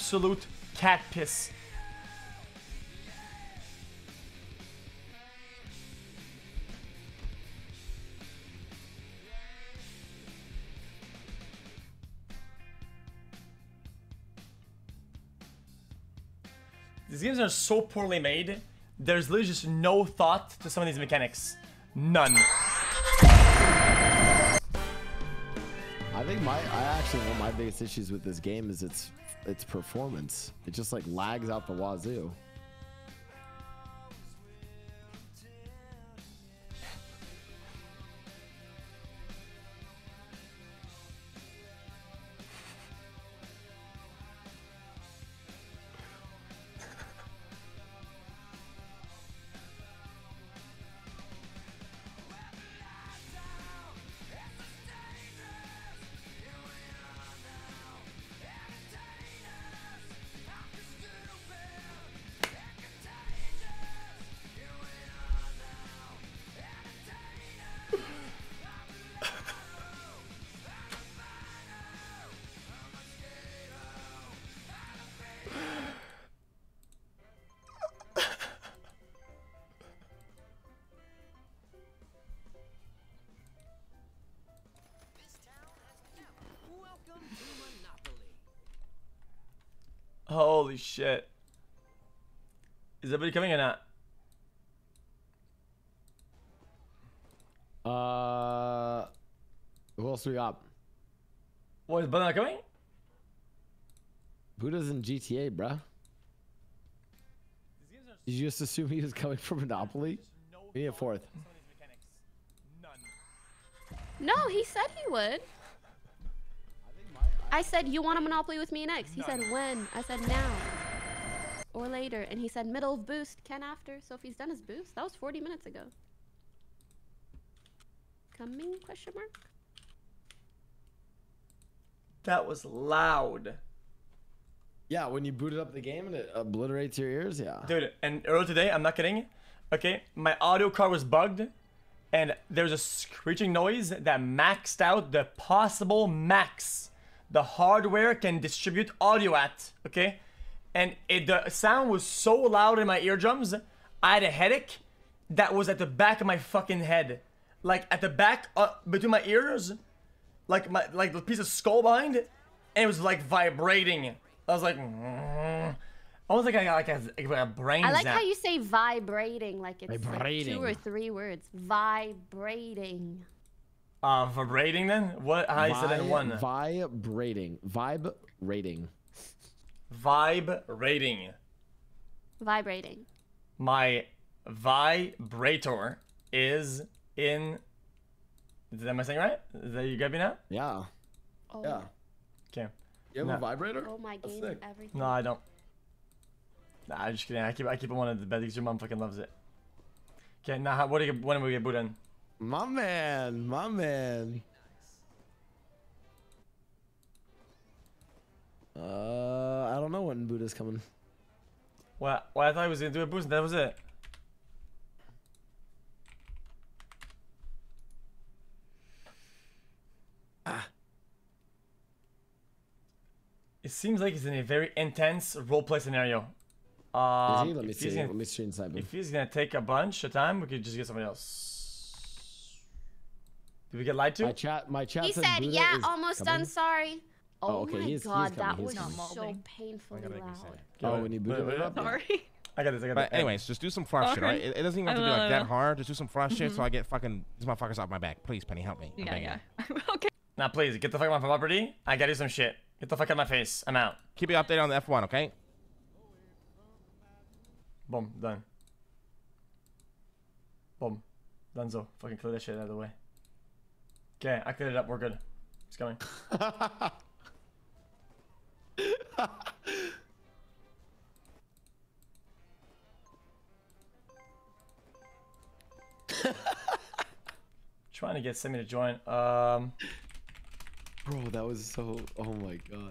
absolute cat piss. These games are so poorly made. There's literally just no thought to some of these mechanics. None. I think one of my biggest issues with this game is its performance. It just like lags out the wazoo. Holy shit. Is everybody coming or not? Who else we got? What, is Bud not coming? Buddha's in GTA, bruh. Did you just assume he was coming from Monopoly? We need a fourth. No, he said he would. I said, you want a Monopoly with me next? He said, when? I said, now. Or later. And he said, middle of boost, Ken after. So if he's done his boost, that was 40 minutes ago. Coming, question mark? That was loud. Yeah, when you booted up the game and it obliterates your ears, yeah. Dude, and earlier today, I'm not kidding. Okay, my audio card was bugged. And there's a screeching noise that maxed out the possible max the hardware can distribute audio at, okay? And the sound was so loud in my eardrums, I had a headache that was at the back of my fucking head. Like, at the back, between my ears, like the piece of skull behind, and it was like vibrating. I was like, almost like I got like a brain I like zap. how you say vibrating, like it's like 2 or 3 words. Vibrating. Vibrating then? What? How you said that in one? Vibrating. Vibe rating. Vibe rating. Vibrating. My vibrator is in. Am I saying right? Is that you got me now? Yeah. Oh. Yeah. Okay. You have a vibrator? Oh my game and everything. No, I don't. Nah, I'm just kidding. I keep it on the bed because your mom fucking loves it. Okay, now what do you? When do we get booted in? My man, my man. I don't know when Buddha's coming. Well, I thought he was gonna do a boost and that was it. It seems like he's in a very intense roleplay scenario. Is he? Let me see. Let me see inside. If he's gonna take a bunch of time, we could just get somebody else. Did we get lied to? My chat He said said, Buddha yeah, is almost coming. done, sorry. Oh, okay, my he's god, coming, that was coming. so painfully loud. Oh, when you booted it up? Sorry. I got this, I got But this. anyways, just do some frost shit, right? It doesn't even have to be like that hard. Just do some frost shit so I get fucking these motherfuckers off my back. Please, Penny, help me. I'm begging. Okay. Now, please, get the fuck off my property. I gotta do some shit. Get the fuck out of my face. I'm out. Keep you updated on the F1, okay? Boom, done. Boom. Dunzo. Fucking clear that shit out of the way. Okay, I cleared it up. We're good. It's coming. Trying to get Simi to join. Bro, that was so. Oh my god.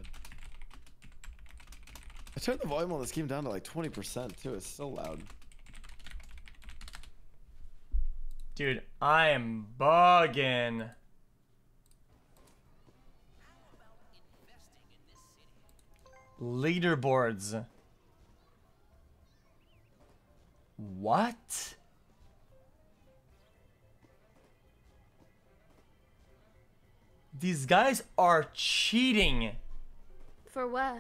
I turned the volume on this game down to like 20% too. It's still loud. Dude, I am bugging. Leaderboards. What? These guys are cheating. For what?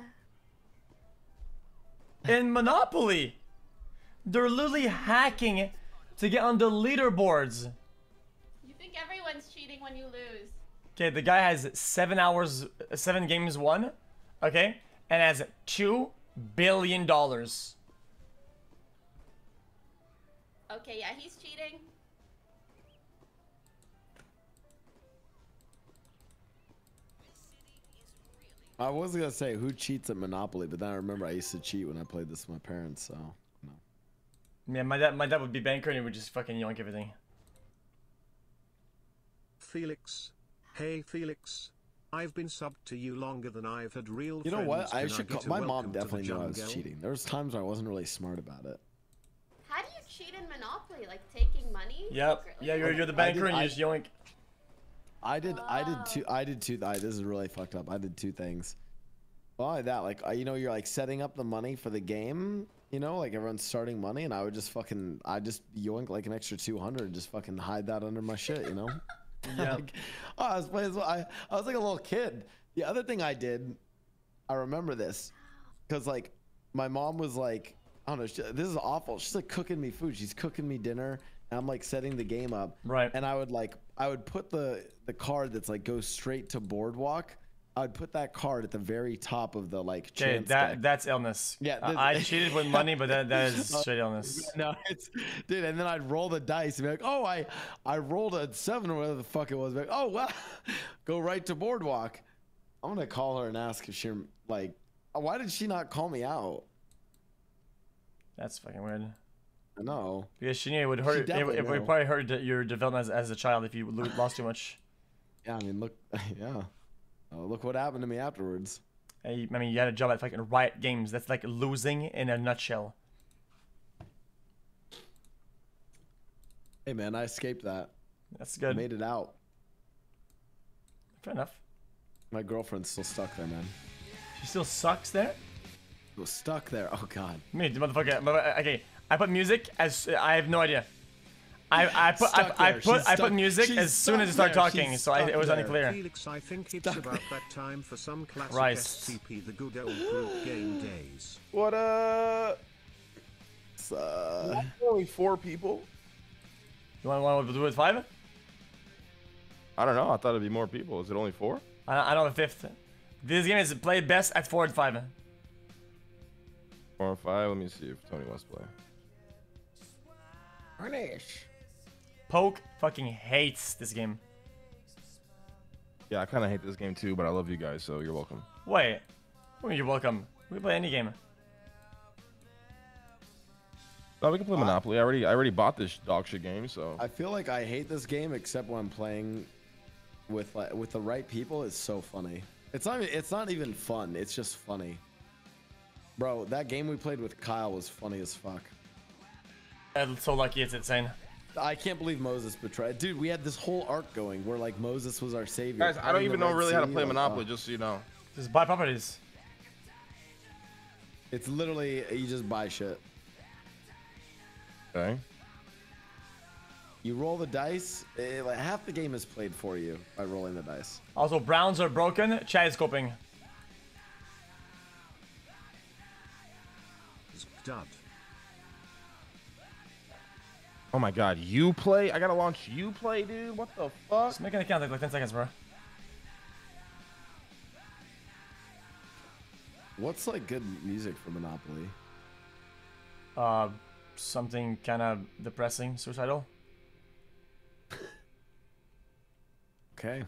In Monopoly. They're literally hacking to get on the leaderboards. You think everyone's cheating when you lose? Okay, the guy has 7 games won, okay, and has $2 billion. Okay, yeah, he's cheating. I was gonna say who cheats at Monopoly, but then I remember I used to cheat when I played this with my parents. So no. Yeah, my dad would be banker and he would just fucking yoink everything. Felix. Hey Felix. I've been subbed to you longer than I've had real You know friends. what? I Can should get call, a my welcome mom to the definitely knew I was jungle? cheating. There was times where I wasn't really smart about it. How do you cheat in Monopoly? Like taking money? Yep. secretly? Yeah, you're the banker and you just yoink. I did two. This is really fucked up. I did two things. Well, like that, like you know, you're like setting up the money for the game. You know, like everyone's starting money, and I would just yoink like an extra 200, and just fucking hide that under my shit. You know. Yeah. Like, oh, I was playing. I was like a little kid. The other thing I did, I remember this, because like my mom was like, I don't know, this is awful. She's like cooking me food. She's cooking me dinner, and I'm like setting the game up. Right. And I would put the card that's like goes straight to Boardwalk. I would put that card at the very top of the like Okay, chance deck. that's illness. Yeah, I cheated with money, but that is straight illness. No, dude. And then I'd roll the dice and be like, oh, I rolled a 7 or whatever the fuck it was. Like, oh well, go right to Boardwalk. I'm gonna call her and ask if she like, why did she not call me out? That's fucking weird. I know. Because she knew it would hurt. It would knew. probably hurt your development as a child if you lost too much. Yeah, I mean, look, yeah. Look what happened to me afterwards. I mean, you had a job at fucking Riot Games. That's like losing in a nutshell. Hey man, I escaped that. That's I good. made it out. Fair enough. My girlfriend's still stuck there, man. She still sucks there? She was stuck there. Oh god. Me, the motherfucker. Okay, I put music as I have no idea. I put music as soon as you start talking, so it was unclear. Felix, I think it's about that time for some classic Christ. SCP, the good old group game days. What So, only 4 people? You want to do it 5? I don't know. I thought it'd be more people. Is it only 4? I don't have a 5th. This game is played best at 4 and 5. 4 and 5. Let me see if Tony wants to play. Poke fucking hates this game. Yeah, I kind of hate this game too, but I love you guys, so you're welcome. Wait. Well, you're welcome. We can play any game. No, we can play Monopoly. I already bought this dog shit game, so. I feel like I hate this game except when I'm playing with the right people. It's so funny. It's not even fun. It's just funny. Bro, that game we played with Kyle was funny as fuck. I'm so lucky, it's insane. I can't believe Moses betrayed. Dude, we had this whole arc going where like Moses was our savior. Guys, I don't even know really how to play Monopoly, just so you know. Just buy properties. It's literally you just buy shit. Okay. You roll the dice. Like half the game is played for you by rolling the dice. Also, browns are broken. Chad is coping. Dud. Oh my god, you play? I gotta launch you play, dude? What the fuck? Just make an account, like 10 seconds, bro. What's like good music for Monopoly? Something kind of depressing, suicidal. Okay.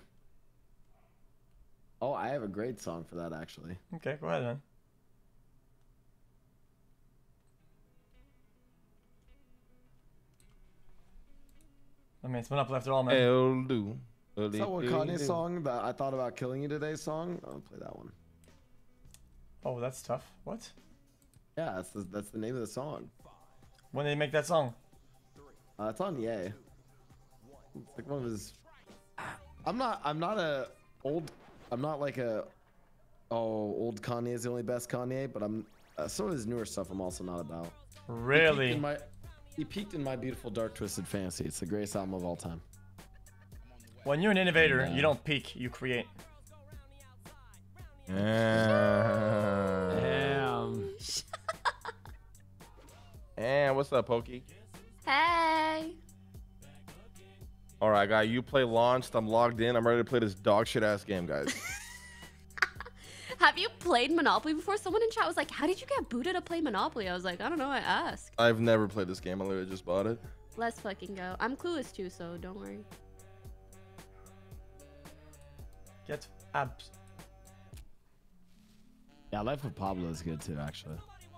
Oh, I have a great song for that actually. Okay, go ahead, man. I mean, it's Monopoly after all, man. El do. Is that what Kanye's song that I thought about killing you today song? I'll play that one. Oh, that's tough. What? Yeah, that's the name of the song. When did they make that song? It's on Yay. It's like one of his. I'm not like a Oh, old Kanye is the only best Kanye, but I'm some of his newer stuff I'm also not about. Really? He peaked in My Beautiful Dark Twisted Fantasy. It's the greatest album of all time. When you're an innovator, you don't peak, you create. Damn. And what's up, Pokey? Hey. All right, guy, you play launched. I'm logged in. I'm ready to play this dog shit ass game, guys. Have you played Monopoly before? Someone in chat was like, how did you get booted to play Monopoly? I was like, I don't know, I asked. I've never played this game. I literally just bought it. Let's fucking go. I'm clueless too, so don't worry. Get abs. Yeah, Life of Pablo is good too, actually.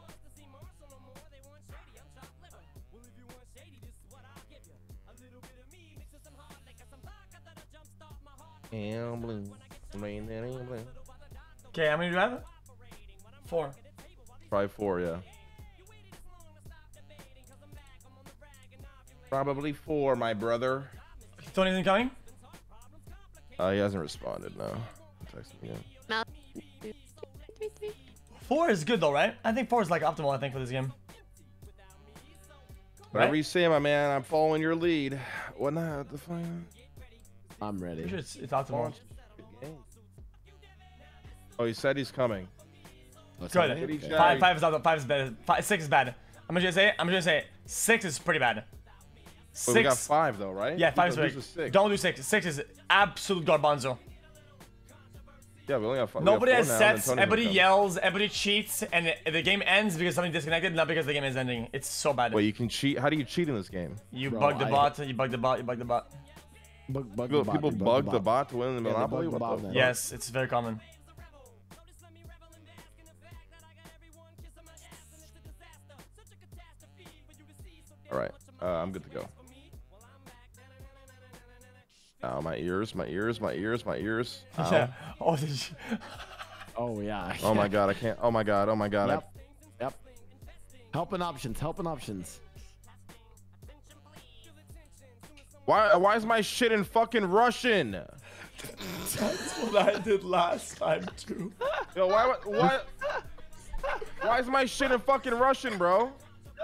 Okay, how many do you have? 4. Probably 4, yeah. Probably 4, my brother. Tony isn't coming? He hasn't responded, no. Text him again. Mal 4 is good though, right? I think 4 is like optimal, I think, for this game. Whatever Right? you say, my man. I'm following your lead. What not the fuck? I'm ready. Pretty sure it's optimal. Oh, he said he's coming. Let's Good. have it. Okay. 5 is optimal. 5 is bad. 6 is bad. I'm just gonna say it. 6 is pretty bad. But we got 6. 5 though, right? Yeah, 5 is Who's bad. the 6? Don't do 6. 6 is absolute garbanzo. Yeah, we only got 5. Nobody we have has 4 now, and sets, then Tony's everybody gonna come. yells, everybody cheats, and the game ends because somebody disconnected, not because the game is ending. It's so bad. Wait, you can cheat? How do you cheat in this game? You Bro, bug the I- bot, you bug the bot, you bug the bot. People bug the bot to win the Yeah, they Monopoly? bug the What bot, the man. fuck? Yes, it's very common. All right, I'm good to go. Oh, my ears, my ears, my ears, my ears. Ow. Yeah. Oh, did you... Oh yeah. Oh my god, I can't. Oh my god, oh my god. Yep. Yep. Helping options. Helping options. Why is my shit in fucking Russian? That's what I did last time too. Yo, why is my shit in fucking Russian, bro?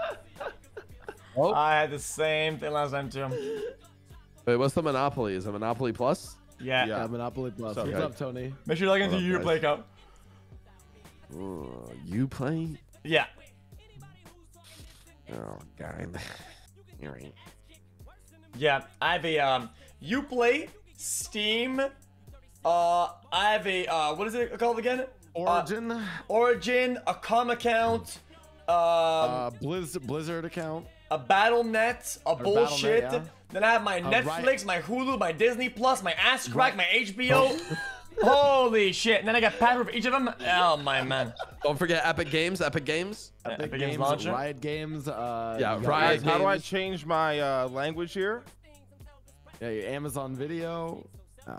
I had the same thing last time too. Wait, what's the Monopoly? Is it Monopoly Plus? Yeah. Yeah. Yeah, Monopoly Plus. What's up, What's guys? up, Tony? Make sure you log into What up, your guys? play account. You play? Yeah. Oh, God. You're right. Yeah. I have a Uplay, Steam. I have a what is it called again? Origin. Origin, a Com account, Blizzard account. a BattleNet, a bullshit. yeah. Then I have my Netflix, Riot- my Hulu, my Disney Plus, my Ass Crack, my HBO. Holy shit! And then I got password for each of them. Oh my man. Don't forget Epic Games. Epic Games. Epic Games launcher. Riot Games. Yeah, you got Riot Guys, how do I Games. change my language here? Yeah, your Amazon Video.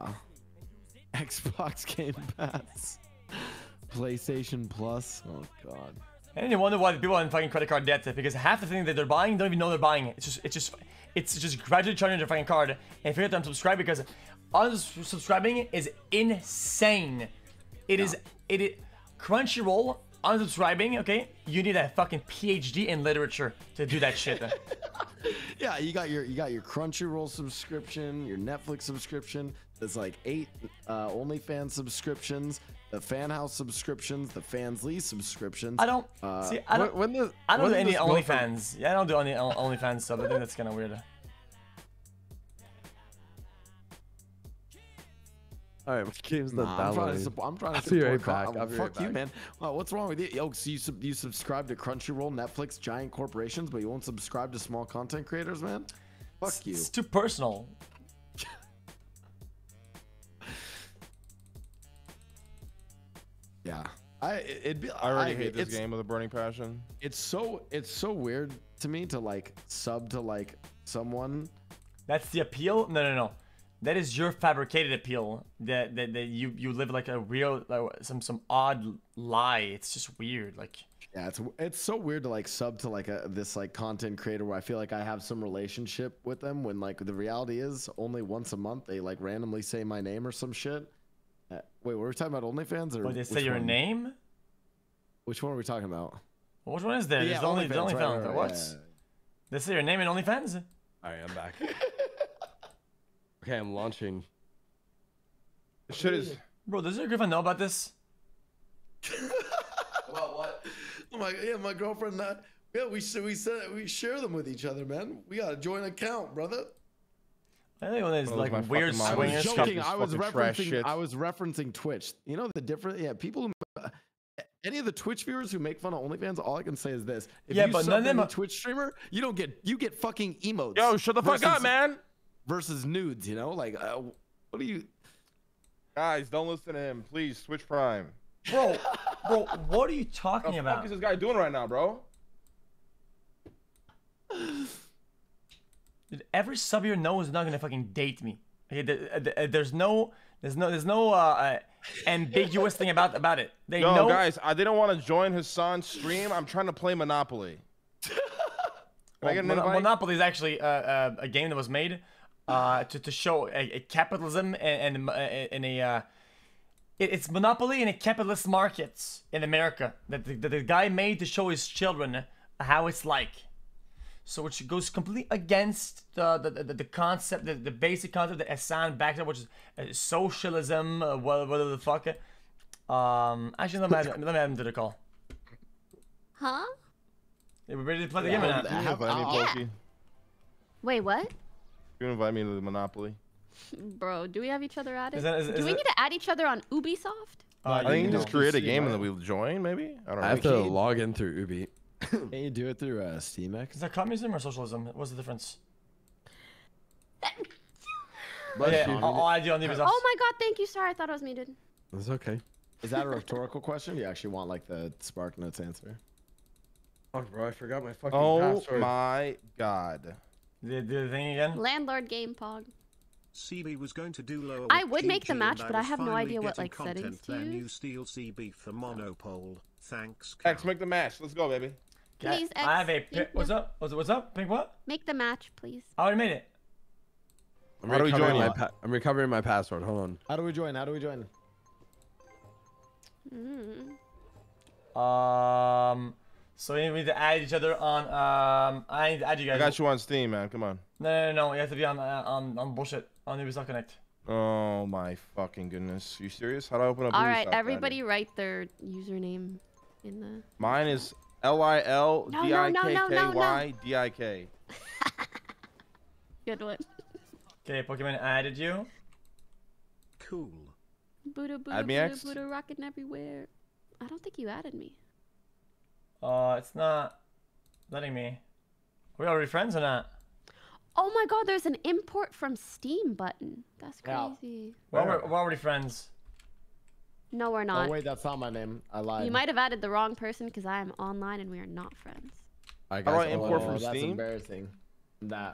Xbox Game Pass. PlayStation Plus. Oh god. And you wonder why the people are in fucking credit card debt because half the thing that they're buying don't even know they're buying it. It's just gradually charging their fucking card and forget to unsubscribe because unsubscribing is insane. It is Crunchyroll unsubscribing. Okay, you need a fucking PhD in literature to do that shit. Yeah, you got your Crunchyroll subscription, your Netflix subscription. There's like 8 OnlyFans subscriptions, the Fan House subscriptions, the Fansly subscriptions. I don't see. I don't. I don't do any OnlyFans. Yeah, I don't do any OnlyFans stuff. I think that's kind of weird. All right, my game's not I'm trying to downloading. support. I'm trying to I'll be right support. back. I'll be Fuck right you, back. man. Wow, what's wrong with you? Yo, so you subscribe to Crunchyroll, Netflix, giant corporations, but you won't subscribe to small content creators, man? Fuck you. It's too personal. Yeah. It'd be. I already hate this it's- game with a burning passion. It's so weird to me to like sub to like someone. That's the appeal. No. That is your fabricated appeal. That you live like a real some odd lie. It's just weird. Like Yeah, it's so weird to like sub to like this like content creator where I feel like I have some relationship with them when like the reality is only once a month they like randomly say my name or some shit. Wait, were we talking about OnlyFans or? But they say which your one? name? Which one are we talking about? Well, which one is there? Yeah, There's only OnlyFans, OnlyFans. right, What? yeah. They say your name in OnlyFans? All right, I'm back. Okay, I'm launching. Shit is. Bro, does your girlfriend know about this? About what? Oh my, yeah, my girlfriend. Yeah, we said we share them with each other, man. We got a joint account, brother. I think one of these Well, like my weird fucking mom. I was swingers. Swingers joking. couple. I was Fucking trash referencing. shit. I was referencing Twitch. You know the difference. Yeah, people who. Any of the Twitch viewers who make fun of OnlyFans, all I can say is this: if Yeah, you but sub none of them any are- Twitch streamer, you get fucking emotes. Yo, shut the fuck up, versus- man. Versus nudes, you know, like what do you? Guys, don't listen to him. Please, Twitch Prime. Bro, what are you What talking the about? fuck is this guy doing right now, bro? Dude, every sub here knows is not gonna fucking date me. Okay, there's no ambiguous thing about it. They Yo, know. guys, I didn't want to join Hassan's stream. I'm trying to play Monopoly. Can I get an invite? Monopoly is actually a game that was made to show a capitalism and a it's Monopoly in a capitalist market in America that the guy made to show his children how it's like. So which goes completely against the concept, the basic concept that Hassan backed up, which is socialism, whatever the fuck. Actually, let me add him to the call. Huh? Are we ready to play the game or not? You invite me, Pokey. Wait, what? You invite me to the Monopoly. Bro, do we have each other added? Is Do we need to add each other on Ubisoft? I think you can just know. create a See, game and right? then we'll join, maybe? I don't know. I have to can't- log in through Ubi. Can you do it through SteamX? Is that communism or socialism? What's the difference? Bless Yeah, you. I'll add you on the Ubisoft. Oh my god, thank you. Sorry, I thought I was muted. It's okay. Is that a rhetorical question? You actually want like the Spark Notes answer? Fuck, bro, I forgot my fucking Oh password. my god. Do the thing again. Landlord game pog. CB was going to do lower. I with would make the GG, match, and but I was have no finally idea what, getting like, settings content, to then use. you steal CB for Monopole. Thanks. X, Cal. make the match. Let's go, baby. Okay, Please, I have a. X. Thank What's you. up? What's up? Pink what? Make the match, please. I already made it. I'm How do we recovering join my you? I'm recovering my password. Hold on. How do we join? How do we join? So we need to add each other on. I need to add you I guys. got you on Steam, man. Come on. No. You have to be on bullshit on Ubisoft Connect. Oh my fucking goodness. You serious? How do I open up All right, Ubisoft everybody Connect? write their username in the... Mine is LILDIKKYDIK. Good one. Okay, Pokemon added you. Cool. Buddha, Buddha, Add me, Buddha, X? Buddha, rocking everywhere. I don't think you added me. It's not letting me. Are we already friends or not? Oh my god, there's an import from Steam button. That's Yeah. crazy. We're already friends. No, we're not. Oh wait, that's not my name. I lied. You might have added the wrong person because I am online and we are not friends. Alright, How do I guys. import Oh, from that's Steam? embarrassing. That.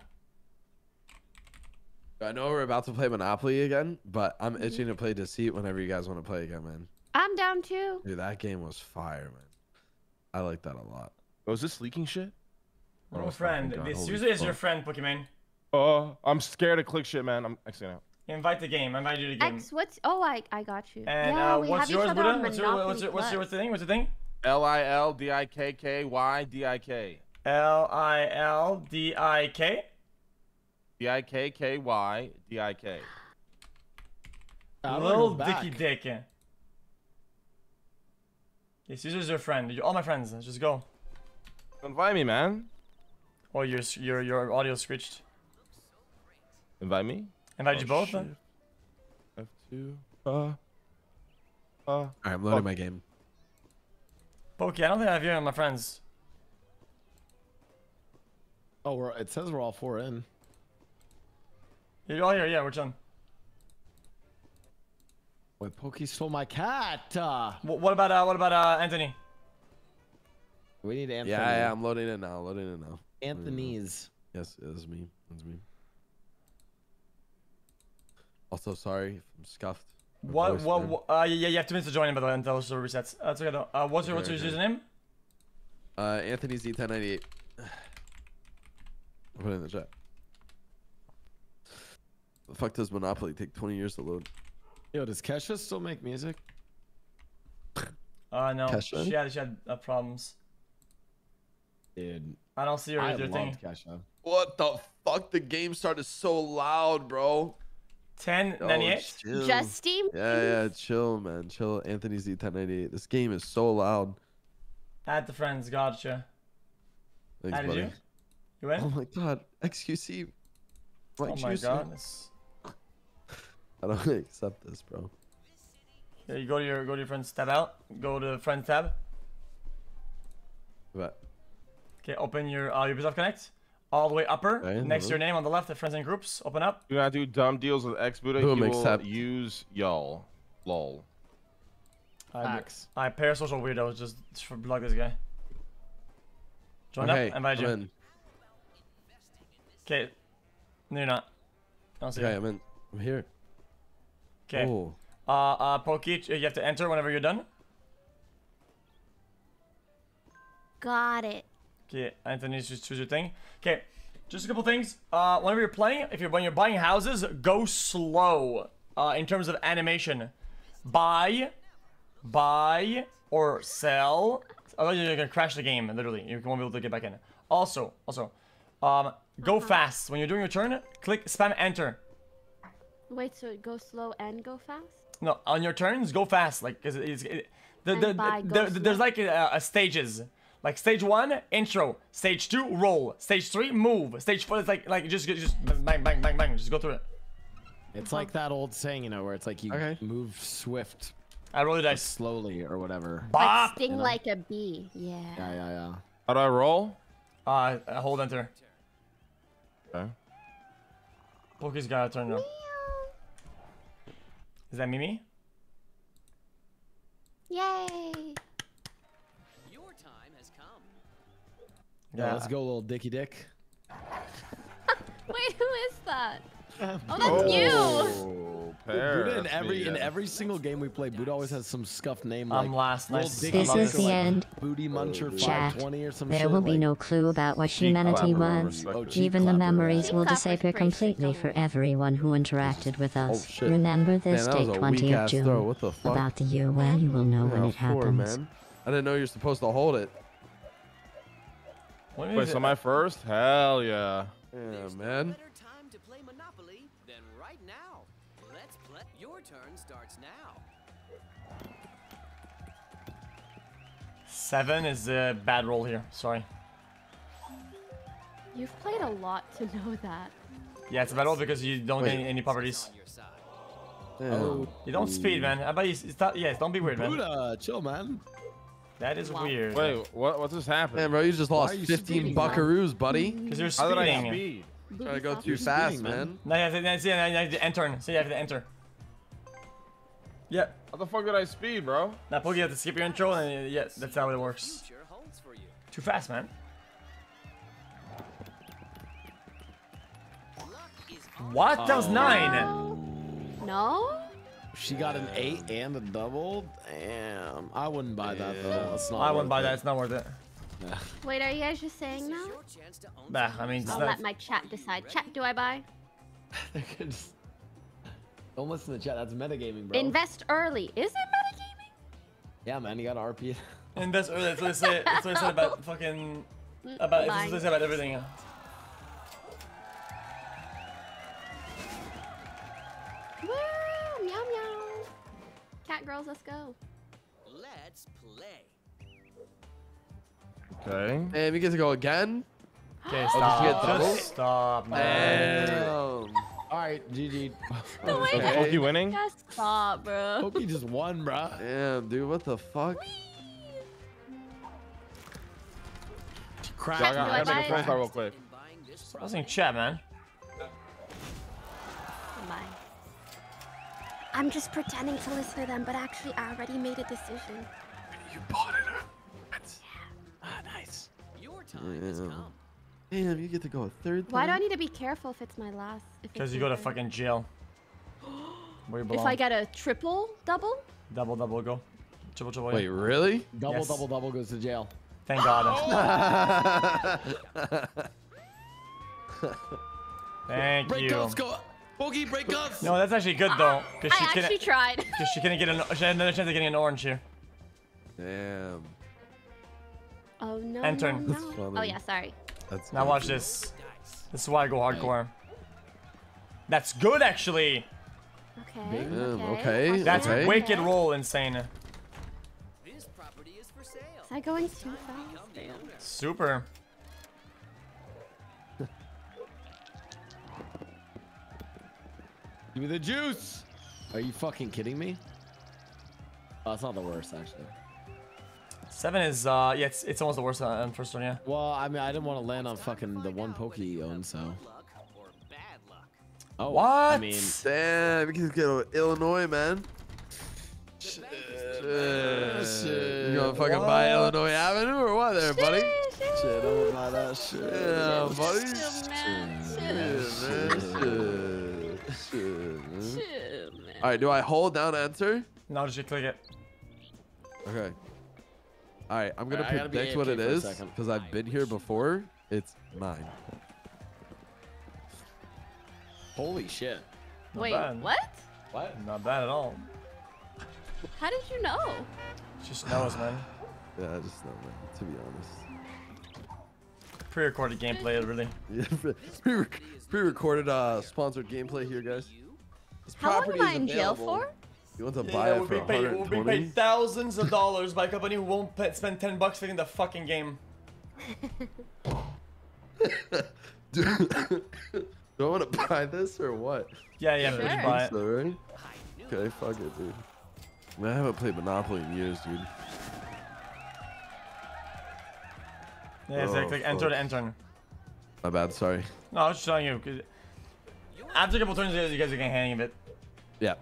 I know we're about to play Monopoly again, but I'm itching to play Deceit whenever you guys want to play again, man. I'm down too. Dude, that game was fire, man. I like that a lot. Oh, is this leaking shit? We're Oh, a friend. fucking God, This holy usually is your fuck. friend, Pokemon. I'm scared to click shit, man. I'm Xing out. Invite the game. Invite you to the game. X, what's... Oh, I got you. And yeah, we what's have yours, each other Buddha? on What's your Monopoly what's the thing? What's the thing? LILDIKKYDIK. LILDIK. DIKKYDIK. Little Dicky Dick. Yes, Caesar's your friend. You're all my friends. Just go. Invite me, man. Oh, your audio screeched. Invite me. Invite you both. shit. F2. Alright, I'm loading my game. Pokey, I don't think I have you on my friends. Oh, it says we're all 4 in. You're all here. Yeah, we're done. Wait, Pokey stole my cat. What about Anthony? We need Anthony. Yeah, I'm loading it now. Loading it now. Anthony's. Yes, it is me. It's me. Also, sorry if I'm scuffed. My voice, man. Yeah, you have 2 minutes to join in, by the way, until it resets. That's okay though. What's your Okay. username? Anthony Z1098. I'll put it in the chat. The fuck does Monopoly take 20 years to load? Yo, does Kesha still make music? No. Kesha? She had problems. Dude, I don't see her I with your loved thing. Kesha. What the fuck? The game started so loud, bro. 1098. Chill. Justine. Yeah, chill, man. Chill. Anthony Z 1098. This game is so loud. Add the friends. Gotcha. Thanks, Added buddy. you? You in? Oh my god. XQC. Oh my god. This... I don't accept this, bro. Yeah, you go to your friends tab out. Go to the friends tab. But Okay, open your Ubisoft Connect. All the way upper, Okay, next to your name on the left, the friends and groups. Open up. Do not do dumb deals with X Buddha. Boom, He will accept. use y'all. Lol. Facts. I parasocial weirdos. Just for block this guy. Join okay, up. Invite I'm you. in. Okay. No, you're not. I don't see Okay, you. I'm in. I'm here. Okay. Oh. Pokey, you have to enter whenever you're done. Got it. Okay, Anthony, just choose your thing. Okay, just a couple things. Whenever you're playing, when you're buying houses, go slow. In terms of animation, buy, or sell. Otherwise, you're gonna crash the game. Literally, you won't be able to get back in. Also, go fast when you're doing your turn. Click spam enter. Wait, so go slow and go fast? No, on your turns, go fast. Like, there's like a stages. Like stage 1, intro. Stage 2, roll. Stage 3, move. Stage 4, it's like just bang, bang, bang, bang. Just go through it. It's like that old saying, you know, where it's like you Okay. move swift, I roll the dice. slowly, or whatever. Bop. Like sting like a bee. Yeah. Yeah. How do I roll? Hold enter. Okay. Pokey's got a turn now. Is that Mimi? Yay. Your time has come. Yeah, let's go, little Dicky Dick. Wait, who is that? Oh, that's you. Oh, pair. Buddha in That's every me, in yeah. every single game we play, Buddha always has some scuffed name like I'm last. Little Nice. Dicky This I love is Dick or, the like, end. Booty Muncher Chat. 520 or some There shit. will be like, no clue about what Cheek humanity clapper, was. respect. cheek Even the clapper, memories Cheek will clapper's disappear pretty sick, completely don't for worry. everyone who interacted with us. shit. Remember this Damn, that was date, a 20th weak-ass June. throw. What the fuck? About the year when you will know when Yeah, it four, happens. man. I didn't know you're supposed to hold it. What Wait, is so it? my first? Hell yeah. Yeah, There's no man. better time to play Monopoly than right now. Let's play. Your turn starts now. 7 is a bad roll here. Sorry. You've played a lot to know that. Yeah, it's a bad roll because you don't get Wait. any properties. On your side. Damn. You don't speed, man. How about you? Don't be weird, man. Buddha, chill, man. That is Wow. weird. Wait, what just happened? Man, bro, you just lost are you 15 speeding, buckaroos, buddy. Because you're How did I speeding. speed? Trying to go too You're fast, speeding, man. No, you have to enter. So you have to enter. Yeah. How the fuck did I speed, bro? Now, Pokey, you have to skip your intro, and yeah, that's how it works. Future holds for you. Too fast, man. Luck is on. What? That was 9. No? She got an 8 and a double. Damn, I wouldn't buy that though. That's not I wouldn't worth buy it. that. It's not worth it. Wait, are you guys just saying This is that? your chance to own Bah, some I mean, it's I'll not. let my chat decide. Chat, do I buy? Don't listen to the chat. That's metagaming, bro. Invest early. Is it metagaming? Yeah, man, you got to RP. And that's what I said. That's what I said about fucking. About. That's what I said about everything. Woo! Meow meow. Cat girls, let's go. Let's play. Okay. Damn, you get to go again? Okay, Oh, did you get stop. double? Just stop, man. Damn. All right, GG. Oh my Okay, god. Pokey winning? Just stop, bro. Pokey just won, bruh. Damn, dude, what the fuck? Crack. I Do I gotta buy make a phone it? call real quick. In buying this I was in chat, man. Bye. I'm just pretending to listen to them, but actually I already made a decision. You bought it, huh? Nice. Your time has Yeah. come. Damn, you get to go a third time? Why do I need to be careful if it's my last? Because you go to fucking jail. Where you If belong. I get a triple double? Double, go. Triple, Wait, really? Double, Yes. double goes to jail. Thank God. Thank Break you. Ghost, go. Boogie, break us. No, that's actually good though, because I actually tried. Because she couldn't get she had another chance of getting an orange here. Damn. Oh no. Enter. No, That's no. funny. Oh yeah, sorry. That's Now good, watch dude. this. This is why I go hardcore. That's good actually. Okay. Damn, okay. okay, That's okay. wicked roll insane. This property is for sale. Is that going too fast? Damn. Super. Give me the juice. Are you fucking kidding me? Oh, it's not the worst actually. 7 is yeah, it's almost the worst on first one, yeah. Well, I mean, I didn't want to land on fucking the one poke he owned, so. Luck or bad luck. Oh, What? I mean, Damn, we can get Illinois, man. shit. You gonna fucking buy Illinois Avenue or what there, buddy? Shit, I'm gonna buy that shit. Yeah, buddy. Chill, man. Chill, man. All right, do I hold down enter? Now just you click it. Okay. All right, I'm gonna Alright, I gotta be predict what AFK it for a is second. because I've been here before. It's 9. Holy shit. Wait, bad. what? What? Not bad at all. How did you know? It just knows, man. Yeah, I just know, man. To be honest. Pre-recorded gameplay, really. Yeah, pre-recorded sponsored gameplay here, guys. This How long property am I is in jail available. for? You want to buy it for we'll be 120? paid thousands of dollars by a company who won't spend $10 fixing the fucking game. Dude, do I want to buy this or what? Yeah, yeah, Sure. please I buy think it. so, right? Okay, fuck it, dude. Man, I haven't played Monopoly in years, dude. Yeah, it's Oh, like enter to enter. My bad, sorry. No, I was just telling you, 'cause after a couple turns, you guys are getting hang of it. Yeah.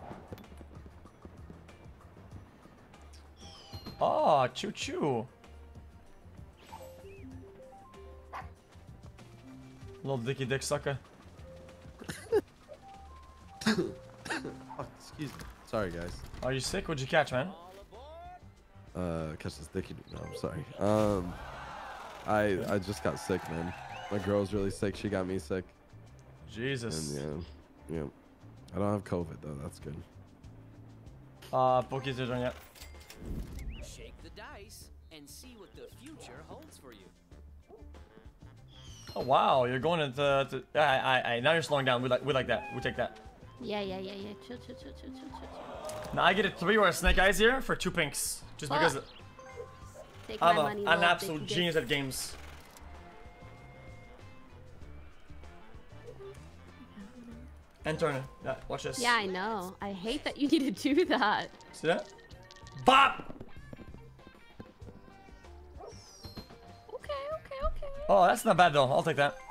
Oh, choo choo. Little dicky dick sucker. Oh, excuse me. Sorry, guys. Are you sick? What'd you catch, man? Catch this dicky. No, I'm sorry. I just got sick, man. My girl's really sick. She got me sick. Jesus. And yeah. I don't have COVID though. That's good. Pokies are done yet. Shake the dice and see what the future holds for you. Oh wow, you're going into now you're slowing down. We like that. We take that. Yeah. Chill, chill, chill, chill, chill, chill. Now I get a 3 or a snake eyes here for 2 pinks, just Fuck. because Take my I'm money, an little absolute dicky dick. genius at games. Enter. Yeah, watch this. Yeah, I know. I hate that you need to do that. See that? Bop! Okay. Oh, that's not bad though. I'll take that.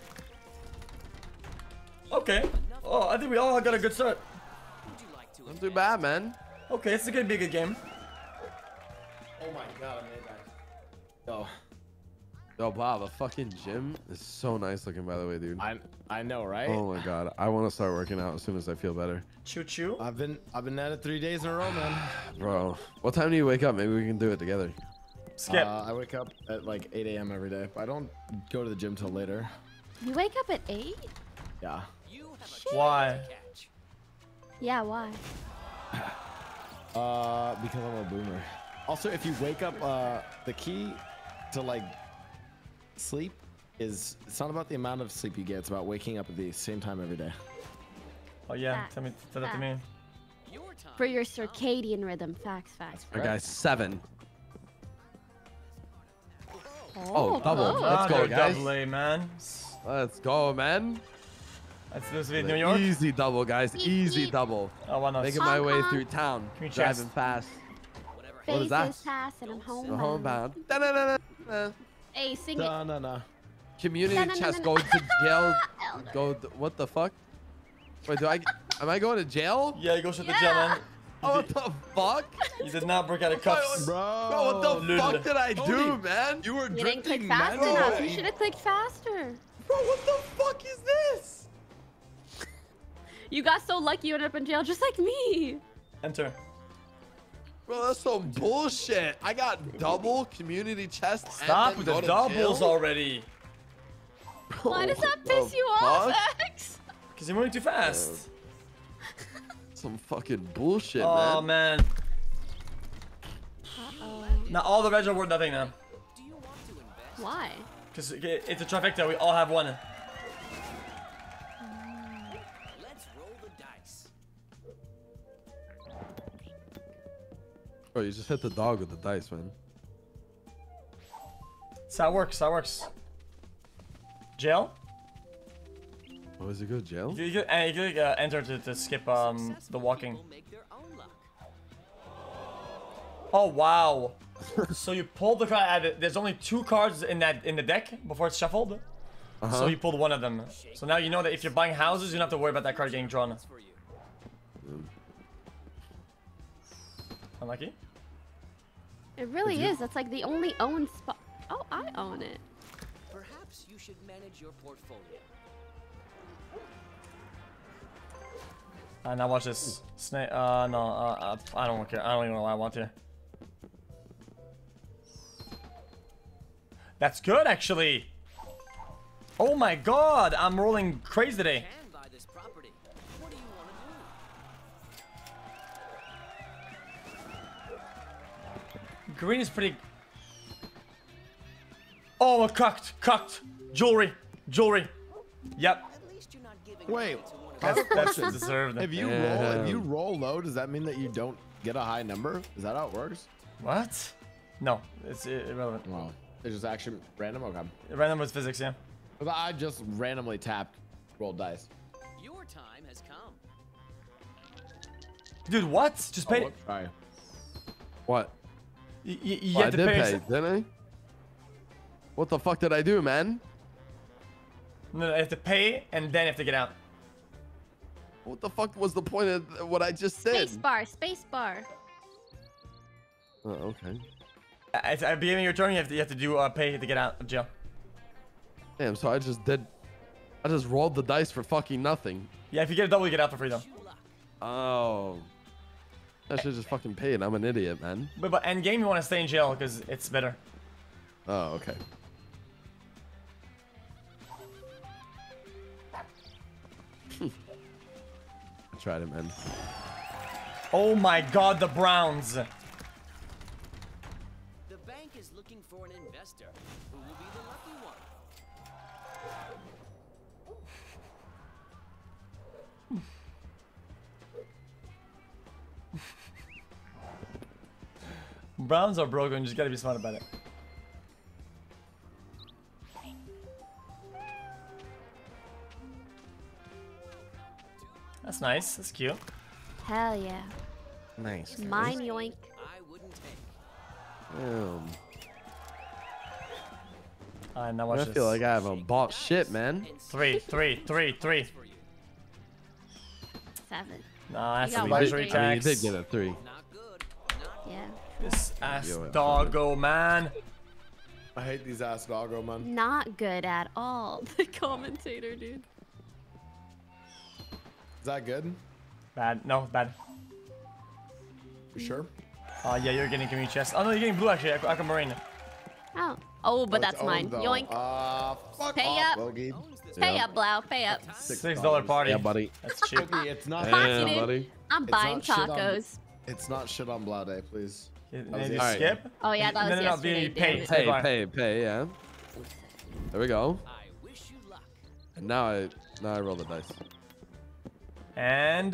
Okay. Oh, I think we all got a good start. Would you like to Not too bad, man. Okay, it's gonna be a good game. Oh my god, I made that. Oh, Yo, Bob, the fucking gym is so nice looking, by the way, dude. I know, right? Oh my god, I want to start working out as soon as I feel better, Choo choo. I've been at it 3 days in a row, man. bro. What time do you wake up? Maybe we can do it together. Skip. I wake up at like 8 a.m. every day, but I don't go to the gym till later. You wake up at 8? Yeah. You have a Why? catch. Yeah, why? Because I'm a boomer. Also, if you wake up, the key to like sleep is it's not about the amount of sleep you get. It's about waking up at the same time every day. Oh yeah, Facts. tell that to me. Your time. For your circadian rhythm. Facts. All right, guys, 7. Oh, double. close. Let's go, Another guys. double A, man. Let's go, man. That's this in New York. Easy double, guys. Eep, Easy eep. double. Oh, why not? Making my way Honk, through town, me driving chest. fast. Whatever. What is that? Faces pass and I'm home. The homebound. Da-da-da-da-da. Hey, sing it. No. Community Da-da-da-da-da. chest going to jail. Elder. What the fuck? Wait, am I going to jail? Yeah, you go to the gym, man. Oh, what the fuck? You did not break out of cuffs. Bro, Bro, what the Lul. fuck did I do, man? You were You didn't click drinking fast man. enough. You should have clicked faster. Bro, what the fuck is this? You got so lucky you ended up in jail just like me. Enter. Bro, that's some bullshit. I got double community chest. Stop and with then the go to doubles jail? already. Why does that What piss the you off, fuck? X? Cause you're moving too fast. Some fucking bullshit, Oh man. man. Now all the reds are worth nothing now. Why? Cause it's a trifecta. We all have one. Let's roll the dice. Oh, you just hit the dog with the dice, man. That's how it works. That works. Jail? Oh, is it go jail? You could enter to skip the walking. Oh wow! So you pulled the card. There's only 2 cards in the deck before it's shuffled. So you pulled one of them. So now you know that if you're buying houses, you don't have to worry about that card getting drawn. Unlucky. It really is. That's like the only owned spot. Oh, I own it. Perhaps you should manage your portfolio. Now watch this. Snake. No. I don't care. I don't even know why I want to. That's good, actually. Oh my god, I'm rolling crazy today. Can buy this property. What do you want to do? Green is pretty. Oh, cucked. Jewelry. Yep. At least you're not giving Wait. away to one of That's deserved. If you roll low, does that mean that you don't get a high number? Is that how it works? What? No, it's irrelevant. Wow. It's just actually random. Okay. Random with physics, yeah. But I just randomly tapped, rolled dice. Your time has come. Dude, what? Just pay. Sorry. What? You Well, I have to did pay. pay, didn't I? What the fuck did I do, man? No, you have to pay and then you have to get out. What the fuck was the point of what I just said? Space bar. Oh, okay. At the beginning of your turn, you have to do pay to get out of jail. Damn, so I just rolled the dice for fucking nothing. Yeah, if you get a double, you get out for free though. Oh. I should just fucking pay it. I'm an idiot, man. But end game, you want to stay in jail because it's better. Oh, okay. I tried it, man. Oh my god, the Browns. The bank is looking for an investor. Who will be the lucky one? Browns are broken, you just gotta be smart about it. That's nice, that's cute. Hell yeah. Nice. Mine yoink. I wouldn't take. Damn. Now watch I this. feel like I haven't bought shit, man. Three. 7. Nah, that's You a got luxury one. I mean, you tax. did get a 3. Not good. Not Yeah. This ass Yo, doggo, man. I hate these ass doggo, man. Not good at all. The commentator, dude. Is that good? Bad. No, bad. You sure? Yeah, you're getting community chest. Oh no, you're getting blue actually. Aquamarine. Oh. Oh, but It's that's mine. owned, though. Yoink. Fuck Pay off, up. Bogey. Pay up, Blau. Pay up. $6 party. Yeah, buddy. That's cheap. Bogey, it's not. Fuck you, Damn, dude. buddy. I'm It's buying not shit on- tacos. It's not shit on Blau Day, please. Maybe Alright. skip. Oh yeah, that was No, yesterday. pay. Damn it. Pay, yeah. There we go. I wish you luck. And now I roll the dice. And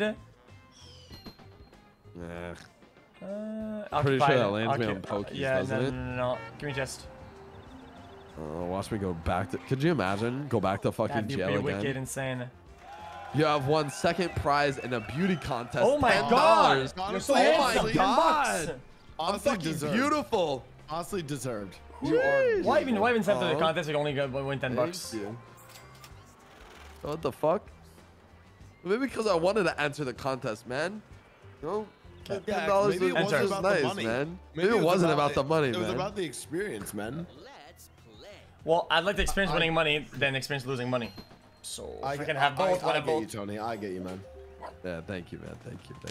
Ugh. Pretty sure that lands me on pokies, Yeah, doesn't it? no. Give me chest. Watch me go back to. Could you imagine? Go back to fucking That'd be jail pretty again. wicked, insane. You have won second prize in a beauty contest. Oh my $10. god! You're so Honestly, handsome. my $10. God. I'm Honestly, fucking deserved. beautiful. Honestly, deserved. You are. Why even send to the Oh. contest? You only win $10. Thank you. What the fuck? Maybe because I wanted to enter the contest, man. You know, $10 maybe it was wasn't just about the nice, money. man. Maybe it wasn't about the money, It was man. about the experience, man. Let's play. Well, I'd like to experience winning money than experience losing money. So if I can have both, I why not get you, both? Tony. I get you, man. Yeah, thank you, man. Thank you.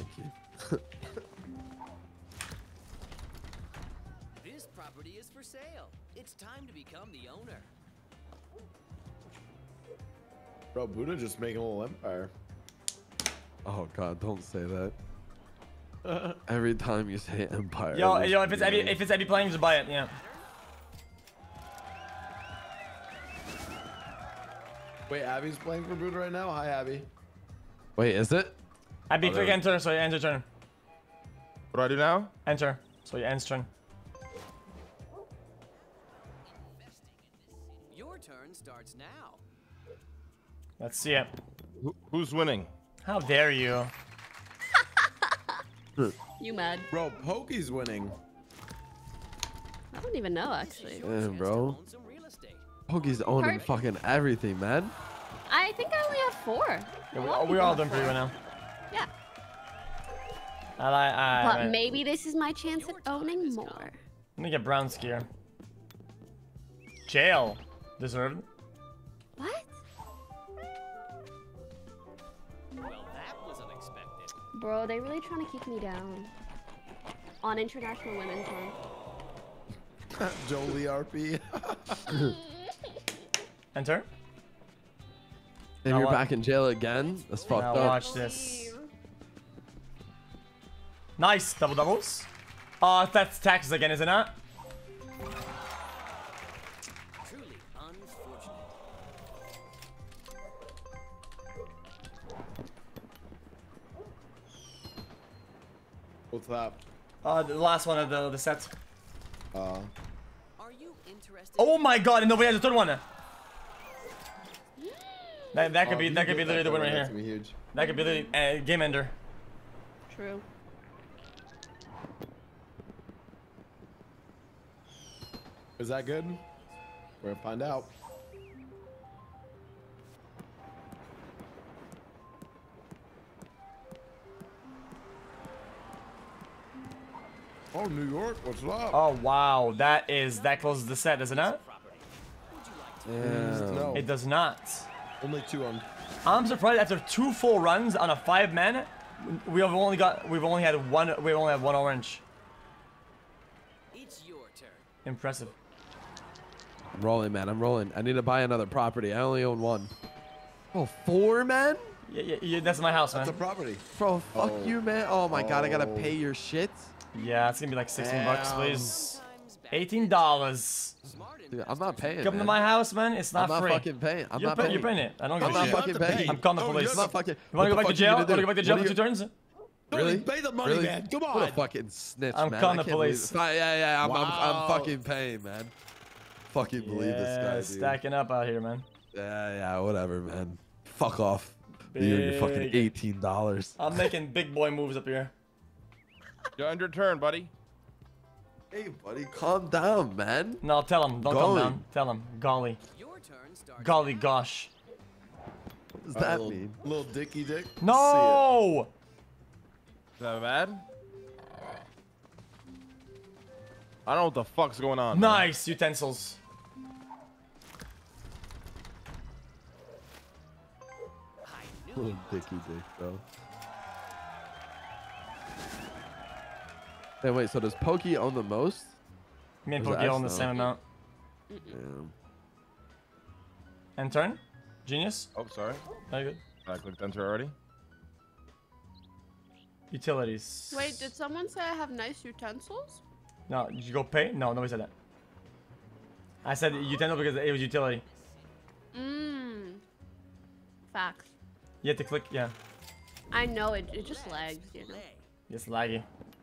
This property is for sale. It's time to become the owner. Bro, Buddha just making a little empire. Oh God, don't say that. Every time you say empire. Yo, if it's Eddie playing, just buy it. Yeah. Wait, Abby's playing for Buddha right now? Hi, Abby. Wait, is it? Abby, click enter so you enter turn. What do I do now? Enter. So you ends turn. Your turn starts now. Let's see it. Who's winning? How dare you? You mad? Bro, Pokey's winning. I don't even know actually. Damn, bro. Own some real estate. Pokey's owning fucking everything, man. I think I only have 4. Yeah, we're all done for you right now. Yeah. But maybe this is my chance at owning more. Let me get brown skier. Jail. Deserved. What? Well, that was unexpected. Bro, they really trying to keep me down. On International Women's Month. Jolie RP. Enter. And you're back in jail again? That's fucked Now up. watch this. Nice. Double doubles. That's taxes again, isn't it? Truly unfortunate. What's that? The last one of the set. Are you interested? Oh my god, and nobody has a third one. That could be literally the win right here. That's gonna be huge. That could be the game ender. True. Is that good? We're gonna find out. Oh, New York, what's up? Oh wow, that closes the set, doesn't it? No, It does not. only 2 on. I'm surprised after 2 full runs on a 5-man, we've only had one orange. It's your turn. Impressive. I'm rolling, man. I'm rolling. I need to buy another property. I only own 1. Oh, 4, man? Yeah, that's my house, man. That's a property. Bro, fuck you, man. Oh my God, I gotta pay your shit. Yeah, it's gonna be like 16 bucks, Damn. please. $18. Dude, I'm not paying. Come to man. my house, man. It's not I'm not free. fucking paying. I'm not You're paying. paying it. I don't give I'm a not shit. fucking paying. I'm calling the police. I'm not fucking. You wanna go back to jail? What are you Wanna go back to jail for 2 turns? Really? Pay the money, Really? man. Come What on. a fucking snitch, I'm man. calling I the can't believe police. it. Yeah. I'm Wow. fucking paying, man. Fucking believe this guy, dude. Stacking up out here, man. Yeah, whatever, man. Fuck off. You and your fucking Big. $18. I'm making big boy moves up here. You're on your turn, buddy. Hey, buddy, calm down, man. No, tell him. Don't Golly. calm down. Tell him. Golly. Your turn starts Golly now. gosh. What does that little, mean? Little dicky dick. No! Is that bad? I don't know what the fuck's going on. man. Nice utensils. I knew Little dicky dick, bro. Hey, wait, so does Pokey own the most? Me and Or is it Pokey own the X same now? amount. Damn. And turn? Genius? Oh, sorry. Very good. I clicked enter already. Utilities. Wait, did someone say I have nice utensils? No, did you go pay? No, nobody said that. I said utensil because it was utility. Mmm. Facts. You have to click, yeah. I know it just lags, you know. play. It's laggy.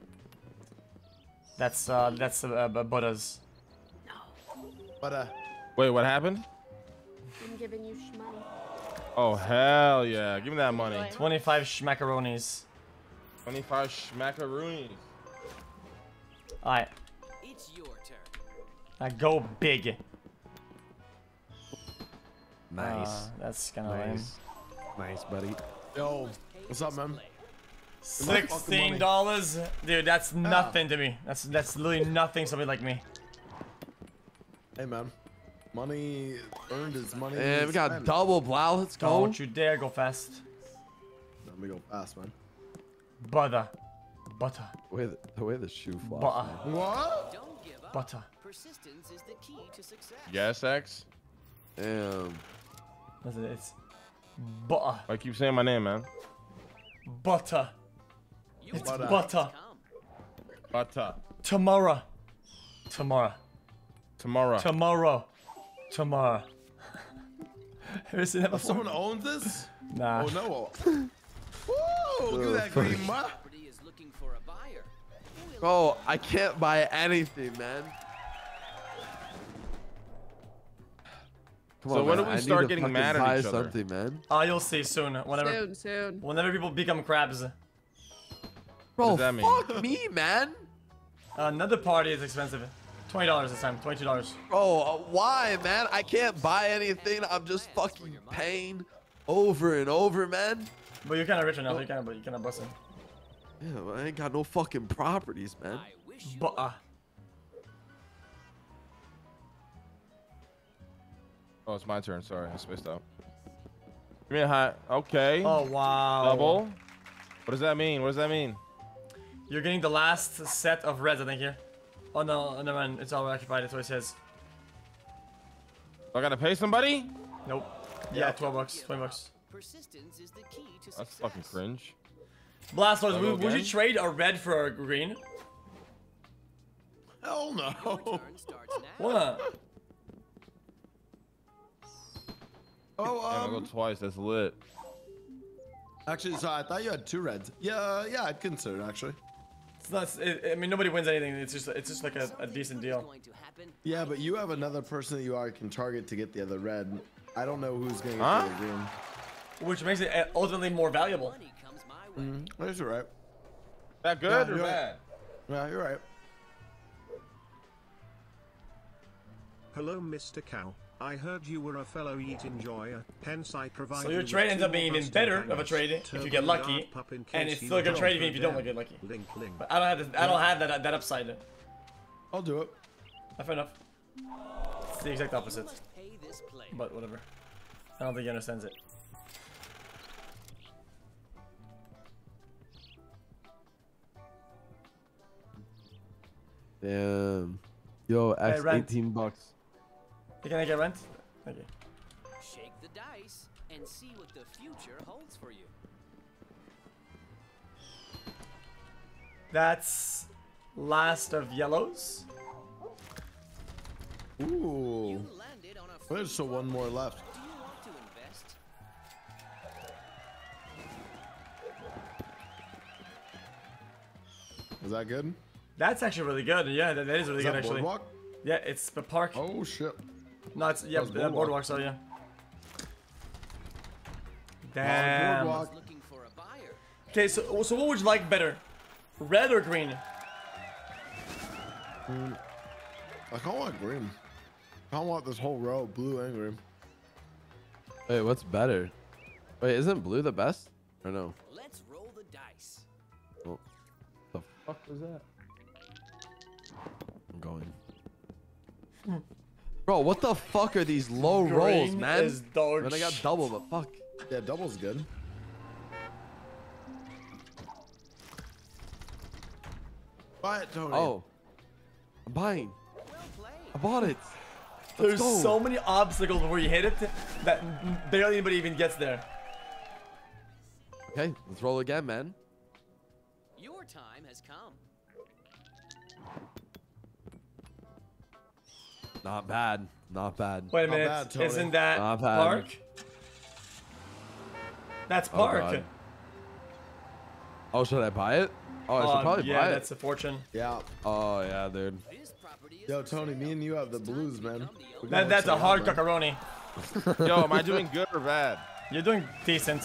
That's Buddha's. But Wait, what happened? I'm giving you shmoney. Oh, hell yeah. Give me that money. Enjoy. 25 schmackaronis. 25 schmackaroonies. Alright, It's your turn. now go big. Nice. That's kind of lame. Nice. Nice, buddy. yo, what's up, man? $16, dude. That's nothing to me. That's literally nothing. Somebody like me. Hey, man. Money earned is money. And we got spent. double blow. Let's go. Don't you dare go fast. Let me go fast, man. Butter. The way the shoe flops. Butter. man. What? Don't give up. Butter. Persistence is the key to success. Yes, X. Damn. Listen, it's Butter. I keep saying my name, man. Butter. It's butter. Butter. Tomorrow. Tomorrow. Tomorrow. Tomorrow. Tomorrow. Ever seen that before? Someone owns this? Nah. Oh no. Whoa, look at that green ma. Property is looking for a buyer. Bro, I can't buy anything, man. Come So on, when man. do we I need start to getting fucking mad at buy each other? something, man. You'll see soon. Soon. Whenever people become crabs. Bro, does that mean? fuck me, man. Another party is expensive. $20 this time. $22. Bro, why, man? I can't buy anything. I'm just fucking paying over and over, man. But you're kind of rich enough. You kind of busting. Yeah, well, I ain't got no fucking properties, man. I wish you Butter. Oh, it's my turn. Sorry, I spaced out. Give me a high. Okay. Oh wow. Double. What does that mean? What does that mean? You're getting the last set of reds, I think, here. Oh no, never mind. It's all occupied. That's what it says. I gotta pay somebody? Nope. Yeah, $12. $20. persistence is the key to That's success. fucking cringe. Blastos, Hello would you again? trade a red for a green? Hell no. Your turn starts now. What? Oh, Damn, I go twice. That's lit. actually, so I thought you had 2 reds. Yeah, I'd consider it, actually. It's not. I mean, nobody wins anything. It's just like a decent deal. Going to happen. Yeah, but you have another person that you already can target to get the other red. I don't know who's gonna get Huh? the other green. Which makes it ultimately more valuable. Money comes my way. That's right. That good Yeah, or you're bad? Yeah, you're right. Hello, Mr. Cow. I heard you were a fellow eat enjoyer, hence I provided. So your trade ends up being even better of a trade if you get lucky, and it's still a good trade even if you don't get lucky. Link, link. But I don't have this, I don't have that upside. I'll do it. Fair enough. It's the exact opposite. Pay this player. But whatever. I don't think he understands it. Damn. Yo, Hey, X rent. 18 bucks. Can I get rent? Thank you. Shake the dice and see what the future holds for you. That's last of yellows. Ooh. You landed on a There's still one more left. Do you want to invest? Is that good? That's actually really good. Yeah, that is really Is good that actually. boardwalk? Yeah, it's the park. Oh shit. No, it's yeah, That was boardwalk. boardwalk. So yeah. Damn. boardwalk. Looking for a buyer. Okay, so what would you like better, red or green? I kind of want green. I don't want this whole row, blue and green. Wait, what's better? Wait, isn't blue the best? Or no? Let's roll the dice. Oh, the fuck was that? I'm going. Bro, what the fuck are these low rolls, Green man? is dog Man, I got double, but fuck. Yeah, double's good. Buy it, Tony. Oh. I'm buying. Well played. I bought it. There's go. so many obstacles before you hit it that barely anybody even gets there. Okay, let's roll again, man. Your time has come. Not bad. Not bad. Wait a Not minute, bad, Tony. isn't that Not bad. park? That's Oh, park. God. Oh, should I buy it? Oh, I should probably yeah, buy that's it. a fortune. Yeah. Oh, yeah, dude. This property is Yo, for Tony, sale. me and you have the It's time blues, to man. become the We owner. gotta That's a work hard together, man. cuccaroni. Yo, am I doing good or bad? You're doing decent.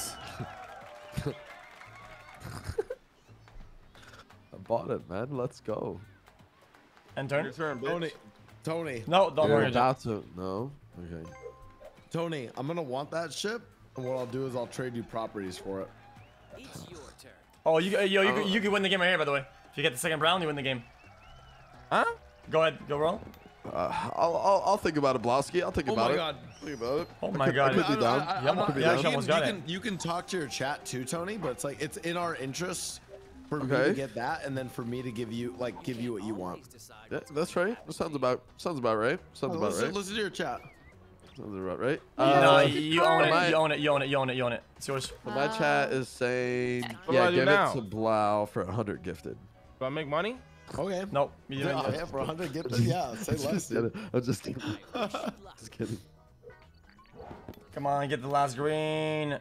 I bought it, man. Let's go. And Your turn. turn, bitch. Tony, No, don't You're worry. about to. No? Okay. Tony, I'm gonna want that ship, and what I'll do is I'll trade you properties for it. It's your turn. Oh, you could win the game right here, by the way. If you get the second round, you win the game. Huh? Go ahead, go roll. I'll think about it, Blosky. I'll think Oh about my it. God. Think about it. Oh my god. could be down. Yeah, I almost got it. You can talk to your chat too, Tony, but it's like it's in our interest for me Okay. to get that, and then for me to give you what you want. Always decide Yeah, what's that's right. That sounds about right. Sounds about Listen, right. listen to your chat. Sounds about right. No, you own it. my- You own it. You own it. You own it. You own it. It's yours. So my chat is saying, What do I yeah, do give now? it to Blau for 100 gifted. Do I make money? Okay. Nope. You didn't Yeah, get it. yeah, for 100 gifted. Yeah, say less, dude. I'm just kidding. Just kidding. Come on, get the last green.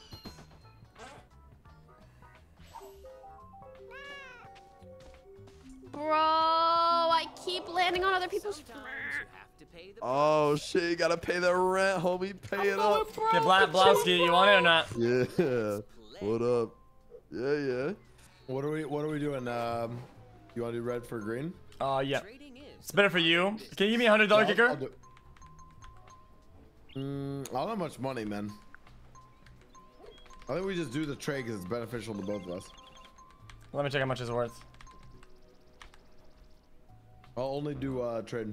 Bro, I keep landing on other people's. Sometimes you have to pay the Oh shit, you gotta pay the rent, homie. Pay it up. Get Blowski, you want it or not? Yeah. What up? Yeah, yeah. What are we doing? You want to do red for green? Yeah. trading is. It's better for you. Can you give me a $100 I'll kicker? do- I don't have much money, man. I think we just do the trade because it's beneficial to both of us. Let me check how much it's worth. I'll only do trade.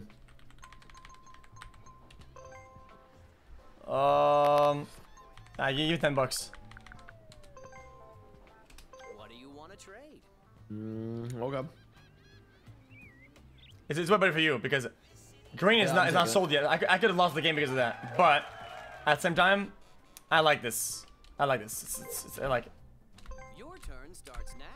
I give you $10. What do you want to trade? Okay. It's way better for you because green is Yeah, not I'm not taking sold yet. I could have lost the game because of that, but at the same time, I like this. I like this. I like it. Your turn starts now.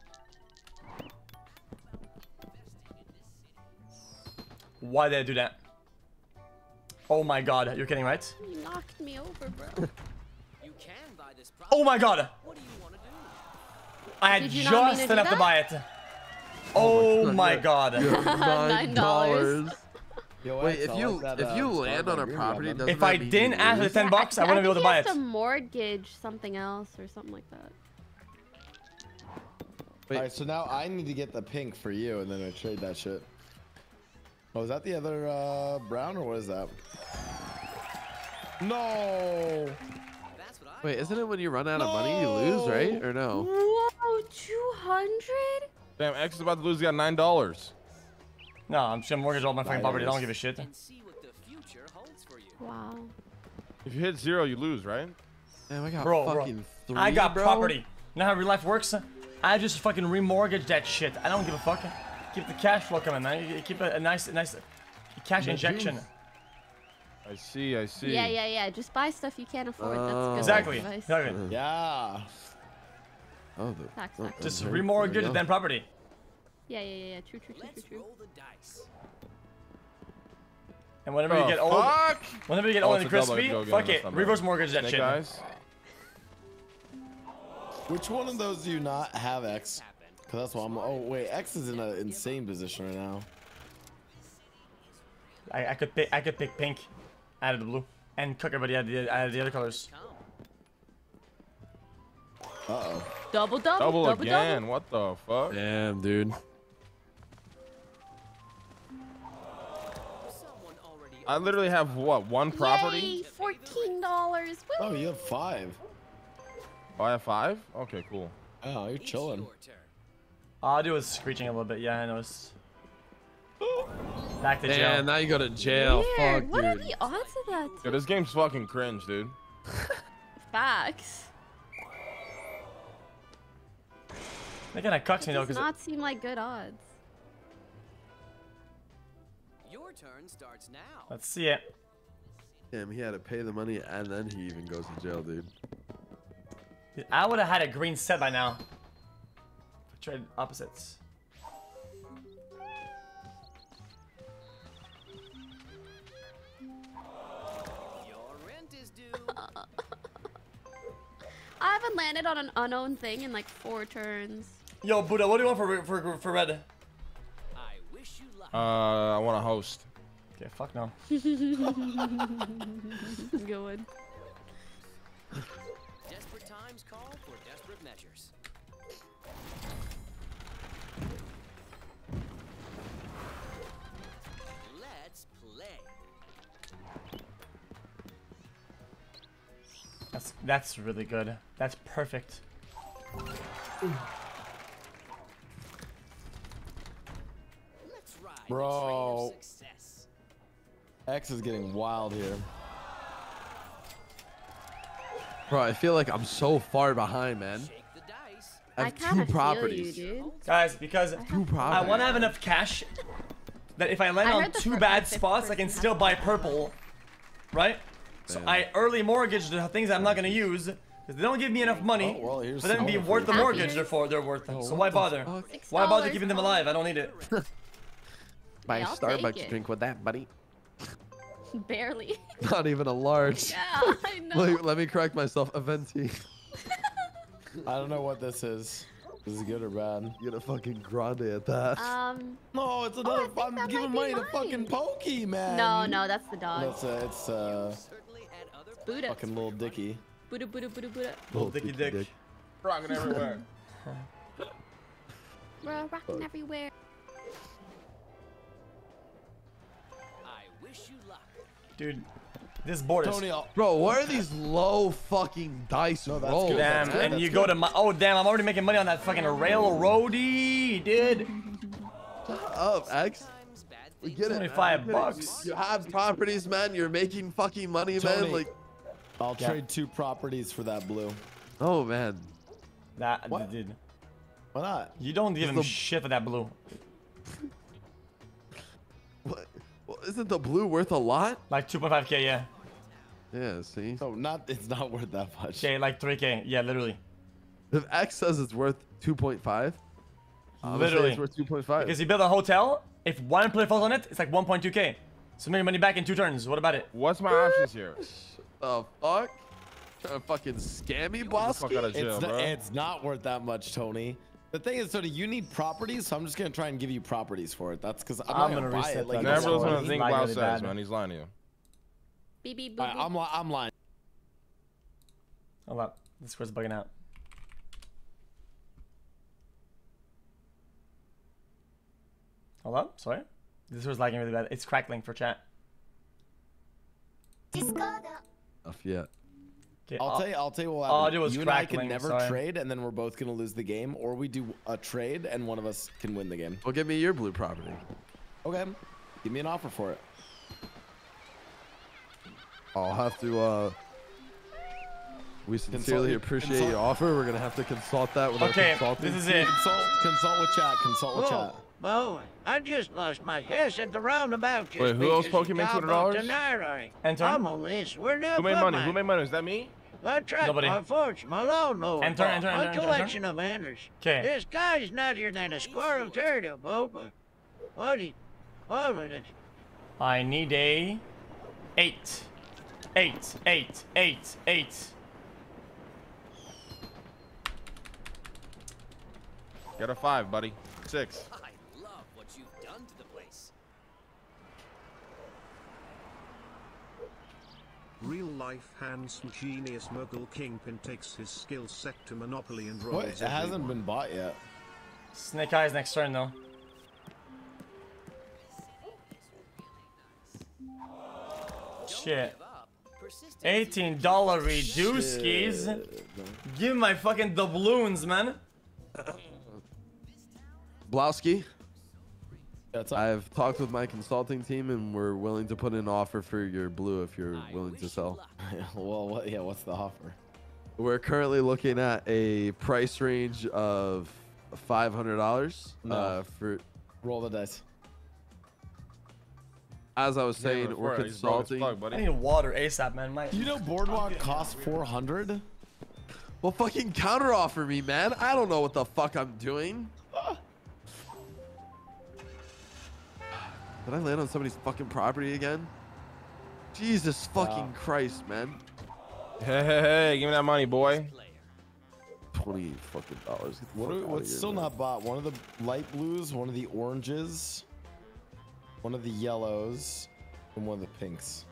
Why did I do that? Oh my god, you're kidding, right? You knocked me over, bro. You can buy this property. Oh my god! What do you want to do? I had Did you not mean just to do enough to that? buy it. Oh my god. $9. Yo, Wait, X, if I you like that, if you Star land on a Green property, one, man. doesn't If that I mean didn't you ask for lose? the $10, I wouldn't be able to buy it. I think he has to mortgage something else or something like that. Wait. All right, so now I need to get the pink for you, and then I trade that shit. Oh, is that the other brown, or what is that? No. That's what I Wait, isn't it when you run out of money you lose, right? Or no? Whoa, 200? Damn, X is about to lose. He got $9. No, I'm just gonna mortgage all my fucking property. I don't give a shit. and see what the future holds for you. Wow. If you hit 0, you lose, right? Damn, I got Bro, fucking 3, I got bro. property. You know how real life works? I just fucking remortgage that shit. I don't give a fuck. Keep the cash flow coming, man. You keep a nice cash injection. I see. Yeah. Just buy stuff you can't afford. That's good Exactly. advice. Exactly. Yeah. Oh, Facts. Just there remortgage we the go. damn property. Yeah. True. Let's roll the dice. And whenever you The get old, fuck? whenever you get Oh, old it's and a double, crispy, go again, fuck that's it. not bad. Reverse mortgage that Snake shit. eyes. Which one of those do you not have, X? Because that's why I'm. Oh wait, X is in an insane position right now. I could pick pink out of the blue and cook everybody out of the other colors. Uh-oh. Double. Double again. What the fuck? Damn, dude. Someone already I literally have what? One property? Yay, $14. Woo. Oh, you have 5. Oh, I have 5? Okay, cool. Oh, you're chilling. your turn. All I do is screeching a little bit. Yeah, I noticed. Back to jail. Man, now you go to jail. Weird. Fuck, What are dude. the odds of that? Yeah, this game's fucking cringe, dude. Facts. That kind of cucks me though, Does because not seem like good odds. Your turn starts now. let's see it. Damn, he had to pay the money and then he even goes to jail, dude. I would have had a green set by now. Trade opposites. Your rent is due. I haven't landed on an unknown thing in like 4 turns. Yo, Buddha, what do you want for red? I wish you luck. I want to host. Okay, fuck no. Good one. Desperate times call for desperate measures. Let's play. That's really good. That's perfect. Let's ride Bro. the train of success. X is getting wild here. Bro, I feel like I'm so far behind, man. Shake the dice. I I have kind 2 of feel properties. you, dude. Guys, because 2 properties. I want to have enough cash that if I land I on heard the 2 fir- bad fifth spots, I can person still has buy that. purple right? So I early mortgage the things I'm not gonna use because they don't give me enough money Oh, well, here's for them to be some worth the for you. mortgage. Therefore, they're worth it. So why bother? $6 Why bother keeping them alive? I don't need it. Buy a I'll take Starbucks it. drink with that, buddy. Barely. Not even a large. Yeah, I know. Let me correct myself. A venti. I don't know what this is. Is it good or bad? You get a fucking grande at that. No, it's another. think that I'm giving might money be to fucking mine. Pokey, man. No, that's the dog. It's Certainly add other Buddha. fucking little Dicky. Buddha, Buddha, Buddha, Buddha. Little dicky dick. Rocking everywhere. We're rocking everywhere. I wish you luck. Dude, this board is. Tony, Bro, what are these low fucking dice that's rolls? good. Damn, That's good, and that's you good. go to my. Oh, damn, I'm already making money on that fucking railroady, dude. Shut up, X. Sometimes bad We things get it. 25 man. bucks. You have properties, man. You're making fucking money, Tony. man. Like, I'll trade 2 properties for that blue. oh man. That, What? dude. Why not? You don't give him the- shit for that blue. What? Well, isn't the blue worth a lot? Like 2.5k, yeah. Yeah. See, No, it's not worth that much. Okay, like 3k, yeah, literally. if X says it's worth 2.5, Literally. it's worth 2.5. Because you build a hotel, if one player falls on it, it's like 1.2k. So make your money back in 2 turns. What about it? What's my options here? The fuck? Trying to fucking scam me, boss? Fuck out of jail, bro. It's not worth that much, Tony. The thing is, Tony, you need properties, so I'm just gonna try and give you properties for it. That's because I'm not gonna gonna buy reset it. Like, that. Never That's listen to why the he's thing lying Blau really says, bad. man. He's lying to you. Beep, beep, boop, Alright, boop. I'm lying. Hold up. This square's bugging out. Hold up. Sorry. This was lagging really bad. It's crackling for chat. Enough yet. Okay, I'll tell you what will all I happen. do was You and I can crackling, never sorry. trade, and then we're both gonna lose the game, or we do a trade and one of us can win the game. Well, give me your blue property. Okay, give me an offer for it. I'll have to. We sincerely appreciate your offer. We're gonna have to consult that with our Okay, consultant. this is it. Consult with chat. Consult with chat. Oh, I just lost my guess at the roundabout. just Wait, who else because Pokemon you $200? tonight, Enter. I'm on this. We're new Who made money? Who equipment. made money? Is that me? I track Nobody. my fortune, my lawnmower, Enter, enter, my enter, enter, collection of antlers. 'Kay. This guy's nuttier than a squirrel turtle, Bo. What is it? I need a 8. 8, 8, 8, 8. Get a 5, buddy. 6. I love what you've done to the place. Real life handsome genius Muggle Kingpin takes his skill set to Monopoly and What? rolls It hasn't been bought yet. Snake Eyes next turn though. Shit. $18 reduce Give me my fucking doubloons, man. Blowski. That's I've talked with my consulting team, and we're willing to put in an offer for your blue if you're willing to sell. Well, what's the offer? We're currently looking at a price range of $500 No. for. Roll the dice. As I was Yeah, saying, but we're for it, he's broke as consulting. fuck, I buddy. need water ASAP, man. My You know Boardwalk costs 400. Well, fucking counter offer me, man. I don't know what the fuck I'm doing. Did I land on somebody's fucking property again? Jesus fucking Christ, man. Hey, give me that money, boy. 20 fucking dollars. What's still not bought? One of the light blues, one of the oranges, one of the yellows, and one of the pinks.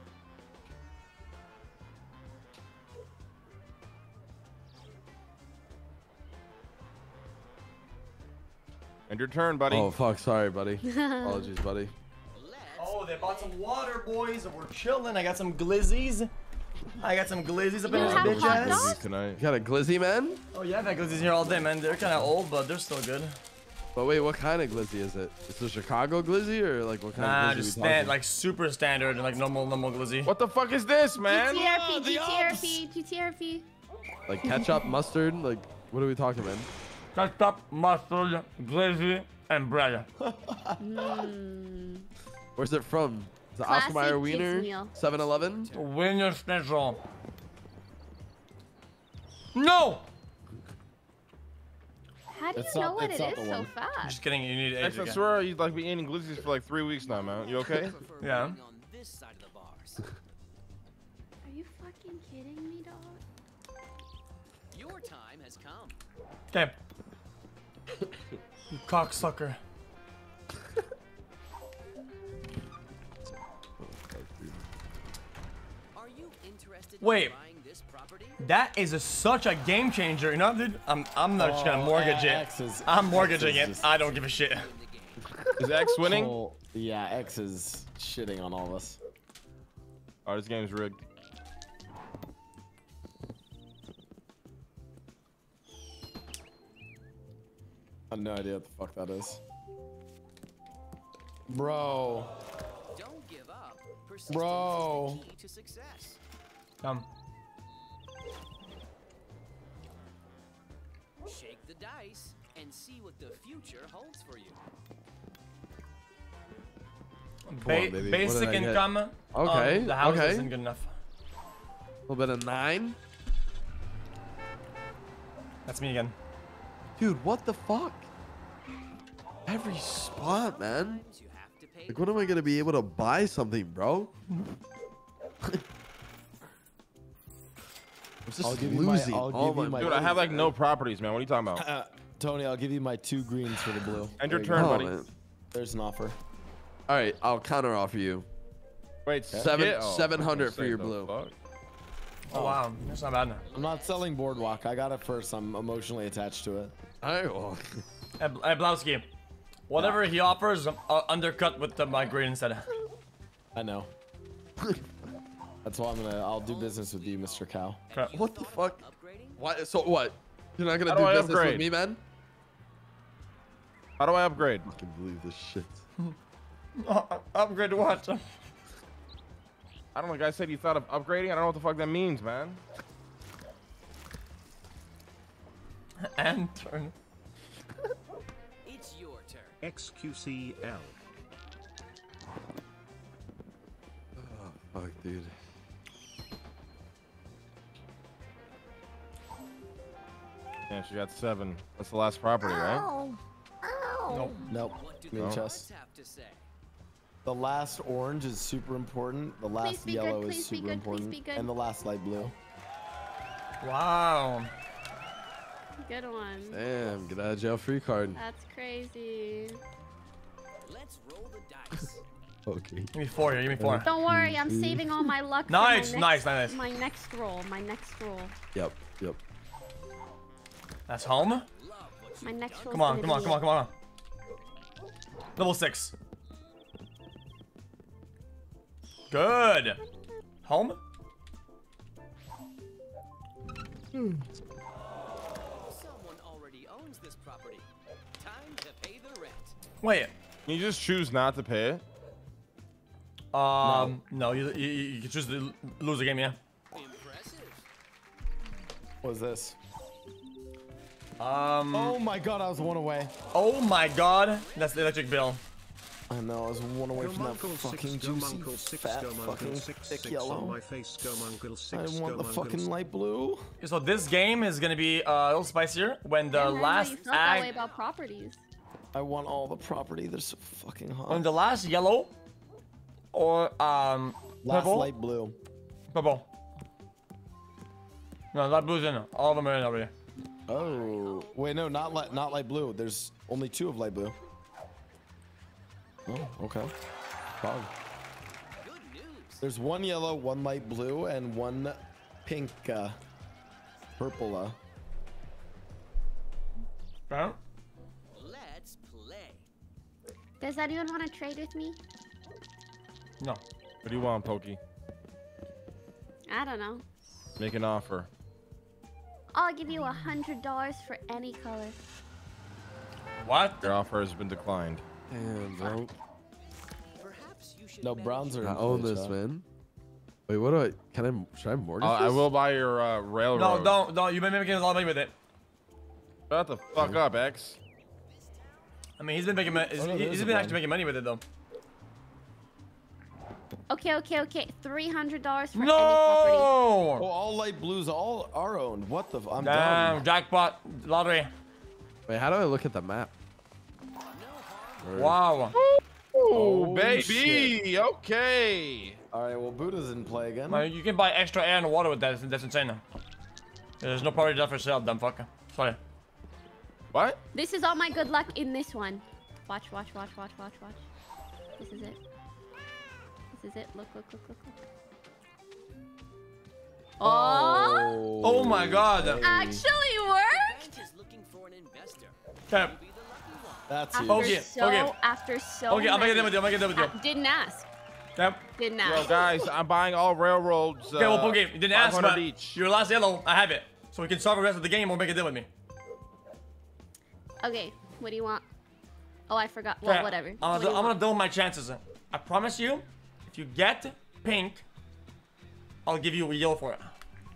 And your turn, buddy. Oh fuck, sorry, buddy. Apologies, buddy. Oh, they bought some water, boys. We're chilling. I got some glizzies. up in this bitch ass. Tonight. You got a glizzy, man? Oh yeah, I've had glizzies here all day, man. They're kind of old, but they're still good. But wait, what kind of glizzy is it? Is it a Chicago glizzy or like what kind Nah, of glizzy just we talking? like super standard, like normal glizzy. What the fuck is this, man? GTRP, GTRP, GTRP. Like ketchup, mustard? Like what are we talking, man? Ketchup, mustard, glizzy, and bread. Where's it from? Is The Oscar Mayer Classic kids Wiener, meal. 7-Eleven. Winner special. No! How do It's you know not- what it's it not is the so one. fast? Just kidding. You need X, age I again. swear you've like been eating glizzies for like 3 weeks now, man. You okay? Yeah. On this side of the bars. Are you fucking kidding me, dog? Your time has come. Okay. You cocksucker. Are you interested Wait. in buying this property? That is such a game changer. You know, dude? I'm not just gonna mortgage it. X is- I'm mortgaging X it. is just- I don't give a shit. Is X winning? Oh, yeah, X is shitting on all of us. Oh, this game's rigged. I have no idea what the fuck that is. Bro. Don't give up. Persistence Bro. is the key to success. Come. Shake the dice and see what the future holds for you. baby. What Basic did I get? income. Okay, The house okay. isn't good enough. A little bit of 9. That's me again. Dude, what the fuck? Every spot, man. You have to pay Like, when am I gonna be able to buy something, bro? I'm just I'll give you my- losing I'll all give you my my- Dude, I have like no properties, man. What are you talking about? Tony, I'll give you my 2 greens for the blue. End your There you turn, go. buddy. man. There's an offer. All right, I'll counter offer you. Wait, Seven- skip? Oh, 700 for say your the blue. fuck? Oh wow, that's not bad. I'm not selling Boardwalk. I got it first. I'm emotionally attached to it. All right, well. Hey, Blowski. Whatever he offers, undercut with my green instead. I know. That's why I'll do business with you, Mr. Cow. What the fuck? What? So what? You're not gonna How do do I business upgrade? with me, man? How do I upgrade? I can believe this shit. Upgrade to what? I don't know. Guy said you thought of upgrading. I don't know what the fuck that means, man. And turn. It's your turn. XQCL. Oh, fuck, dude. Yeah, she got 7. That's the last property, right? Nope. Nope. What do Me and the Chess. cards have to say? The last orange is super important. The last be good, yellow please is be super good, please important. be good. And the last light blue. Wow. Good one. Damn, get out of jail free card. That's crazy. Let's roll the dice. Okay. Give me 4 here. Give me 4. Don't worry, I'm saving all my luck. Nice, for nice, my nice. My next roll. My next roll. Yep, yep. That's home. My next roll. Come on, come on, come on, come on. Level 6. Good. Home. Someone already owns this property. Time to pay the rent. Wait. Can you just choose not to pay it? No, you can choose to lose the game, yeah. Impressive. What is this? Oh my god, I was 1 away. Oh my god, that's the electric bill. I know, I was 1 away from that Gomuncle fucking 6, juicy, Gomuncle 6, fat, Gomuncle fucking 6, thick 6 on yellow. my face, Gomuncle 6, I want the Gomuncle fucking 6. light blue. So this game is gonna be a little spicier when the Yeah, I know last you felt that way ag, about properties. I want all the property. They're so fucking hot. when the last yellow or Last purple, light blue. purple. No, light blue's in. All of them are in already. Oh, wait, no, not light blue. There's only 2 of light blue. Oh, okay. Dog. Good news. There's 1 yellow, 1 light blue, and 1 pink, purple. Right? Let's play. Does anyone want to trade with me? No. What do you want, Pokey? I don't know. Make an offer. I'll give you $100 for any color. What? Your offer has been declined. Damn, bro. Perhaps you should No, manage browns are. I in own place, this, huh? man. Wait, what do I? Should I mortgage I this? will buy your railroad. No, don't. You've been making a lot of money with it. Shut the fuck up, X. I mean, he's been making. Oh, no, He's there's a been actually brand. making money with it though. Okay. $300 for any property. No! Oh, all light blues, all are owned. What the? I'm Damn, done. jackpot, lottery. Wait, how do I look at the map? Wow. Oh, baby. shit. Okay. All right, well, Buddha's in play again. Man, you can buy extra air and water with that. That's insane. There's no party left for sale, dumb fucker. Sorry. What? This is all my good luck in this one. Watch. This is it. Look. Oh! Oh my god. Actually worked? Bank is looking for an investor. Okay. Be the lucky one. That's After huge. Okay, so, okay. After so Okay, I'll make a deal with you. Didn't ask. Yep. Didn't Yo, ask. guys, I'm buying all railroads. Okay, well, Pokey, you didn't ask, 500 but each. your last yellow, I have it. So we can start the rest of the game or make a deal with me. Okay, what do you want? Oh, I forgot. Well, Okay, whatever. I'm What do you gonna want? double my chances. I promise you, if you get pink, I'll give you a yellow for it.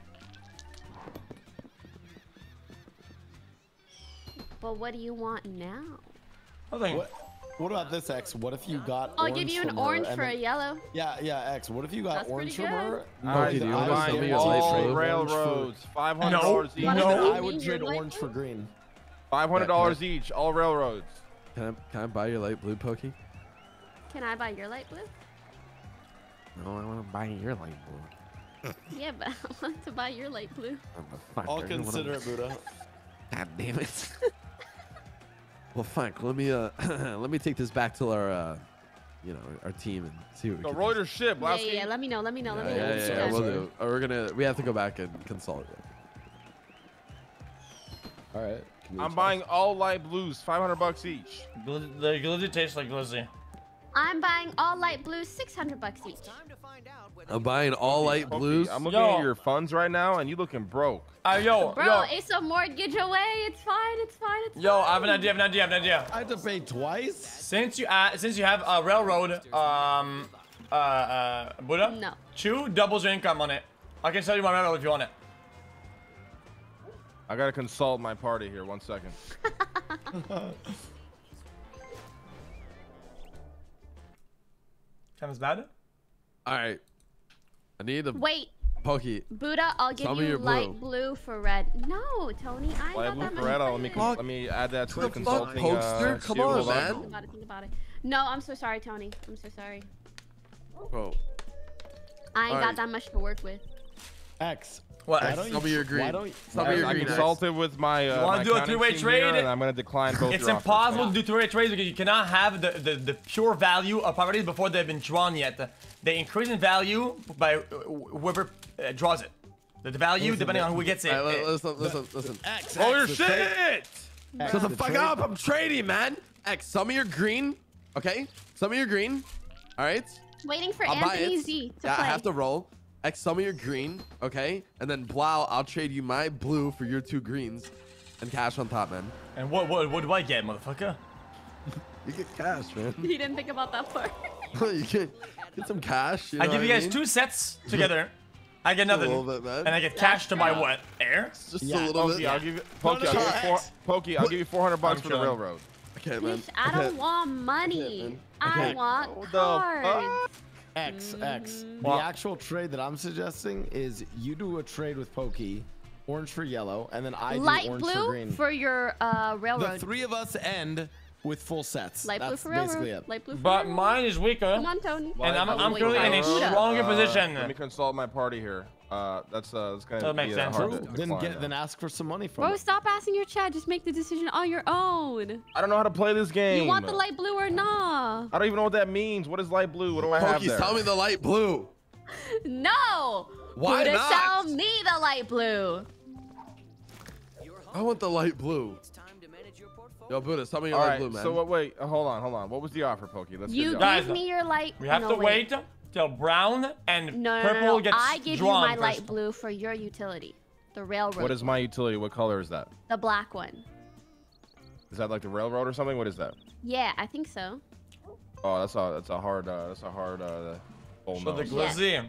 But what do you want now? Nothing. What about this, X? What if you got I'll orange give you an from her orange and for a then- yellow. Yeah, X. What if you got That's orange pretty from her? good. All right, Pokey, do you I'm want to buying give me a light all blue? railroads. $500 No. each. What does No. that I would mean, trade your light orange blue? for green. $500 each. All railroads. Can I buy your light blue, Pokey? Can I buy your light blue? No, I want to buy your light blue. Yeah, but I want to buy your light blue. I'll consider it, Buddha. God damn it. Well, fine. Let me let me take this back to our our team and see what we The can Reuters ship. Yeah, Last yeah, game. let me know. Let me know. do. Let me know. Yeah, we'll do. We have to go back and consult it. All right. I'm buying all light blues. $500 each. The glizzy tastes like glizzy. I'm buying all light blues, $600 each. Time to find out whether I'm buying all light Pokey, blues. I'm looking Yo. at your funds right now, and you looking broke. Yo, Bro, it's a mortgage away. It's fine. It's fine. yo, I have an idea. I have to pay twice? Since you have a railroad, Buddha, No. Chew doubles your income on it. I can sell you my railroad if you want it. I gotta consult my party here. 1 second. Sounds bad? All right. I need a Wait, Pokey. Buddha, I'll give Tell me you your light blue for red. No, Tony, I ain't Light got blue that much Beretta. Let me money. let me add that to the What the fuck, consulting. Pokester? Come queue. on, Hold man. Think about it. No, I'm so sorry, Tony. I'm so sorry. Bro. I ain't Alright. got that much to work with. X. What? Why don't Tell me your green. Why don't Tell me your I green. consulted with my. wanna my do a accounting three-way team trade? here, and I'm gonna decline both. It's your offers. impossible to do two-way trades because you cannot have the pure value of properties before they've been drawn yet. They increase in value by whoever draws it. The value, depending on who gets it. All right, listen. X. Roll your the trade- shit. X, Shut the the fuck trade- up. I'm trading, man. X, some of your green. Okay? Some of your green. All right? Waiting for I'll buy Anthony it. Z to Yeah, play. I have to roll. X, some of your green. Okay? And then Blau, I'll trade you my blue for your 2 greens. And cash on top, man. And what do I get, motherfucker? You get cash, man. He didn't think about that part. You get some cash. I give you guys 2 sets together. I get nothing. little bit, man. And I get cash to buy right. what? Air? Just Yeah. a little Pokey, bit. I'll give you. Pokey, I'll give you Pokey, I'll give you $400 for the chilling. railroad. Okay, man. Bitch, I don't want money. man. I Okay. want What the cards. fuck? X. The What? actual trade that I'm suggesting is you do a trade with Pokey, orange for yellow, and then I do Light orange for blue green. for your The railroad. 3 of us end with full sets. Light blue That's for basically railroad. it. Light blue for But railroad. mine is weaker. Come on, Tony. And I'm Wait, currently in a Buddha. stronger Let me position. consult my party here. That's gonna That makes be sense. hard to Then decline. then ask for some money from Bro, it. stop asking your chat. Just make the decision on your own. I don't know how to play this game. You want the light blue or nah? I don't even know what that means. What is light blue? What do I have Pokey, there? tell me the light blue. No. Why Buddha, not? tell me the light blue. you're home. I want the light blue. It's time to manage your portfolio. Yo, Buddha, tell me your All light right. blue, man. So wait. Hold on. What was the offer, Pokey? Let's You get the Guys, give me your light. We have no, to wait. wait till brown and No, purple no. gets I give you drawn my first. light blue for your utility, the railroad. What is my utility? What color is that? the black one? Is that like the railroad or something? What is that? Yeah, I think so. Oh, that's a hard full So the nose. Yes. glizzy.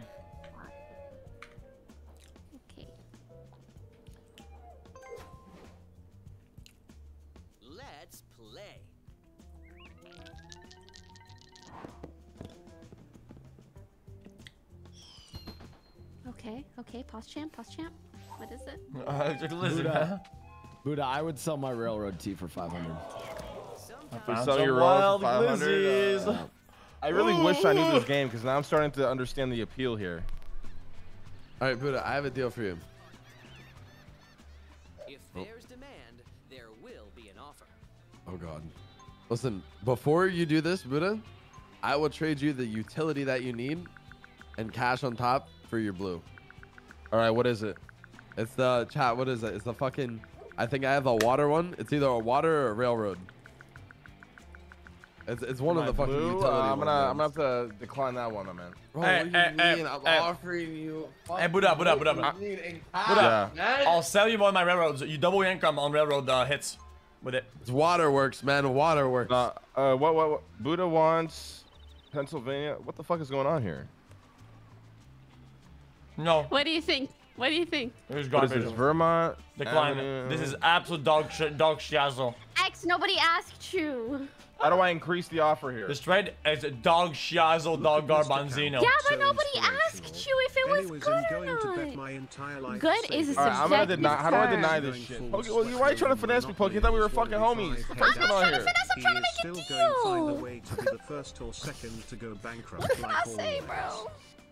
Okay. Let's play. Okay, okay. Pause champ, pause champ. What is it? Buddha, I would sell my railroad to you for 500. You sell your road for 500. I really wish I knew this game because now I'm starting to understand the appeal here. All right, Buddha, I have a deal for you. If there's demand, there will be an offer. Oh God. Listen, before you do this, Buddha, I will trade you the utility that you need and cash on top for your blue. All right, what is it? It's the chat. What is it? It's the fucking. I think I have the water one. It's either a water or a railroad. It's one of the fucking utility I'm ones, gonna have to decline that one, man. Bro, what do you mean? I'm offering you. Hey, Buddha. Yeah. I'll sell you one of my railroads. You double your income on railroad hits with it. It's waterworks, man. Waterworks. What? Buddha wants Pennsylvania. What the fuck is going on here? No. What do you think? What do you think? Here's What is this? Vermont. Decline. Avenue. This is absolute dog shizzle. X, nobody asked you. How do I increase the offer here? This trade is a dog shizzle, dog garbanzino. Yeah, but nobody asked you if it was good or not. Good is a subjective I'm gonna deny. How do I deny term. this shit? Pokey, well, why are you trying to finesse me, Pokey? I thought we were fucking homies. I'm not trying to finesse. I'm trying to make a Still going to find a deal. way to be the first or second to go bankrupt. What did I like say, always. bro?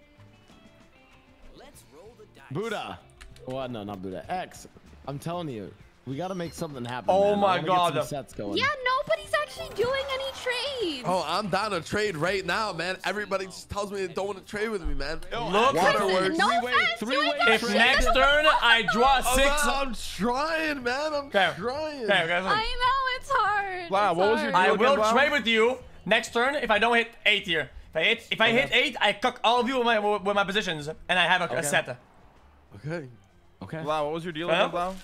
Let's roll the dice. Buddha. Well, no, not Buddha. X. I'm telling you, we gotta make something happen. Oh man. my I wanna God. Get some sets going. Yeah, nobody's actually doing any trades. Oh, I'm down to trade right now, man. Everybody just tells me they don't want to trade with me, man. Look, Waterworks. No offense, three-way if next turn I draw 6. I'm trying, man. I'm trying. Okay, I know it's hard. Wow, It's what was your hard. I deal? will Blau? trade with you next turn if I don't hit 8 here. If I hit 8, I cook all of you with my positions, and I have a set. Okay. Okay. Blau, what was your deal Huh? again, Blau?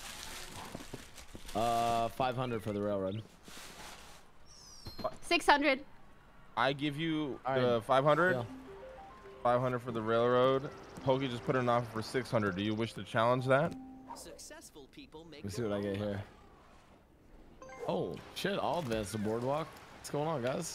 500 for the railroad. 600. I give you All the right. 500. Yeah. 500 for the railroad. Pokey just put an offer for 600. Do you wish to challenge that? Successful people make Let me see what I get here. Oh shit! I'll advance the boardwalk. What's going on, guys?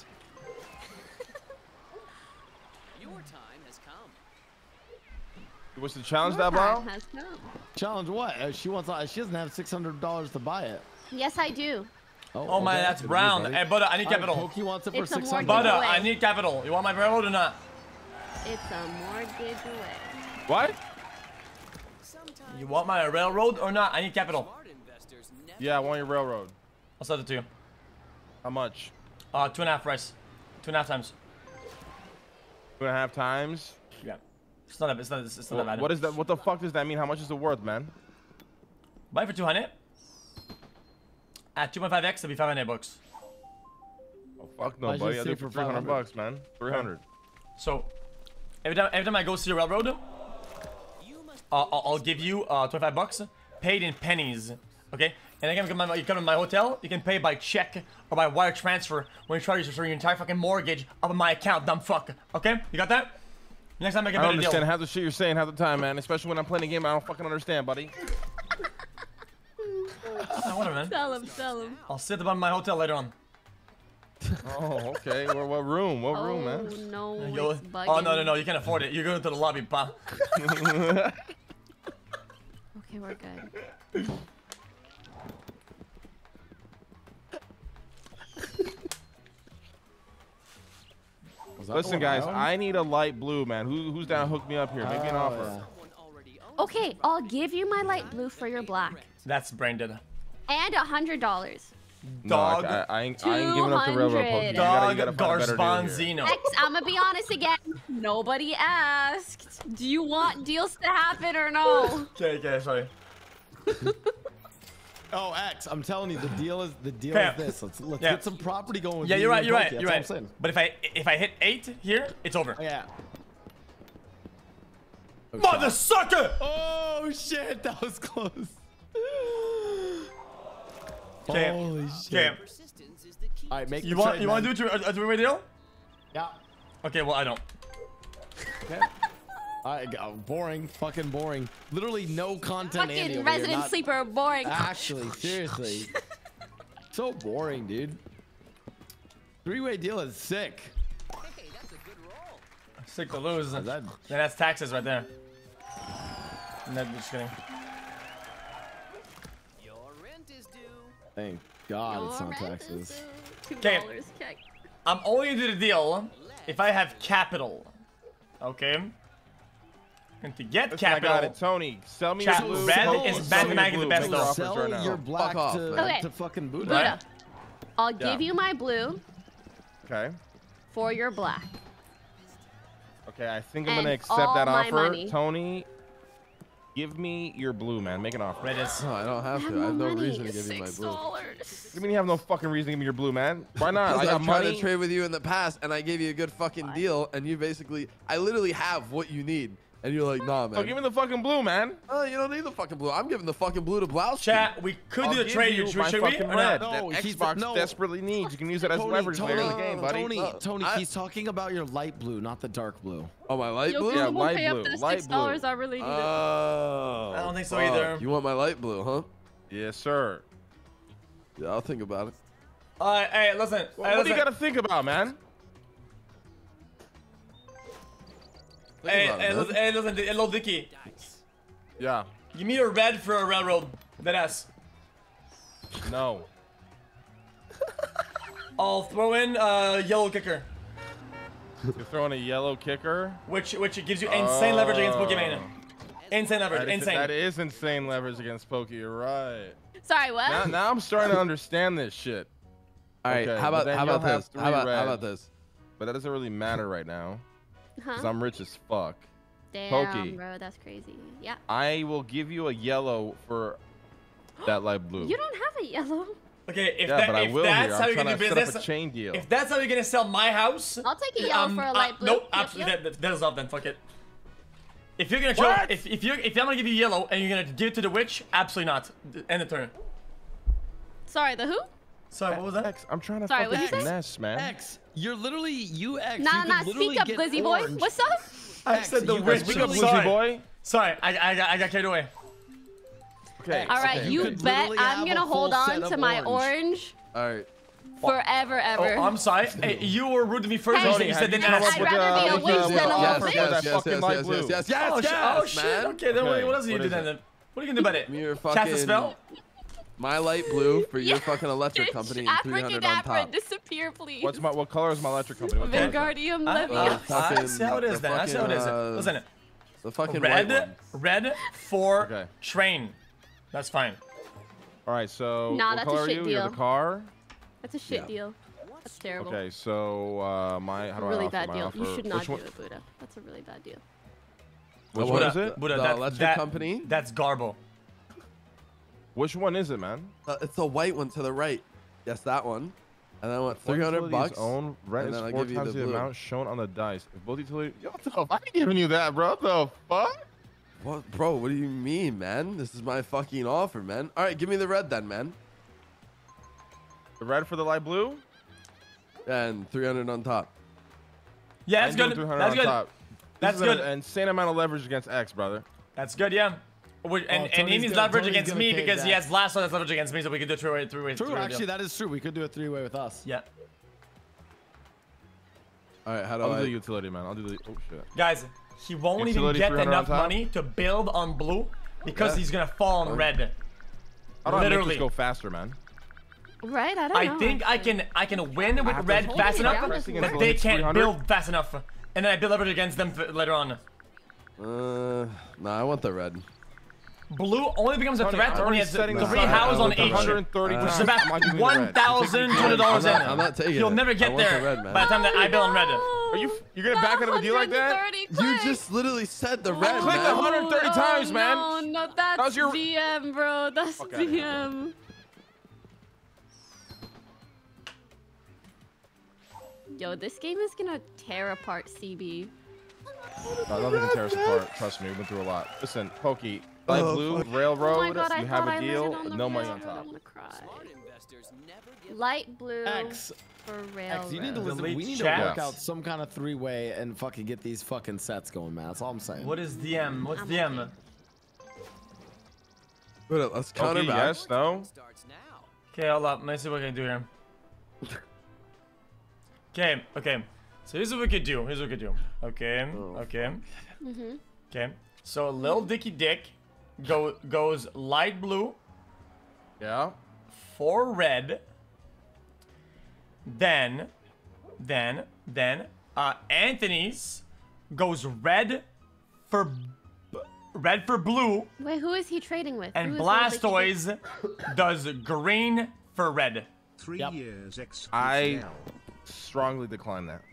Your time has come. You wish to challenge Your that, Blau? time has come. Challenge what? She wants. She doesn't have $600 to buy it. Yes, I do. Oh my, okay. that's Good brown. news, Hey, buddy. Buddha, I need All right, capital. Pokey wants it for It's a 600. mortgage Buddha, away. I need capital. You want my railroad or not? It's a mortgage away. What? Sometimes You want my railroad or not? I need capital. smart investors never Yeah, I want your railroad. I'll sell it to you. How much? 2.5 price. 2.5 times. 2.5 times? Yeah. It's not that bad. What is that? What the fuck does that mean? How much is it worth, man? Buy it for 200. At 2.5x, it'll be 500 bucks. Oh fuck no, Why'd you buddy. I say do it for for 300 500? bucks, man. 300. So, every time I go see a railroad, I'll give you 25 bucks, paid in pennies. Okay? And then you come to my hotel, you can pay by check or by wire transfer when you try to transfer your entire fucking mortgage up in my account, dumb fuck. Okay? You got that? Next time I get a I don't better understand deal. half the shit you're saying half the time, man. Especially when I'm playing a game I don't fucking understand, buddy. Whatever, man. Tell him. I'll sit up in my hotel later on. Oh, okay. What room? What room, Oh, man? no, Yo- it's bugging. Oh, no, you can't afford it. You're going to the lobby, pa. Okay, we're good. Listen, guys, I need a light blue, man. Who's down to hook me up here? Make me an offer. someone already owns Okay, I'll give you my light blue for your black. That's brain dead. And $100. No, Dog. I ain't giving up the railroad, Pokey. You Dog gotta find a better deal here. Garzbanzino. X, I'm gonna be honest again. Nobody asked. Do you want deals to happen or no? Okay, sorry. Oh, X, I'm telling you, the deal is Okay. this. Let's Yeah. get some property going. with Yeah, me you're and right, you're right, Pokey, you're that's right. what I'm saying. But if I hit 8 here, it's over. Yeah. Mother sucker! Oh shit, that was close. Okay. Holy shit. Okay. persistence is the key. All right, make You the want trade, man. to do a three-way deal? Yeah. Okay, well I don't. Okay. All right, go. Boring. Fucking boring. Literally no content. Andy Fucking over here, resident not- sleeper, boring. Actually, seriously. So boring, dude. Three-way deal is sick. Hey, that's a good roll. Sick to lose. That- Then that's taxes right there. No, just kidding. Your rent is due. Thank God it's Your not rent taxes. is due. Okay. $2 check. I'm only gonna do the deal if I have capital. Okay. And to get Listen, I got capital, it, Tony. Sell me Chat, your blue. red Sell is me mathematically blue. the best Make your though. offers Sell right now. your black off, to, man. Okay. to fucking Buddha. Buddha, I'll Yeah. give you my blue Okay. for your black. Okay, I think I'm And gonna accept all that my offer. money. Tony, give me your blue, man. Make an offer. red is. No, I don't have to. I have no reason to give you my blue. $6. You mean you have no fucking reason to give me your blue, man? Why not? I Because got I've tried money. to trade with you in the past, and I gave you a good fucking deal, and you basically, I literally have what you need, and you're like, nah, man. Oh, give me the fucking blue, man. Oh, you don't need the fucking blue. I'm giving the fucking blue to Blouse. Chat, we could I'll do the give trade. you my Should we? fucking Or red not? No, that he's- Xbox no. desperately needs. You can use it as leverage later in the game, buddy. Tony, I- he's talking about your light blue, not the dark blue. Oh, my light Yo, blue? girl, Yeah, won't light pay blue, up that light $6. blue. I really need it. Oh. I don't think so fuck. either. You want my light blue, huh? Yes, sir. Yeah, I'll think about it. Hey, listen. What do you gotta think about, man? Hey, about it, hey, man. listen, hey, listen, little Dicky. Yeah. Give me a red for a railroad. Deadass. No. I'll throw in yellow kicker, You're throwing a yellow kicker. which gives you insane leverage against Pokemon. Insane leverage, That is, insane. that is insane leverage against Pokey. You're right. Sorry, what? Now I'm starting to understand this shit. All right, Okay, how but about then how you'll about have this? 3 How about reds. this? But that doesn't really matter right now, because Huh? I'm rich as fuck. Damn, Pokey. bro, that's crazy. Yeah. I will give you a yellow for that light blue. You don't have a yellow. Okay, if, Yeah, that, but I if will that's here. how I'm you're trying gonna to do set up business, a chain deal. if that's how you're gonna sell my house, I'll take a yellow for a light blue. Nope, Yep, absolutely. yep. That is off then. Fuck it. If you're gonna What? if I'm gonna give you yellow and you're gonna give it to the witch, absolutely not. End the turn. Sorry, the who? Sorry, what was that? X, I'm trying to Sorry, fucking what'd you say? finesse, man. X, you're literally UX. Nah, nah, speak up, Glizzy boy. What's up? I said the you witch. guys Speak up, Glizzy Glizzy Sorry. boy. Sorry, I got carried away. Okay. All right, okay. you You could bet literally I'm have gonna a hold full on set to of my orange. orange All right. forever, ever. Oh, I'm sorry. Hey, you were rude to me first. Hey, you Tony, said have you didn't come ask. up I'd with rather be a witch with than a offer witch. for that fucking light blue? yes, Oh, yes, shit. man. Okay, then Okay, what else do you what do is then? it? What are you gonna do about it? Your Cast a fucking spell? my light blue for your Yeah. fucking electric Bitch, company and 300 on Abracadabra, top. disappear, please. What color is my electric company? What color is it? Wingardium I Leviosa. see how it is then. I see how it is. Listen, The fucking white red one. for Okay. train. That's fine. All right, so Nah, what that's a color are shit you? You're deal. the car. That's a shit Yeah. deal. That's terrible. Okay, so how do I Really offer bad my deal. offer? You should not Which do one? it, Buddha. That's a really bad deal. Which What one is is it? Buddha, The that, electric that- company? That's Garbo. Which one is it, man? It's the white one to the right. Yes, that one. And then I want 300 bucks. Own rent and is then I'll 4 give you times the the blue. amount shown on the dice. If both utility, yo, what the fuck? I ain't giving you that, bro. What the fuck? What, bro? What do you mean, man? This is my fucking offer, man. All right, give me the red then, man. The red for the light blue. And 300 on top. Yeah, that's I'm doing good. 300 That's on good. top. That's This is good. An insane amount of leverage against X, brother. That's good, yeah. And he Tony's needs gonna- leverage Tony's against gonna me cave because he that. has last one that's leverage against me, so we could do three-way. True, actually, that is true. We could do a 3-way with us. Yeah. All right, how do I'll I? do the utility, man. I'll do the. Oh shit. Guys, he won't even Utility get 300 on enough top? money to build on blue because Yeah. he's gonna fall on red. How do I make Literally. this go faster, man? Right? I don't know. I think I can win with have to red hold fast it enough, down. but Pressing they until it hits can't 300? build fast enough, and then I build leverage against them later on. Nah, I want the red. Blue only becomes a Tony, threat I'm when he already has setting three this up. houses on I each, want the which 130%. is about I'm not giving you the red. $1,200 in. I'm not taking He'll it. never I get want the there red, man. by the time that I build on red. Are you're gonna back out of a deal like that? 130 You just literally said the red, clicked man. 130 times, man. No, no, that's was your- DM, bro. That's Fuck outta here. DM. Yo, this game is gonna tear apart CB. No, nothing can tear us apart. Trust me, we've been through a lot. Listen, Pokey, light blue, railroad, Oh my God, I you have thought a I deal, landed on the no money on railroad. I top. wanna cry. Smart investors never give Light blue X, for railroad. X, you need to listen. Delete We need chat. to work out some kind of 3-way and fucking get these fucking sets going, man. That's all I'm saying. What is DM? What's I'm DM? okay. Wait, let's counter Pokey, back. yes, no? starts now. Okay, hold up. Let me see what I can do here. Okay. So here's what we could do. Okay. Mm-hmm. Okay. So little Dicky Dick goes light blue. Yeah. For red. Then Anthony's goes red for blue. Wait, who is he trading with? And Blastoise does green for red. 3 years XPL. I strongly decline that.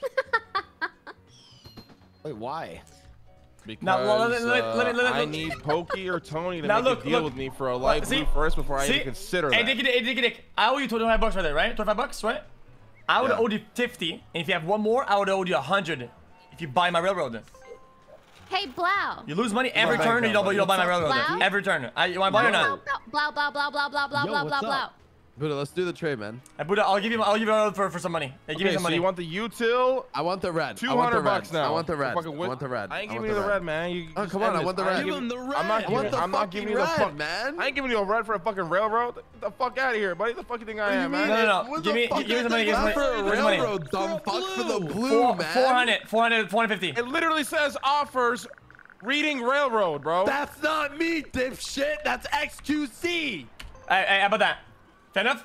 Wait, why? Because I need Pokey or Tony to now make a deal with me for a light blue first before I even consider that. Hey, Dick, I owe you $25 right there, right? $25, right? I would owe you 50, and if you have one more, I would owe you 100 if you buy my railroad. Hey, Blau. You lose money every turn, and you don't buy my railroad. Blau? Every turn. You want to buy or not? Blau, blah, blah, blah, blah, blah, blah, blah, blah. Buddha, let's do the trade, man. Buddha, I'll give you a railroad for some money. Hey, give me some money. So you want the util? I want the red. $200 now. I want the red. I want the red. I ain't giving you the red, man. Oh, come on, I want the red. Give him the red. I'm not giving you the fuck, man. I ain't giving you a red for a fucking railroad. Get the fuck out of here, buddy. The fuck you think I am, man? No. Give me some money. Give me for a railroad, dumb fuck for the blue, man. 450. It literally says offers reading railroad, bro. That's not me, dipshit. That's XQC. Hey, how about that? Fair enough?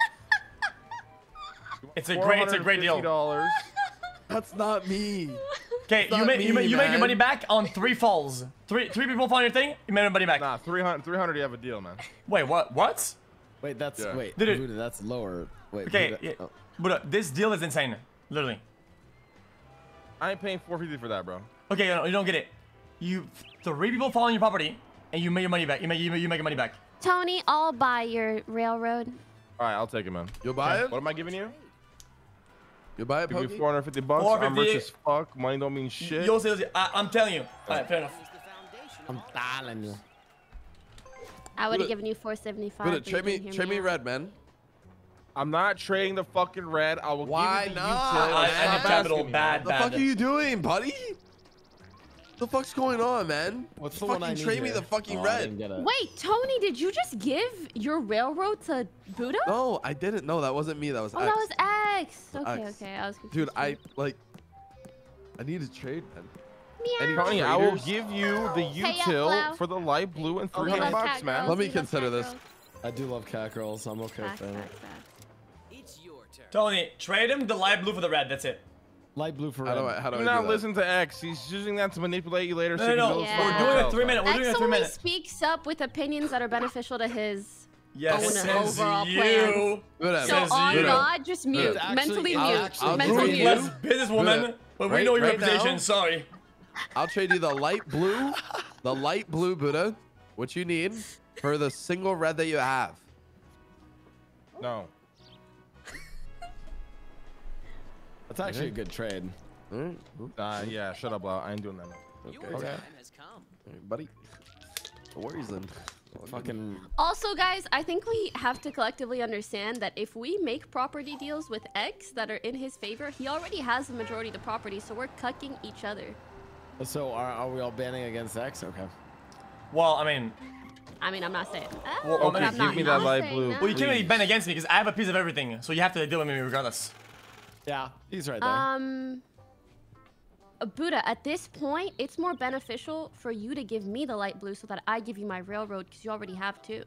It's a great deal. That's not me. Okay, you make your money back on 3 falls. Three people fall on your thing, you make your money back. Nah, 300 you have a deal, man. Wait, what? Wait, that's wait, Dude, Buddha, that's lower. Wait, okay, Buddha, this deal is insane. Literally. I ain't paying 450 for that, bro. Okay, you don't get it. 3 people fall on your property, and you make your money back. You make your money back. Tony, I'll buy your railroad. All right, I'll take it, man. You'll buy it? What am I giving you? You buy it, Give me Pokey? $450. I'm rich as fuck. Money don't mean shit. You'll see. I'm telling you. All right, fair enough. I'm telling you. I would have given you $475. Buddha, trade me red, man. I'm not trading the fucking red. I will Why give you the not? util. I need capital bad. The fuck are you doing, buddy? What the fuck's going on, man? What's the one I need trade me here? the fucking I red. didn't get it. Wait, Tony, did you just give your railroad to Buddha? No, I didn't. No, that wasn't me. That was Oh, X. that was X. Okay, X. okay. I was confused. Dude, I need to trade, man. Meow. Tony, I will give you the Hey, util Blau. for the light blue and We love $300, cat man. girls, Let me we love consider cat this. girls. I do love cat girls. I'm okay with Facts, that. facts, facts. It's your turn. Tony, trade him the light blue for the red. That's it. Light blue for How red. do I Do do not that? listen to X. He's using that to manipulate you later. No, so you no, can no. build Yeah. We're fucking doing a hotels, 3 minute. man. We're doing X a 3 only minute. speaks up with opinions that are beneficial to his Yes, own says overall you. plans. Whatever. So Says on you. God, just mute. Actually, Mentally I'll mute. actually Mental trade mute. you- Less businesswoman, but we Right- know your right reputation. now? Sorry. I'll trade you the light blue, Buddha, what you need, for the single red that you have. No. That's actually a good trade. Yeah, shut up, Blau. I ain't doing that, man. Your time has come. Buddy. No worries then. Fucking. Also, guys, I think we have to collectively understand that if we make property deals with X that are in his favor, he already has the majority of the property, so we're cucking each other. So are we all banning against X? Okay. Well, I mean, I'm not saying. Well, Oh, okay, I'm give not, me I'm that not light saying blue. that. well, you can't really Please. bend against me because I have a piece of everything, so you have to deal with me regardless. Yeah, he's right there. Buddha, at this point, it's more beneficial for you to give me the light blue so that I give you my railroad because you already have two.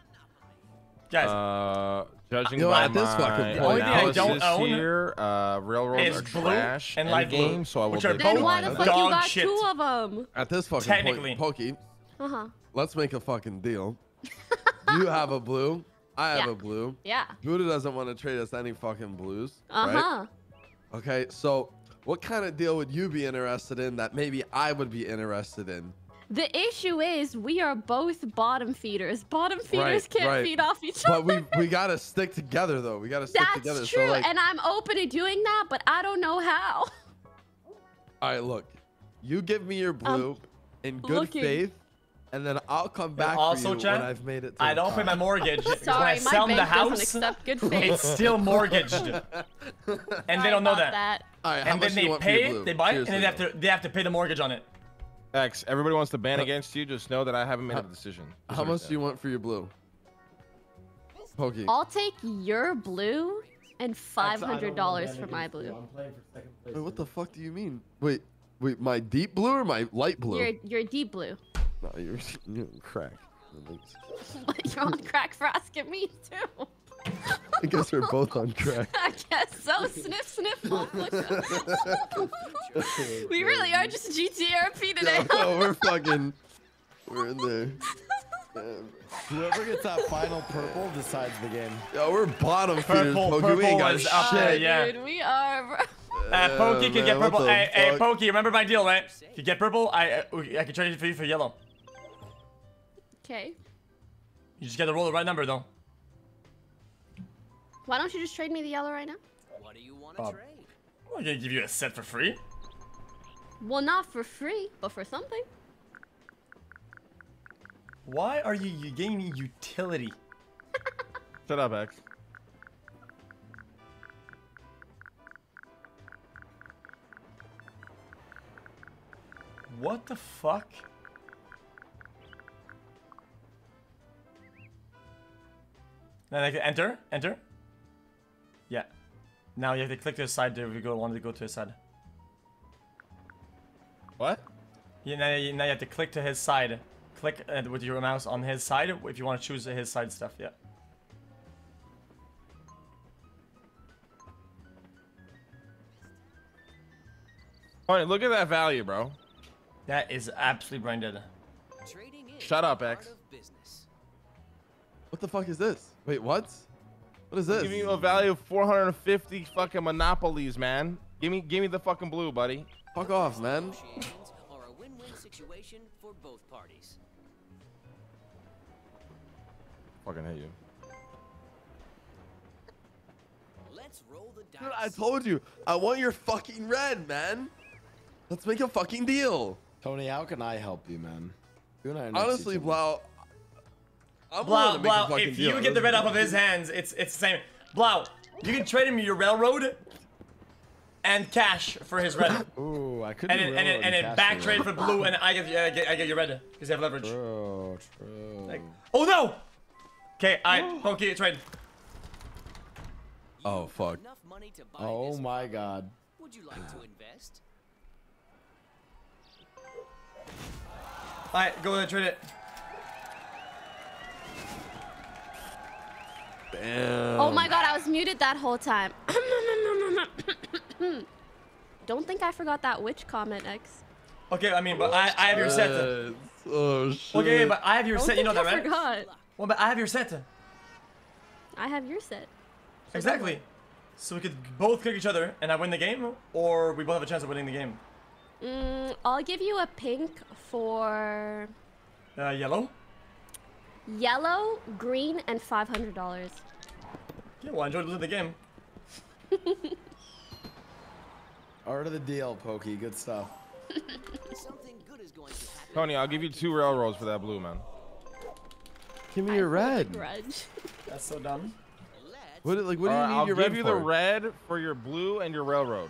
Guys, Judging Yo, by at this fucking my point, I don't analysis own here, railroads is are blue trash and in light the blue, game, so I will which are decline. Then why the Dog fuck you got shit. 2 of them? At this fucking Technically. point, Pokey, Uh-huh. let's make a fucking deal. You have a blue. I have Yeah. a blue. Yeah. Buddha doesn't want to trade us any fucking blues. Uh-huh. Right? Okay, so what kind of deal would you be interested in that maybe I would be interested in? The issue is we are both bottom feeders. Bottom feeders Right, can't right. feed off each But other. we gotta stick together though. We gotta stick That's together. true, So like, and I'm open to doing that, but I don't know how. all right, look, you give me your blue in good looking. faith, and then I'll come back also, for you Chan, when I've made it. To I the don't pay top. my mortgage. 'Cause when I Sorry, my sell the bank doesn't house, accept good it's faith. still mortgaged, and Sorry they don't know about that. All right, how And much then do you they want for your pay blue? it, they buy it, and Seriously, then they have to pay the mortgage on it. X, everybody wants to ban against you. Just know that I haven't made a decision. Just How much understand. do you want for your blue? Pokey. I'll take your blue and $500 for my blue. Wait, what the fuck do you mean? Wait, my deep blue or my light blue? Your deep blue. No, you're crack. You're on crack for asking me too. I guess we're both on crack. I guess so. Sniff, sniff. We really are just GTRP today. No, we're in there. Whoever gets that final purple decides the game. Yo, we're bottom feeders, Purple Pokey. We ain't got is up there, shit. yeah. Dude, we are, bro. Pokey can get man, purple. what the Hey, fuck? Pokey, remember my deal, right? If you get purple, I can trade it for you for yellow. Okay. You just gotta roll the right number, though. Why don't you just trade me the yellow right now? What do you want to trade? I'm gonna give you a set for free. Well, not for free, but for something. Why are you giving me utility? Shut up, X. What the fuck? Then I can enter. Yeah. Now you have to click to the side to want to go to his side. What? Yeah, now you have to click to his side. Click with your mouse on his side if you want to choose his side stuff. Yeah. Alright, look at that value, bro. That is absolutely brain dead. Trading in Shut up, part X. of business. What the fuck is this? Wait, what? What is this? Giving you a value of 450 fucking monopolies, man. Give me the fucking blue, buddy. Fuck off, man. Negotiations are a win-win situation for both parties. Fucking hate you. Let's roll the dice. Dude, I told you. I want your fucking red, man. Let's make a fucking deal. Tony, how can I help you, man? You and I are next to Honestly, each other. Blau. I'm willing to make a Blau, fucking if deal. you get the red off of his hands, it's the same. Blau, you can trade him your railroad and cash for his red. Ooh, I could. And then back trade for blue, and I get your red because you have leverage. True. Like, oh no! Okay, alright, Pokey, trade. Oh fuck. Enough money to buy Oh this my property. god. Would you like to invest? Alright, go ahead, trade it. Damn. Oh my god, I was muted that whole time. Don't think I forgot that witch comment, X. Okay, I mean, but I have your set. Oh shit. Okay, but I have your Don't set. You know think that, I right? forgot. Well, but I have your set. I have your set. Exactly. So we could both kick each other, and I win the game, or we both have a chance of winning the game. I'll give you a pink for Yellow. yellow, green, and $500. Yeah, well, I enjoyed losing the game. Art of the deal, Pokey. Good stuff. Something good is going to happen. Tony, I'll give you 2 railroads for that blue, man. Give me your red. Grudge. That's so dumb. What do you need I'll your give red you for? the red for your blue and your railroad.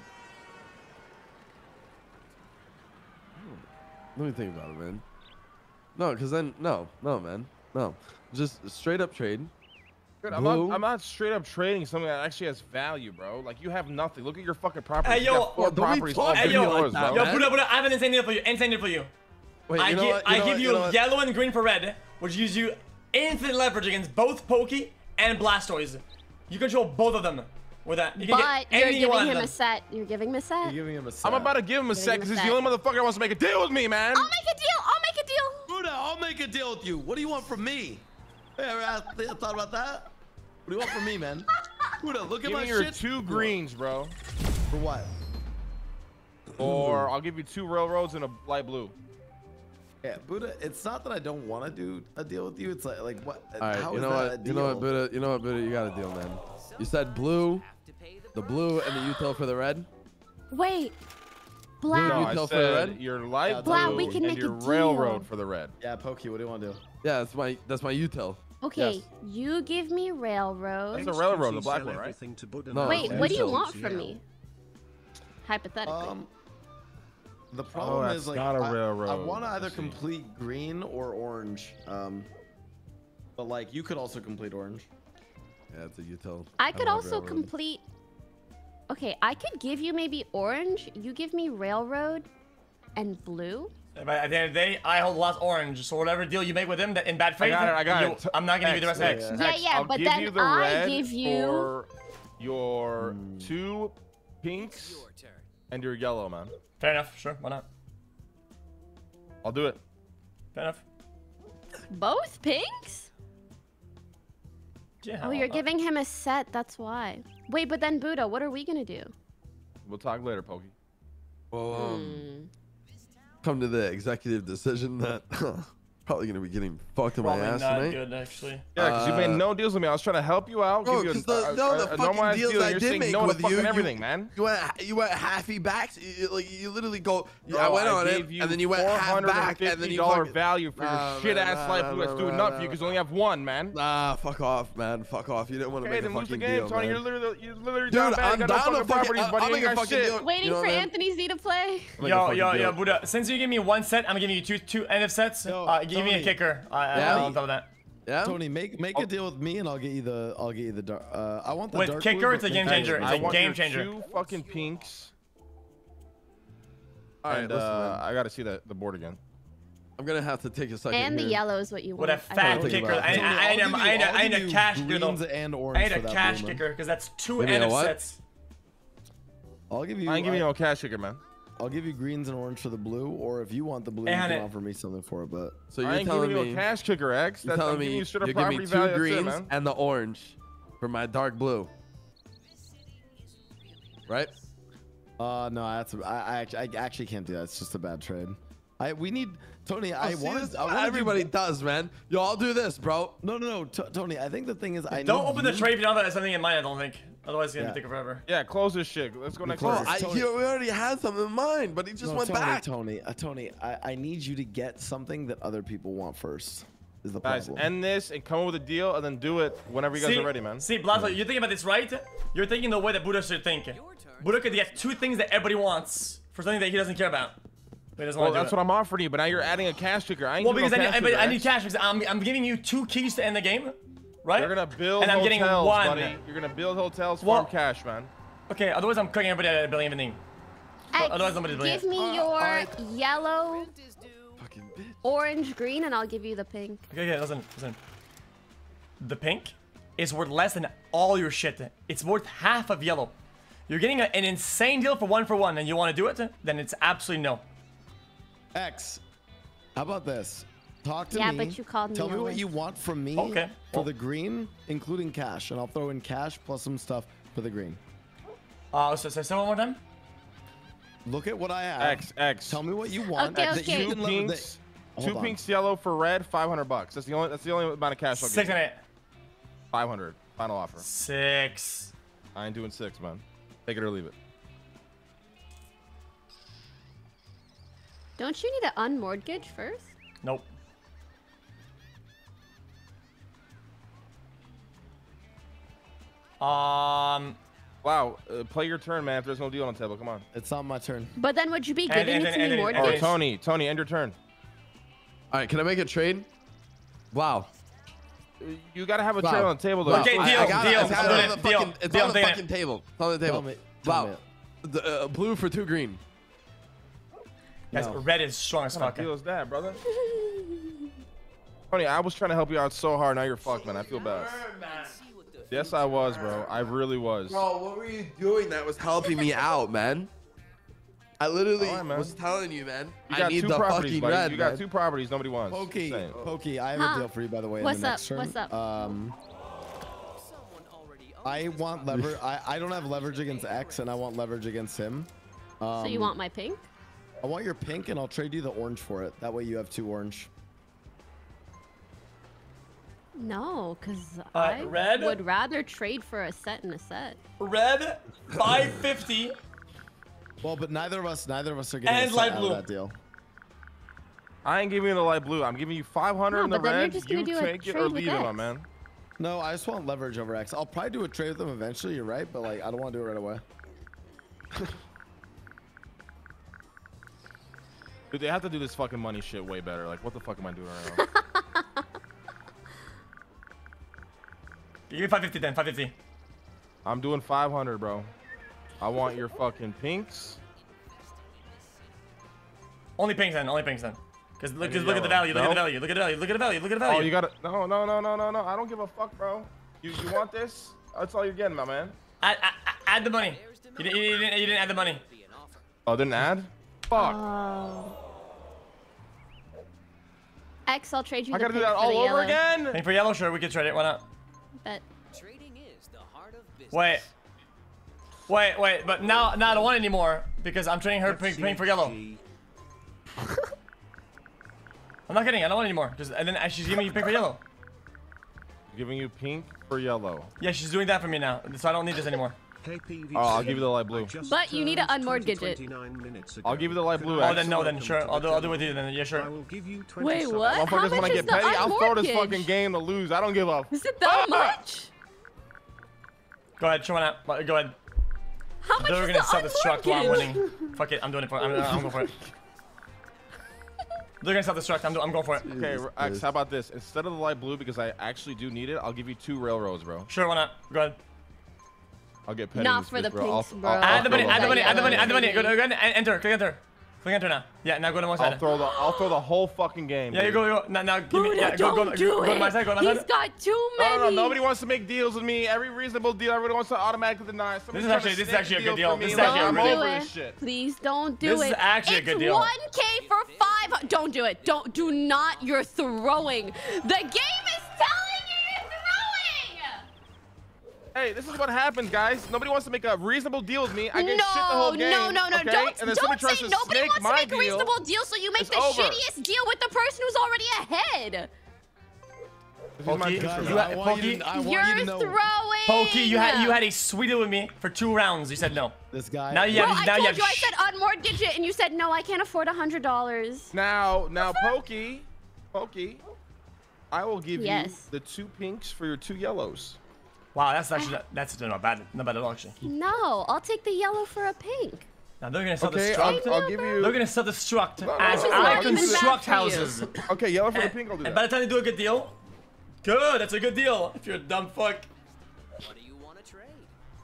Let me think about it, man. No, because then no, man, no. Just straight up trade. Dude, Blue. I'm not straight up trading something that actually has value, bro. Like, you have nothing. Look at your fucking property. Hey, You yo, got 4 don't be properties. talking all Hey, good yo, yours, like that, bro. Yo, Buddha, I have an insane deal for you. Insane deal for you. Wait, I give you what? yellow and green for red, which gives you infinite leverage against both Pokey and Blastoise. You control both of them with that. You can But get you're any giving one of him them. a set. You're giving him a set. You're giving him a set. I'm about to give him a set because he's the only motherfucker that wants to make a deal with me, man. I'll make a deal. I'll make a deal. Buddha, I'll make a deal with you. What do you want from me? Hey, ever thought about that? What do you want from me, man? Buddha, look at Give my me your shit. 2 greens, bro. For what? Or I'll give you 2 railroads and a light blue. Yeah, Buddha. It's not that I don't want to do a deal with you. It's like what? All right, how you is know that what? a You know what, deal? Buddha? You know what, Buddha? You got a deal, man. You said blue, the blue, and the util for the red. Wait. No, Black. I tell for the said red? your light Blah, blue we can and make a your deal. railroad for the red. Yeah, Pokey. What do you want to do? Yeah, that's my util. Okay, Yes. you give me railroad. That's the railroad, the black one, right? No, Wait, yeah, what do you util. want from me? Hypothetically. The problem that's is like not a I railroad. want to either Let's see. complete green or orange. But like you could also complete orange. Yeah, it's a util. I could don't have also railroad. complete. Okay, I could give you maybe orange. You give me railroad and blue. But at the end of the day, I hold the last orange. So whatever deal you make with him that in bad faith, I got it. I'm not gonna give you the rest of X. Yeah, but then I give you for your 2 pinks and your yellow, man. Fair enough. Sure. Why not? I'll do it. Fair enough. both pinks. Yeah. Oh, you're giving him a set. That's why. Wait, but then Buddha, what are we gonna do? We'll talk later, Pokey. Well, come to the executive decision that probably gonna be getting fucked in my ass not tonight. good, actually. Yeah, because you made no deals with me. I was trying to help you out. Bro, give you because the normal fucking deals deal, I you're did saying make no to with fucking you, everything, man. You went halfy backs. You literally go. Bro, I went on it, gave you and then you went half back, and then you fucking value for your shit ass life. That's doing enough for you because you only have one, man. Nah, fuck off, man. Fuck off. You didn't want to make a then lose the fucking game, deal, Tony. man. You're literally Dude, down bad. I'm You got down no to fucking properties, fucking. buddy. I'll You make a ain't got fucking shit. deal. Waiting You know for what, man? Anthony Z to play. Yo, Buddha. Since you give me one set, I'm gonna give you two end of sets. Give me a kicker. On top of that. Yeah. Tony, make a deal with me, and I'll get you the I want the with dark kicker. blue, It's a but game pink changer. is It's my a favorite. game changer. 2 fucking pinks. All right, And listen, man. I gotta see the board again. I'm gonna have to take a second. And the here. yellow is what you With want. a fat kicker. I need a cash kicker though. Greens and I orange need a for that cash blue, man. kicker because that's 2 Give me end a of what? sets. I'll give you. I ain't giving you no cash kicker, man. I'll give you greens and orange for the blue, or if you want the blue, you And can it- offer me something for it. But So I you're ain't telling giving me you a cash kicker, X. you're That's telling I'm giving me you straight up you're giving me property 2 value. That's it, greens man. and the orange for my dark blue, right? no, that's I actually can't do that. It's just a bad trade. We need Tony. I wanted Everybody does, man. Yo, I'll do this, bro. No, Tony. I think the thing is, I Don't need open the you- trade if you don't have something in mind. I don't think. Otherwise, it's gonna Yeah. take forever. Yeah, close this shit. Let's go next close round. this. Tony. We already had something in mind, but he just No, went Tony, back. Tony, I need you to get something that other people want first. Is the Guys, problem? end this and come up with a deal, and then do it whenever you guys are ready, man. See, Blazo, you're thinking about this right? You're thinking the way that Buddha should think. Buddha could get 2 things that everybody wants for something that he doesn't care about. But he doesn't Well, want to do that's it. what I'm offering you, but now you're adding a cash kicker. I ain't Well, giving because no cash kicker, I need X. cash because I'm giving you 2 keys to end the game, right? You're gonna build and I'm hotels, getting 1. buddy. You're gonna build hotels, Well- farm cash, man. Okay, otherwise I'm cooking everybody at building everything. Otherwise nobody's doing Give it. me your yellow, orange, green, and I'll give you the pink. Okay, listen. The pink is worth less than all your shit. It's worth half of yellow. You're getting an insane deal for 1 and you want to do it? Then it's absolutely no. X, how about this? Talk to Yeah, me. but you called me Tell me a what list. you want from me Okay. for the green, including cash, and I'll throw in cash plus some stuff for the green. So say one more time. Look at what I have. X. Tell me what you want. Okay, that okay. you 2 can pinks. Hold 2 on. pinks yellow for red, $500. That's the only amount of cash I'll give 6 you. and 8. 500. Final offer. 6. I ain't doing 6, man. Take it or leave it. Don't you need to unmortgage first? Nope. Wow, play your turn, man. If there's no deal on the table, come on. It's not my turn. But then would you be giving it to me Oh, mortgage? Tony, end your turn. All right, can I make a trade? Wow. You gotta have a trade on the table, though. Okay, deal. It's on the Deal. fucking table. It's on the table. Tell me Wow. The, blue for 2 green. Guys, No. red is strong as What kind fuck. of deal is that, brother? Tony, I was trying to help you out so hard. Now you're fucked, man. I feel bad. Yes, I was, bro. I really was. Bro, what were you doing that was helping me out, man? I literally All right, man. was telling you, man. You I got need 2 the properties, fucking buddy. red, You got man. 2 properties nobody wants. Pokey, Same. Pokey, I have Huh? a deal for you, by the way. What's in the up? next turn. What's up? I want leverage. I don't have leverage against X, and I want leverage against him. So you want my pink? I want your pink, and I'll trade you the orange for it. That way you have 2 orange. No, because red? I would rather trade for a set and a set. Red, 550. Well, but neither of us are getting And a set light out blue. of that deal. I ain't giving you the light blue. I'm giving you 500 No, in the but then you're red. just gonna You do a take it or trade with leave it, my X. man. No, I just want leverage over X. I'll probably do a trade with them eventually. You're right, but like I don't want to do it right away. Dude, they have to do this fucking money shit way better. Like, what the fuck am I doing right now? Give me 550 then, 550. I'm doing 500, bro. I want your fucking pinks. Only pinks then. Only pinks then. Because look at the value. Look at the value. Look at the value. Look at the value. Look at the value. Oh, you got it. No. I don't give a fuck, bro. You want this? That's all you're getting, my man. Add the money. You didn't add the money. Oh, didn't add? Fuck. X, I'll trade you. I the gotta do pink that for the all over yellow. again? Pink for yellow? Sure, we can trade it. Why not? Bet. Trading is the heart of business. Wait. But now I don't want it anymore because I'm trading her pink for yellow. I'm not kidding. I don't want it anymore. And then she's giving me pink for yellow. Giving you pink for yellow. Yeah, she's doing that for me now, so I don't need this anymore. Oh, I'll give you the light blue. But you need to unmortgage it. I'll give you the light blue. Oh, then no, then sure. I'll do it with you then. Yeah, sure. Wait, what? How Motherfuckers, when I much is get the petty, I'll throw this unmortgage? fucking game to lose. I don't give up. Is it that much? Go ahead, show one out. Go ahead. How much They're is gonna the sell this truck while I'm unmortgage? winning. Fuck it, I'm doing it for it. I'm going for it. They're gonna sell this truck. I'm going for it. Okay, X, how about this? Instead of the light blue, because I actually do need it, I'll give you 2 railroads, bro. Sure, why not? Go ahead. I'll get petty. Not for the pinks, bro. Add the money. Go ahead, enter. Click enter. Click enter now. Yeah, now go to my side. I'll throw the whole fucking game. Yeah, you go. Now give me. Buddha, Yeah, go to my side. Go to my side. He's got too many. No, nobody wants to make deals with me. Every reasonable deal, everybody wants to automatically deny. This is actually a good deal. This is actually a I'm good deal. over this shit. Please don't do it. This is actually a good deal. It's 1K for 5. Don't do it. Do not. You're throwing. The game is telling you you're throwing. Hey, this is what happens, guys. Nobody wants to make a reasonable deal with me. I get shit the whole game. No. Okay? Don't And then somebody tries say to nobody snake wants to my make a deal. reasonable deal, so you make It's the over. shittiest deal with the person who's already ahead. This is my Pokey, picture, you man. had- Pokey, You're throwing. Pokey, you had a sweet deal with me for 2 rounds. You said no. This guy. Now you Bro, have. I Now you told have. you I said unmortgage it, and you said no. I can't afford $100. Now, Pokey, I will give Yes. you the 2 pinks for your 2 yellows. Wow, that's actually not bad. Not bad at all, actually. No, I'll take the yellow for a pink. Now they're gonna sell Okay, the struct. I'll give you. They're gonna sell the struct No, as no, I not even construct bad for you. houses. Okay, yellow for the pink. I'll do And by that. the time they do a good deal, good. That's a good deal. If you're a dumb fuck. What do you want to trade?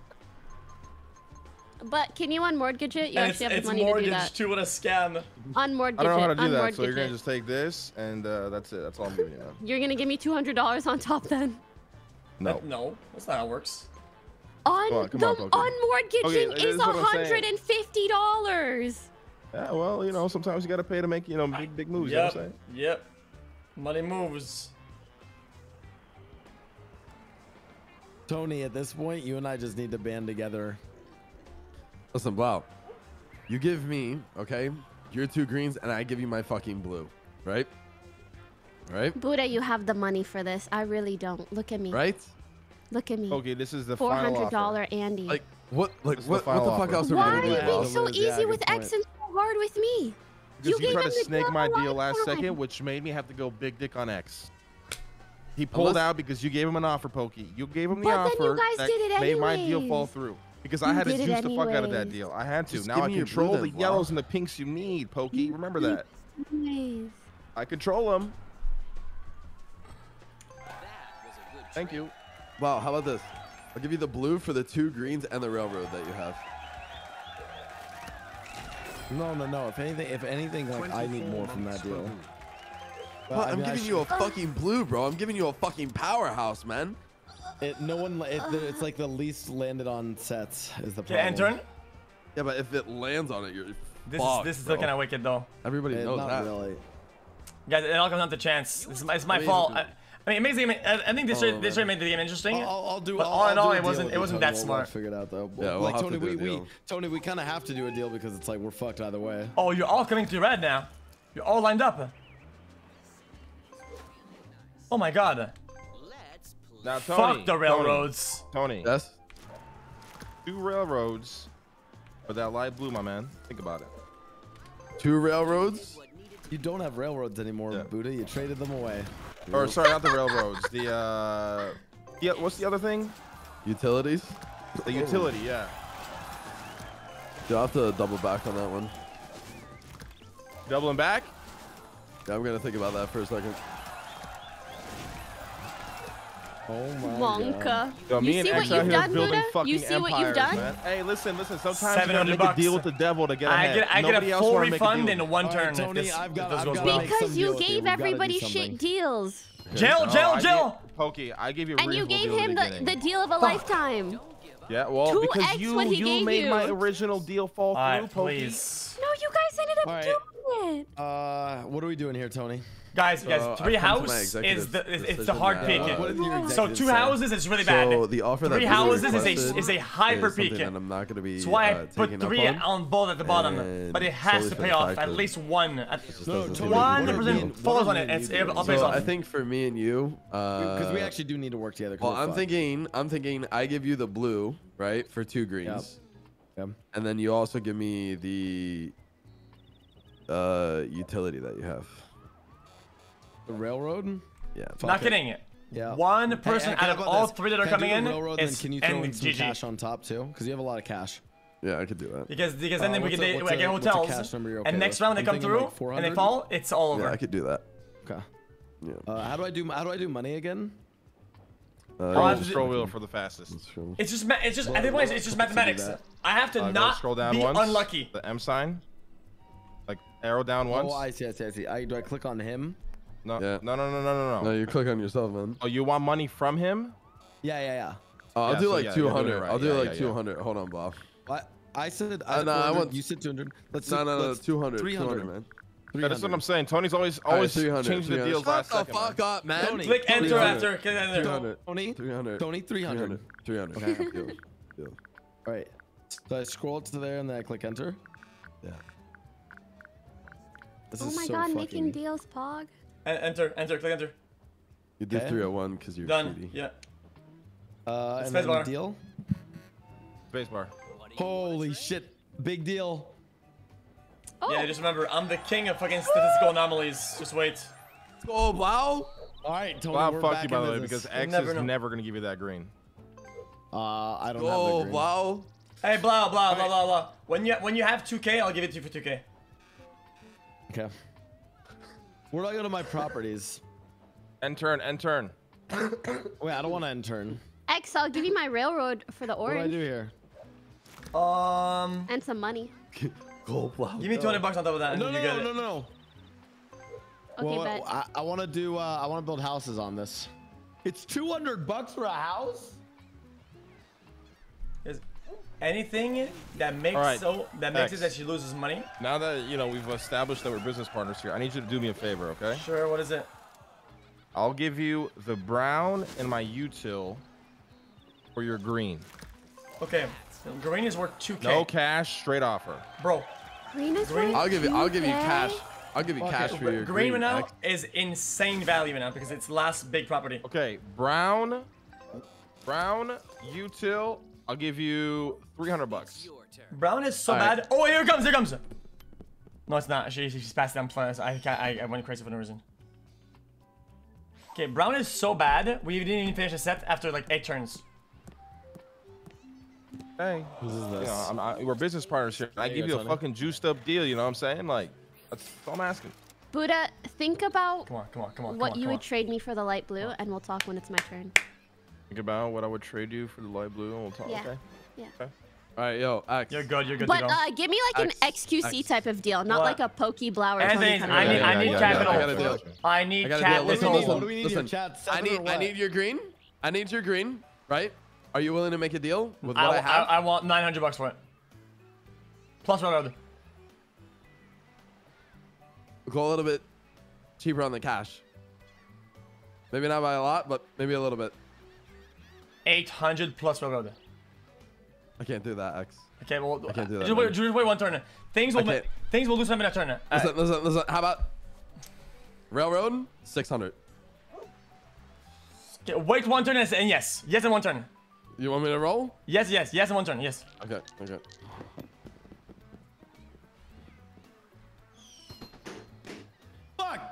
But can you unmortgage it? You And actually have it's the money to do mortgage that. too. What a scam. Unmortgage I don't know how to it. do that, so Unmortgage you're gonna it. just take this, and that's it. That's all I'm giving you now. You're gonna give me $200 on top then. No. No, that's not how it works. Come on, The Pokey. unmortgaging Okay, this is is what I'm saying. $150. Yeah, well, you know, sometimes you gotta pay to make, big moves. You know what I'm saying? Yep. Money moves. Tony, at this point, you and I just need to band together. Listen, wow. You give me, okay, your 2 greens, and I give you my fucking blue, right? Right? Buddha, you have the money for this. I really don't. Look at me. Right? Look at me. Okay, this is the final offer. $400 Andy. Like what? Like This is what? the What the final fuck offer. else are we Why gonna are do? you Yeah, being boss? so yeah, easy good with point. X and so hard with me? Because you gave tried him to the snake deal my a long deal last time. second, which made me have to go big dick on X. He pulled Unless- out because you gave him an offer, Pokey. You gave him the But then you offer guys that did it made my deal anyways. fall through. Because I You had to did it juice the fuck out of that anyways. deal. I had to. Just Now give I me your control blue the then, yellows Wow. and the pinks you need, Pokey. Remember that. Nice. I control them. That was a good Thank trade. you. Wow, how about this? I'll give you the blue for the 2 greens and the railroad that you have. No. If anything, like I need more from that deal. But I'm giving you a fucking blue, bro. I'm giving you a fucking powerhouse, man. It's like the least landed on sets is the problem. Okay, and turn. Yeah, but if it lands on it, you're This fucked, is bro. looking at wicked though. Everybody knows Not that. really. Guys, it all comes down to chance. It's my Amazing. fault. I mean, amazing. I think this trade made the game interesting. I'll do. But I'll all in do all, a it deal wasn't. with It you, wasn't Tony. that We'll smart. figure it out though. Yeah, we'll like have Tony, to do a deal. Tony, we kind of have to do a deal because it's like we're fucked either way. Oh, you're all coming to red now. You're all lined up. Oh my god. Let's play. Now, Tony. Fuck the railroads. Tony. Yes. 2 railroads for that light blue, my man. Think about it. 2 railroads. What needed to You don't have railroads anymore, Yeah. Buddha. You traded them away. Or sorry, not the railroads. Yeah, what's the other thing? Utilities. The utility, yeah. You'll have to double back on that one. Doubling back? Yeah, I'm gonna think about that for a second. Oh my Wonka. God. Yo, me You and see what X out you've here done, building Buddha? fucking You see what you've empires, done? man. Hey, listen. Sometimes you gotta 700 make a deal with the devil to get I ahead. get Nobody a else full wanna make a refund deal in with one All turn right, if Tony, this, I've if got- this I've goes got- well. make Because some you deals here. gave We've gotta do everybody something. shit deals. Jail, No, jail, I jail. gave- Pokey, I gave you a And you reasonable gave deal at him the the beginning. deal of a lifetime. Yeah, well, 2x because what he you gave made you. my original deal fall through, Alright, Pokey. please. No, you guys ended up All right. doing it. What are we doing here, Tony? Guys, So, guys, I've 3 come to my house executive is the it's the decision hard that, peak. What did your So executive 2 say? houses is really bad. So the offer that 3 Buddha houses requested is a hyper is something peak. that I'm not gonna be. That's why I put taking 3 up on both at the bottom, and but it has solely to for pay the off fact at that least one. it just No, doesn't Tony, seem like what are it. 100% falls on it. It's I'll pay So off. I think for me and you, Because we actually do need to work together. 'cause well, we're I'm fucked. thinking, I give you the blue, right, for 2 greens, Yep. and then you also give me the utility that you have. The railroad? Yeah. Not kidding. Yeah. One person Hey, out of how about all this? 3 that are Can I do coming the in railroad, then is can you throw in some GG. cash on top too? Because you have a lot of cash. Yeah, I could do that. Because then we what's get a- what's get a- what's a hotels, cash number you're okay and next with? round they I'm come thinking through like and they 400? fall, it's all over. Yeah, I could do that. Okay. Yeah. How do I do money again? Roll the scroll wheel for the fastest. It's just at this point it's just mathematics. I have to Go not scroll down be once. unlucky. The M sign. Like arrow down once. Oh, I see. Do I click on him? No, Yeah. no. No, you click on yourself, man. Oh, you want money from him? Yeah. I'll Yeah, do so like yeah, you're doing 200. it right. I'll do Yeah, like yeah, yeah. 200. Hold on, Bob. What? I said no, I 400, want- you said 200. Let's No, let's- 200. 300, 200, man. Yeah, that's what I'm saying. Tony's always All right, 300, 300. changing the deals Shut last the second. fuck man. up, man. Tony, Click enter 300. after. Click enter. 300. Tony, 300. Tony, 300. 300. Okay. Deal. Deal. All right. So I scroll to there and then I click enter. Yeah. This Oh is my so god, fucking... making deals, Pog. Enter, click enter. You did Okay. 301 because you're Done. greedy. Yeah. and then Spacebar. deal. Spacebar. Holy shit. Big deal. Oh, Yeah, just remember, I'm the king of fucking statistical anomalies. Just wait. Oh, wow. All right, Tony, Bob, we're fuck back you, by in the way, business. because X never is know. never going to give you that green. I don't have Oh, the green. wow. Hey, blah blah blah blah blah. When you have 2K, I'll give it to you for 2K. Okay. Where do I go to my properties? End turn, end turn. Wait, I don't want to end turn. X, I'll give you my railroad for the What do I orange do here? and some money. Gold wow. Give me 200 bucks on top of that. And No, you get it. no. Okay, Well, bet. I want to do. I want to build houses on this. It's 200 bucks for a house. Is anything that makes Alright, it X. that she loses money? Now that, we've established that we're business partners here, I need you to do me a favor, okay? Sure. What is it? I'll give you the brown and my util for your green. Okay. Green is worth 2K. No cash, straight offer. Bro. Green is Green- worth I'll give you 2K? cash. I'll give you Okay, cash for your green right now X. is insane value right now because it's last big property. Okay, brown, util, I'll give you 300 bucks. Brown is so All right. bad. Oh, here it comes. No, it's not. She's passed down plans. I went crazy for no reason. Okay, brown is so bad. We didn't even finish the set after like 8 turns. Hey, This is this. we're business partners here. I you give go, you a Tony. fucking juiced up deal, you know what I'm saying? Like, that's all I'm asking. Buddha, think about Come on. what you would trade me for the light blue, and we'll talk when it's my turn. Think about what I would trade you for the light blue and we'll talk, Yeah. okay? Yeah. Okay. All right, yo, X. You're good to But go. give me like an X, XQC X. type of deal, not What? like a Pokey Blower. Anything, I need yeah, capital. I got a deal. I need I got a deal. Listen, capital. What do we need here, chat? I Seven or what? need your green. I need your green, right? Are you willing to make a deal with what I I have? I want 900 bucks for it. Plus railroad. Go a little bit cheaper on the cash. Maybe not by a lot, but maybe a little bit. 800 plus railroad. I can't do that, X. Okay, well, I can't do that, just wait one turn. Things will can't. things will do something in a turn. Listen. How about railroad? 600. Okay, wait one turn and yes in one turn. You want me to roll? Yes in one turn. Yes. Okay. Fuck.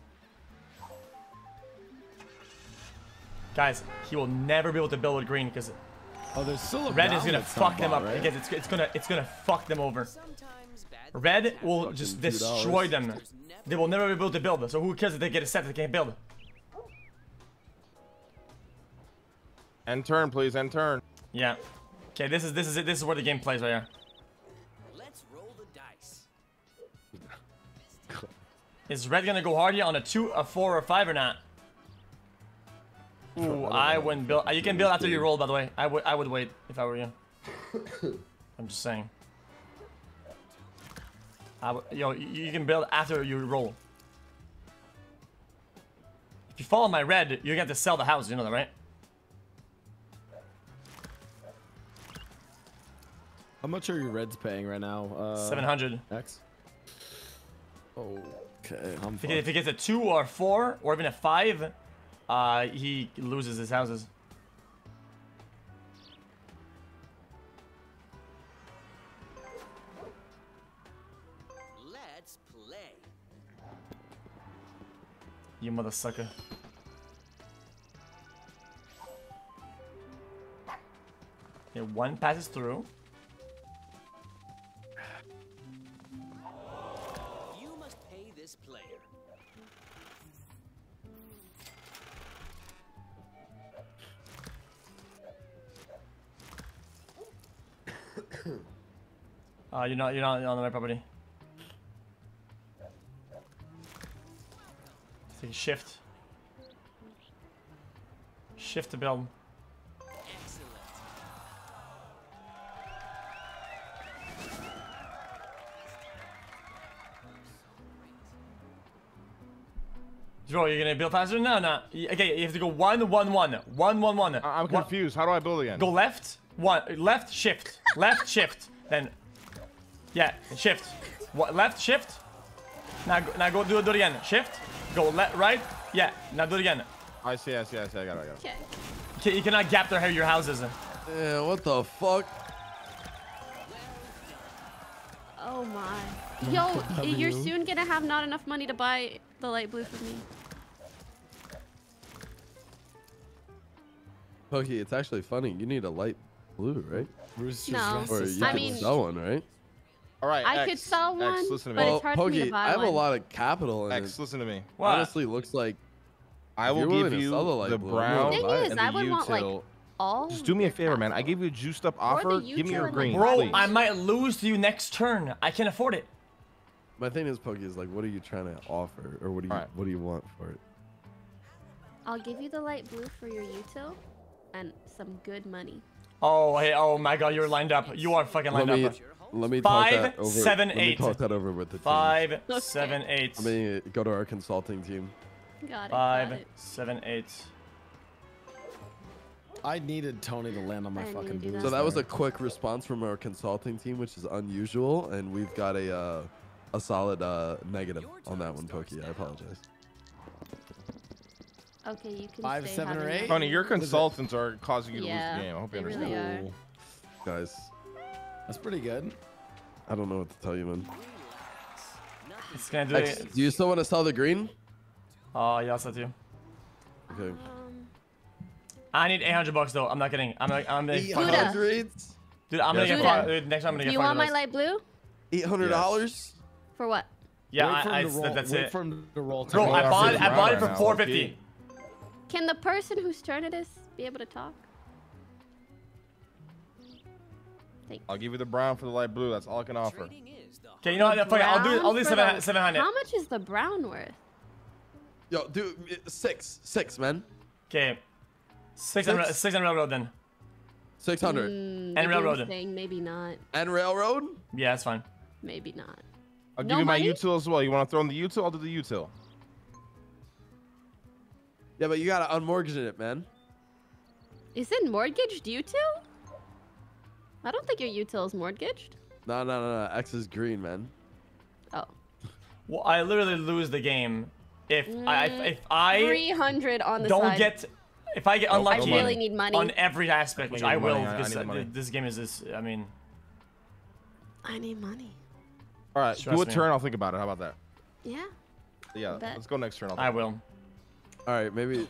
Guys, he will never be able to build with green because Oh, there's still a red brown is gonna that's not fuck them bought, up right? because it's gonna fuck them over. Sometimes bad Red will just $2. destroy them. They will never be able to build. So who cares if they get a set that they can't build? End turn, please. End turn. Yeah. Okay, this is it. This is where the game plays right here. Let's roll the dice. Is red gonna go hard here on a 2, a 4, or a 5 or not? Ooh, I wouldn't build. You can build after you roll, by the way. I would wait if I were you. I'm just saying. Yo, you can build after you roll. If you follow my red, you're gonna have to sell the house. You know that, right? How much are your reds paying right now? 700. X. Okay, I'm If he gets a 2 or 4 or even a 5, he loses his houses. Let's play. You mother sucker. Okay, 1 passes through. You must pay this player. You're not on the right property. Take a shift. Shift to build. Excellent. Bro, you're gonna build faster? No. Okay, you have to go 1, 1, 1. 1, 1, 1. I'm confused. How do I build again? Go left, 1, left, shift, left, shift, then, yeah, shift, left, shift. Now go do it again. Shift, go left, right, yeah. Now do it again. I see. I got it. Okay. You cannot gap your houses. Yeah, what the fuck? Oh my. Yo, you're soon gonna have not enough money to buy the light blue for me. Pokey, it's actually funny. You need a light blue, right? No, Or you I can mean, sell one, right? All right. I X, could sell one, X, listen to but me. it's hard for me Pokey, to buy I have one. a lot of capital in X, it. listen to me. What? Honestly, looks like I will you're willing give to you sell the light the blue. brown The thing is, and I the would want, like, util. all. Just do me a favor, man. I gave you a juiced up offer. Give me util your and, green, like, Bro, please. I might lose to you next turn. I can't afford it. My thing is, Pokey, is like, what are you trying to offer, or what do you want for it? I'll give you the light blue for your util, and some good money. Oh, hey, oh my God, you're lined up. You are fucking lined up. Let me talk 5, that over. 7, let me 8. talk that over with the team. 5, 7, 8. Let me go to our consulting team. Got it. 5, 7, 8. I needed Tony to land on my fucking boots. So that was a quick response from our consulting team, which is unusual, and we've got a solid negative on that one, Pokey. I apologize. Okay, you can 5, stay 7, or having 8? that. Honey, your consultants are causing you to Yeah, lose the game. I hope you they understand. really are. Guys, That's pretty good. I don't know what to tell you, man. It's gonna do X, it. do you still want to sell the green? Oh, yes, I do. Okay. I need $800 though. I'm not kidding. I'm gonna Buddha. Dude, I'm gonna get Buddha. dude, next time I'm gonna Do get you want my $500. light blue? $800? For what? Yeah, Wait for him I to roll. that's Wait it. for him to roll. Bro, Tony. I bought it right for now, 450. Can the person whose turn it is be able to talk? I'll give you the brown for the light blue. That's all I can offer. Okay, you know what? Fuck it. I'll do Brown for 700. How much is the brown worth? Yo, dude, six, man. Okay. 600 railroad then. 600. And the railroad. game's saying maybe not. And railroad? Yeah, that's fine. Maybe not. I'll No give you my money? util as well. You want to throw in the util? I'll do the util. Yeah, but you gotta unmortgage it, man. Is it mortgaged util? I don't think your util is mortgaged. No. X is green, man. Oh. Well, I literally lose the game if I 300 on the don't side. get if I get unlucky I really need money. on every aspect, which I will money. I because need the money. this game is this. I mean, I need money. All right, Trust do a me. turn. I'll think about it. How about that? Yeah. Yeah, Bet. let's go next turn. I will. All right, maybe.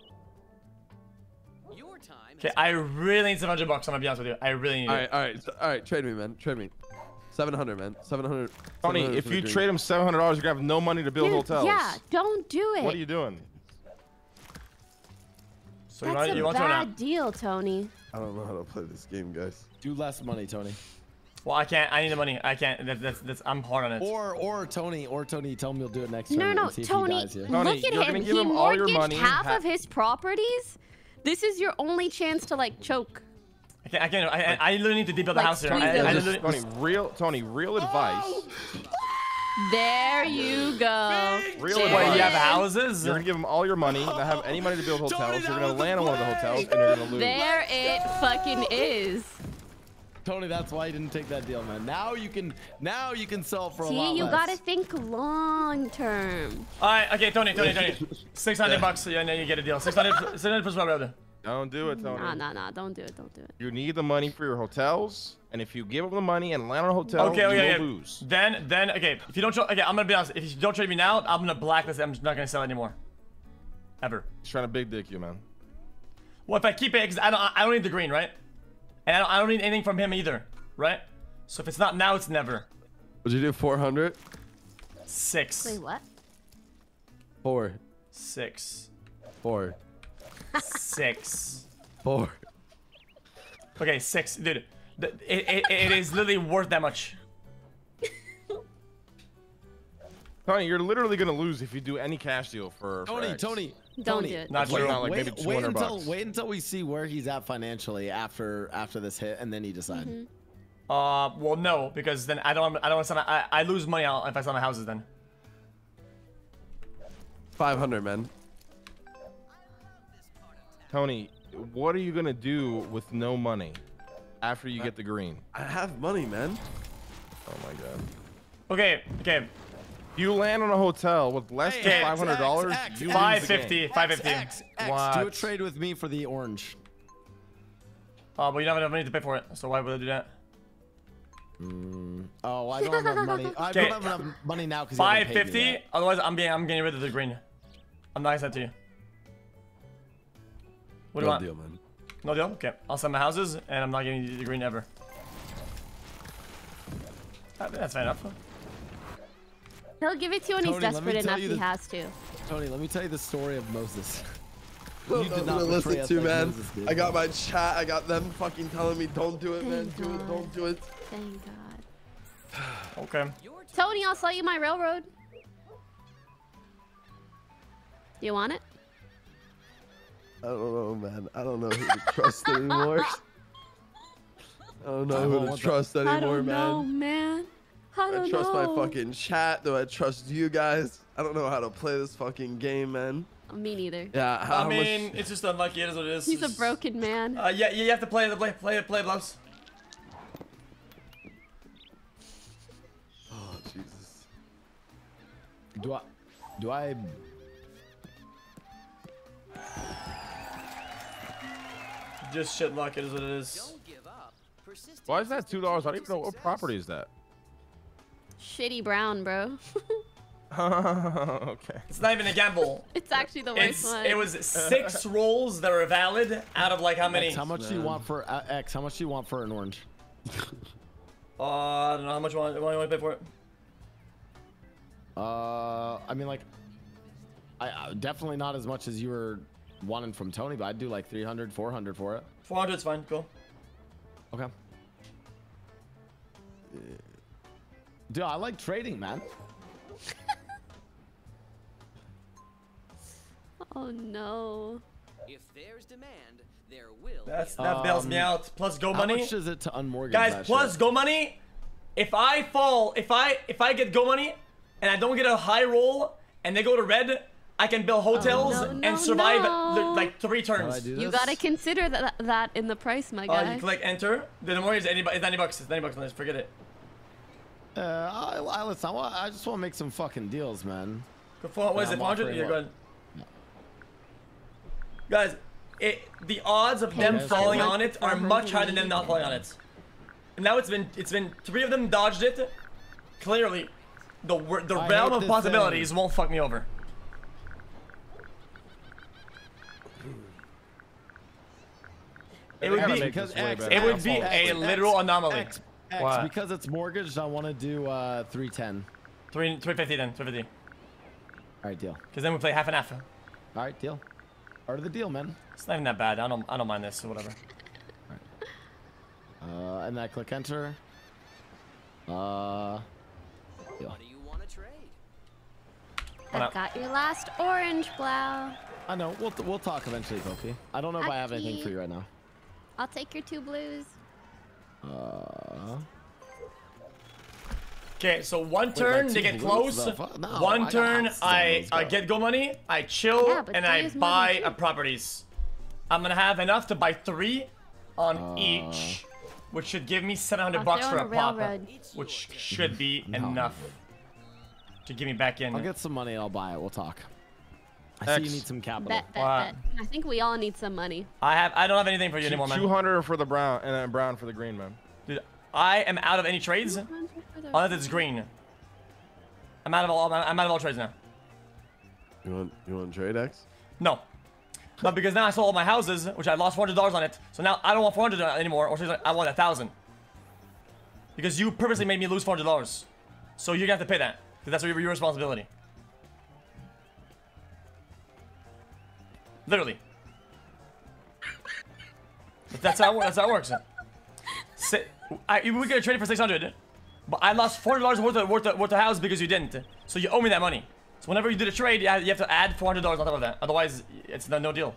Okay, I really need $700. I'm gonna be honest with you. I really need it. All right. Trade me, man. Trade me. 700, man. 700. Tony, 700 if for the you green. trade him $700, you're gonna have no money to build Dude, hotels. yeah, don't do it. What are you doing? So That's you a want to or not? bad deal, Tony. I don't know how to play this game, guys. Do less money, Tony. Well, I can't. I need the money. I can't. That's I'm hard on it. Or Tony, tell him you'll do it next No, turn. no, and see if Tony, he dies here. look at you're him. gonna He give him all your mortgaged money, half of his properties. This is your only chance to like choke. I literally need to debuild the Like, house here. Tony, real advice. There you go. Real Wait, advice. you have houses? You're gonna give them all your money, not have any money to build hotels. You're gonna land on one of the hotels, and you're gonna lose. There it fucking is. Tony, that's why you didn't take that deal, man. Now you can sell for a lot See, you less. gotta think long term. All right, okay, Tony. $600, yeah, you get a deal. 600 plus brother. Don't do it, Tony. Nah, don't do it. You need the money for your hotels, and if you give them the money and land on a hotel, you will lose. Then, okay, if you don't, okay, I'm gonna be honest. If you don't trade me now, I'm gonna blacklist it. I'm just not gonna sell it anymore. Ever. He's trying to big dick you, man. Well, if I keep it, because I don't need the green, right? And I don't need anything from him either, right? So if it's not now, it's never. Would you do 400? 6. Wait, what? 4. 6. 4. 6. 4. Okay, 6, dude. It is literally worth that much. Tony, you're literally gonna lose if you do any cash deal for Tony. Don't do it. Not true. Like maybe 200 bucks. Wait until we see where he's at financially after this hit, and then you decide. Well, no, because then I don't want to sell I lose money if I sell my houses then. 500, man. Tony, what are you gonna do with no money after you get the green? I have money, man. Oh my god. Okay. You land on a hotel with less than $500. You lose the game. 550. X, What? do a trade with me for the orange. But you don't have enough money to pay for it, so why would I do that? Oh, I don't have enough money. I don't have enough money now because 550. Otherwise, I'm getting rid of the green. I'm not gonna that to you. What do you want? Deal, man. No deal? Okay. I'll sell my houses, and I'm not getting the green ever. That's fair enough. He'll give it to you when he's Tony, let me desperate tell enough. you He the- has to. Tony, let me tell you the story of Moses. No, You did I'm not gonna betray listen us to, like man. Moses did. I got my chat. I got them fucking telling me, don't do it, man. Thank Do it, God. don't do it. Thank God. Okay. Tony, I'll sell you my railroad. Do you want it? I don't know, man. I don't know who to trust anymore. I don't know who to trust I anymore, don't know, man. man. I don't I trust know. my fucking chat. Do I trust you guys? I don't know how to play this fucking game, man. Me neither. Yeah, how I mean, much... it's just unlucky. It is what it is. He's a broken man. Yeah, you have to play gloves. Oh, Jesus. Do I? Just shit luck. It is what it is. Don't give up. Persistence. Why is that $2? I don't even know what property is that. Shitty brown, bro. Okay. It's not even a gamble. It's actually the worst one. It was 6 rolls that were valid out of like how many? X, how much do you want for X? How much do you want for an orange? I don't know how much you want to pay for it. I mean, like, I definitely not as much as you were wanting from Tony, but I'd do like 300, 400 for it. 400 is fine. Cool. Okay. Dude, I like trading, man. Oh no. If there's demand, there will. That bails me out. Plus go money. How much is it to unmortgage Guys, that plus shit? go money. If I fall, if I get go money, and I don't get a high roll, and they go to red, I can build hotels and survive like 3 turns. You gotta consider that in the price, my guy. You click enter. The more is it's 90 bucks. It's 90 bucks. Let's forget it. Listen, I just want to make some fucking deals, man. What is it? 400? Yeah, go ahead. Guys, the odds of them falling on it are much higher than them not falling on it. And now it's been 3 of them dodged it. Clearly, the realm of possibilities won't fuck me over. It would be a literal anomaly. X, because it's mortgaged, I want to do 310. 350 then. 350. All right, deal. Because then we play half and half. All right, deal. Part of the deal, man. It's not even that bad. I don't mind this or whatever. And then I click enter. What do you want to trade? I've got your last orange, Blau. I know. We'll talk eventually, Pokey. I don't know if I have anything for you right now. I'll take your 2 blues. Okay, so one turn they get close. One turn I get go money, I chill, and I buy properties. I'm gonna have enough to buy 3 on each, which should give me 700 bucks for a pop, which should be enough to get me back in. I'll get some money and I'll buy it. We'll talk. I see you need some capital. Bet. I think we all need some money. I don't have anything for you anymore, man. 200 for the brown and then brown for the green, man. Dude, I am out of any trades unless it's green. I'm out of all trades now. You want to trade X? No. But because now I sold all my houses, which I lost $400 on it. So now I don't want 400 anymore, or I want 1,000. Because you purposely made me lose $400. So you're gonna have to pay that. Because that's your responsibility. Literally. That's how it works. We could have traded for 600, but I lost $400 worth of house because you didn't. So you owe me that money. So whenever you do the trade, you have to add $400 on top of that. Otherwise, it's no deal.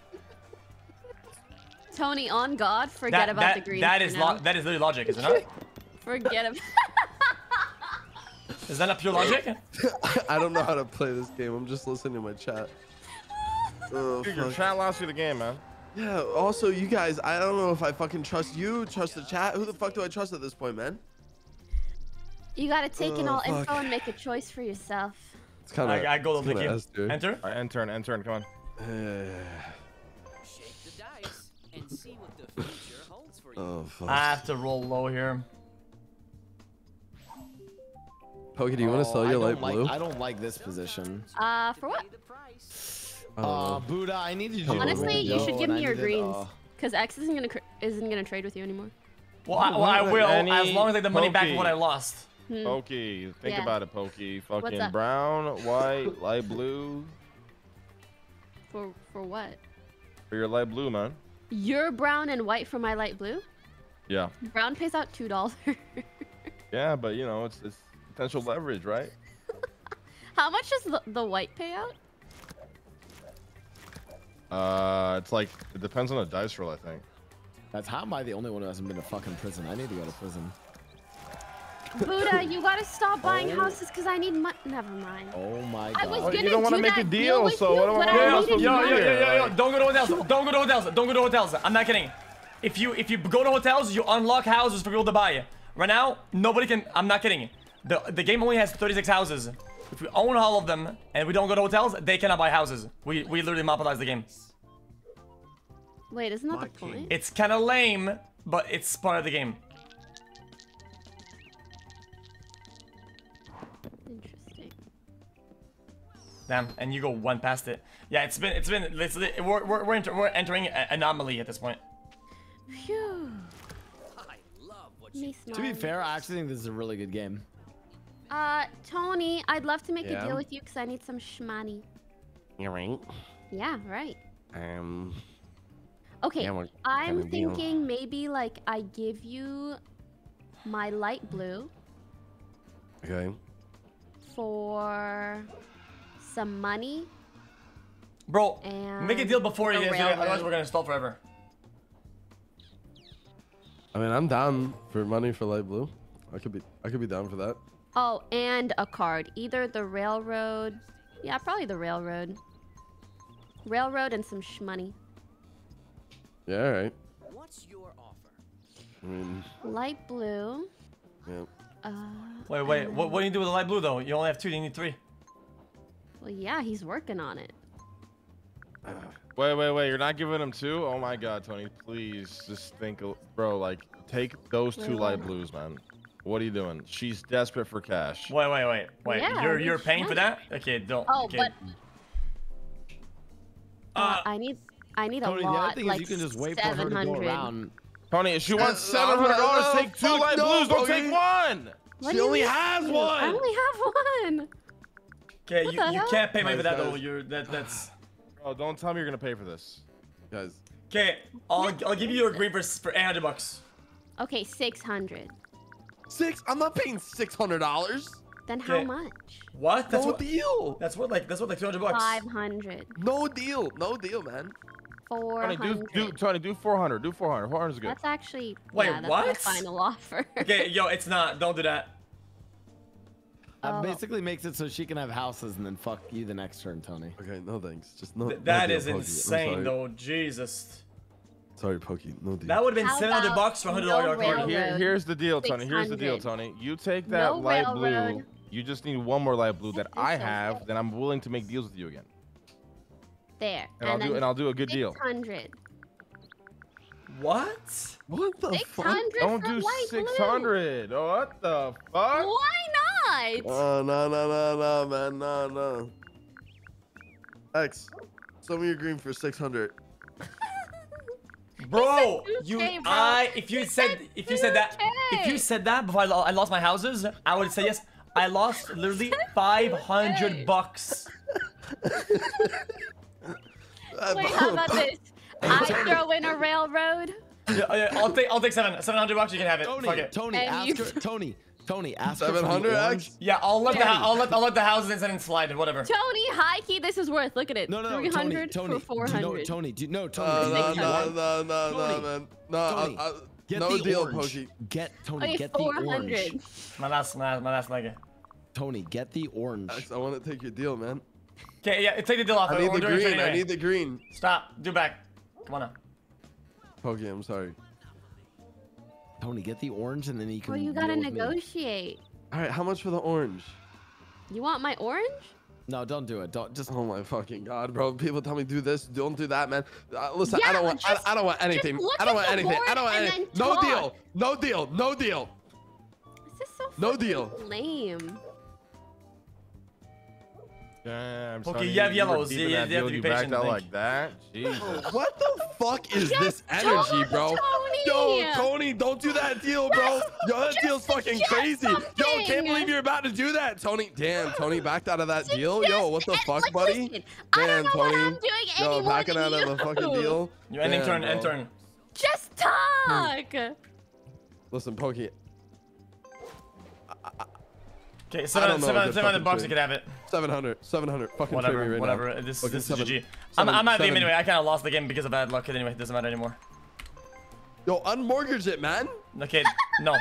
Tony, on God, forget about the green. That is literally logic, is it not? Forget about. Is that not pure logic? I don't know how to play this game. I'm just listening to my chat. Oh, Dude, your chat lost you the game, man. Yeah, also, you guys, I don't know if I fucking trust you, trust the chat. Who the fuck do I trust at this point, man? You gotta take in all info and make a choice for yourself. It's kind of. I go to the game. Enter? All right, enter, come on. Shake the dice and see what the future holds for you. Oh, fuck. I have to roll low here. Pokey, do you want to sell your light blue? I don't like this position. For what? Buddha, I need you to. Honestly, you should give me your greens, because X isn't gonna trade with you anymore. Well, I will, as long as I get the money back from what I lost. Pokey, think about it, Pokey. Fucking brown, white, light blue. For what? For your light blue, man. You're brown and white for my light blue? Yeah. Brown pays out $2. Yeah, but you know, it's potential leverage, right? How much does the white pay out? It's like, it depends on the dice roll, I think. That's how am I the only one who hasn't been to fucking prison? I need to go to prison. Buddha, you gotta stop buying houses because I need money. Never mind. Oh my god. I was gonna you don't want to make a deal, so what do I do? Yo, don't go to hotels. Don't go to hotels. Don't go to hotels. I'm not kidding. If you go to hotels, you unlock houses for people to buy. Right now, nobody can. I'm not kidding. The game only has 36 houses. If we own all of them and we don't go to hotels, they cannot buy houses. We literally monopolize the game. Wait, isn't that the point? It's kind of lame, but it's part of the game. Interesting. Damn, and you go one past it. Yeah, we're entering an anomaly at this point. Phew. To be fair, I actually think this is a really good game. Tony, I'd love to make a deal with you because I need some shmoney. You're right. Yeah, right. Okay, yeah, I'm thinking maybe like I give you my light blue. Okay. For some money. Bro, make a deal before you get it, otherwise we're gonna stall forever. I mean, I'm down for money for light blue. I could be down for that. Oh, and a card. Either the railroad. Yeah, probably the railroad. Railroad and some shmoney. Yeah, all right. What's your offer? I mean, light blue. Yeah. Wait. What do you do with the light blue though? You only have 2. You need 3. Well, yeah, he's working on it. Wait. You're not giving him 2? Oh my God, Tony, please just think, bro. Like, take those 2 light blues, man. What are you doing? She's desperate for cash. Wait. Yeah, you're paying for that? Okay, don't. Oh, okay. but I need Tony, a lot. the other thing like is you can just wait for her to go around. Tony, if she wants $700, take 2 light blues. Don't take 1. She only has 1. I only have 1. Okay, you can't pay me for that though. That's. Oh, don't tell me you're gonna pay for this, guys. Okay, I'll give you your green for $800. Okay, 600. I'm not paying $600. Then how much? What? That's No what, deal. That's what like $200. 500. No deal, man. 400. Tony, do 400. Do 400. 400 is good. That's actually Wait, yeah, that's what? my final offer. Okay, yo, it's not. Don't do that. Basically makes it so she can have houses and then fuck you the next turn, Tony. Okay, no thanks. Just no. That no is deal, Pokey. I'm insane, sorry. though. Jesus. Sorry, Pokey. No deal. That would have been How $700 about for a $100 no card. railroad? Here's the deal, Tony. Here's the deal, 600. Tony. You take that No light blue. railroad. You just need one more light blue that You're I so have. good. Then I'm willing to make deals with you again. There. And I'll do a good deal. 600. What? What the fuck? 600 Don't for do light blue. 600. Oh, what the fuck? Why not? Oh, no, man. No. X, show me your green for 600. Bro, Okay, bro. if you said that before I lost my houses, I would say yes. I lost literally $500. Wait, how about this? I throw in a railroad. Yeah, I'll take $700. You can have it. Fuck it. Tony, And ask you- her. Tony, ask her. for the 700 orange- X? Yeah, I'll let the houses and slide. Whatever. Tony, high key, this is worth. Look at it. No, 300 Tony, for Tony. 400. Tony. No, Tony, man. Tony, get No the deal, orange. Pokey. Tony, Okay, get the 400. orange. My last leg. Tony, get the orange. X, I want to take your deal, man. Okay, yeah, take the deal off. I need We're the doing it green. anyway. I need the green. Stop. Do back. Come on now. Pokey, I'm sorry. Tony, get the orange and then you can. Well, you gotta deal with me. negotiate. All right, how much for the orange? You want my orange? No, don't do it. Don't just. Oh my fucking god, bro! People tell me do this, don't do that, man. Listen, Yeah, I don't want. just- I don't want anything. look I don't at want the anything. I board don't want and anything. then No talk. deal. No deal. No deal. This is so No fucking deal. lame. Damn. Okay, Sonny, you have were yellows. deep You in have that to deal, be you patient, backed out I like think. that. Jesus. What the fuck is this Just energy, talk, bro? Tony. Yo, Tony, don't do that deal, bro. Yo, that deal's fucking suggest crazy. Yo, something. can't believe you're about to do that, Tony. Damn, Tony backed out of that deal. Yo, what the Suggest- fuck, like, buddy? listen, I don't Damn, know what Tony. I'm doing Yo, any more backing than out of a you. fucking deal. You ending Damn, turn, bro. turn. Just talk. Listen, Pokey. Okay, I don't know what this $700 fucking you trade. can have it. 700. Fucking trade me right Whatever. now. This Fucking is seven- GG. seven- I'm out of the game seven- anyway. I kind of lost the game because of bad luck. Anyway, it doesn't matter anymore. Yo, unmortgage it, man. Okay, no.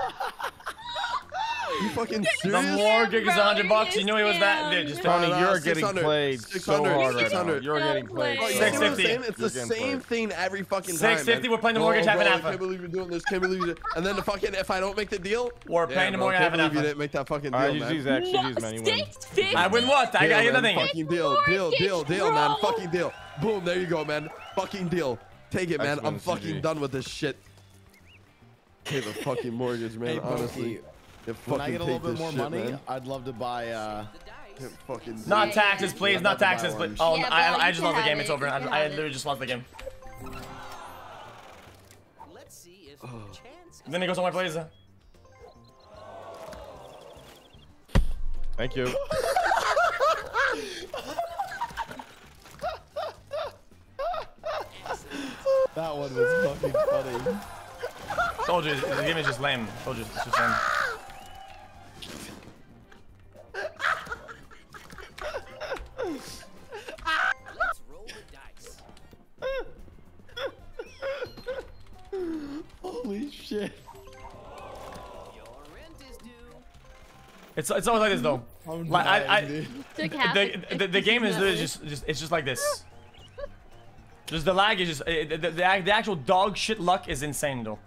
You fucking The serious? mortgage is Bro, $100. You knew he was that. you're Dude, just Tony, No, you're getting 600. played so 600. hard right now. 600. You're getting played. Bro, you so see what I'm 650. saying? It's the You're getting same played. thing every fucking time. 650, man. we're playing the mortgage half and bro, half. I can't believe you're doing this. Can't believe you. And then the fucking, if I don't make the deal, We're playing the bro, mortgage can't half and believe you half. didn't make that fucking deal, All right, man. GG's X. GG's, man. You win. 650. I win what? I Deal, get man. nothing. Fucking deal, man. bro. Fucking deal. Boom, there you go, man. Fucking deal. Take it, man. X I'm wins, fucking GG. done with this shit. Pay the fucking mortgage, man. Hey, Honestly, Pokey, you when I fucking get a take little bit this more shit, money, man. I'd love to buy. You fucking Not do it. taxes, please. Not Yeah, taxes. But orange. oh, Yeah, I bro, just you can lost the have game. it. It's over. You can I have literally it. just lost the game. Let's see if chance Then he goes somewhere, please. Thank you. That one was fucking funny. Told you, the game is just lame. Told you, it's just lame. let's roll the dice. Holy shit. Your rent is due. It's always like this though. I'm Like dying, dude. Took half the game is literally just it's just like this. Just the lag is just the actual dog shit luck is insane though.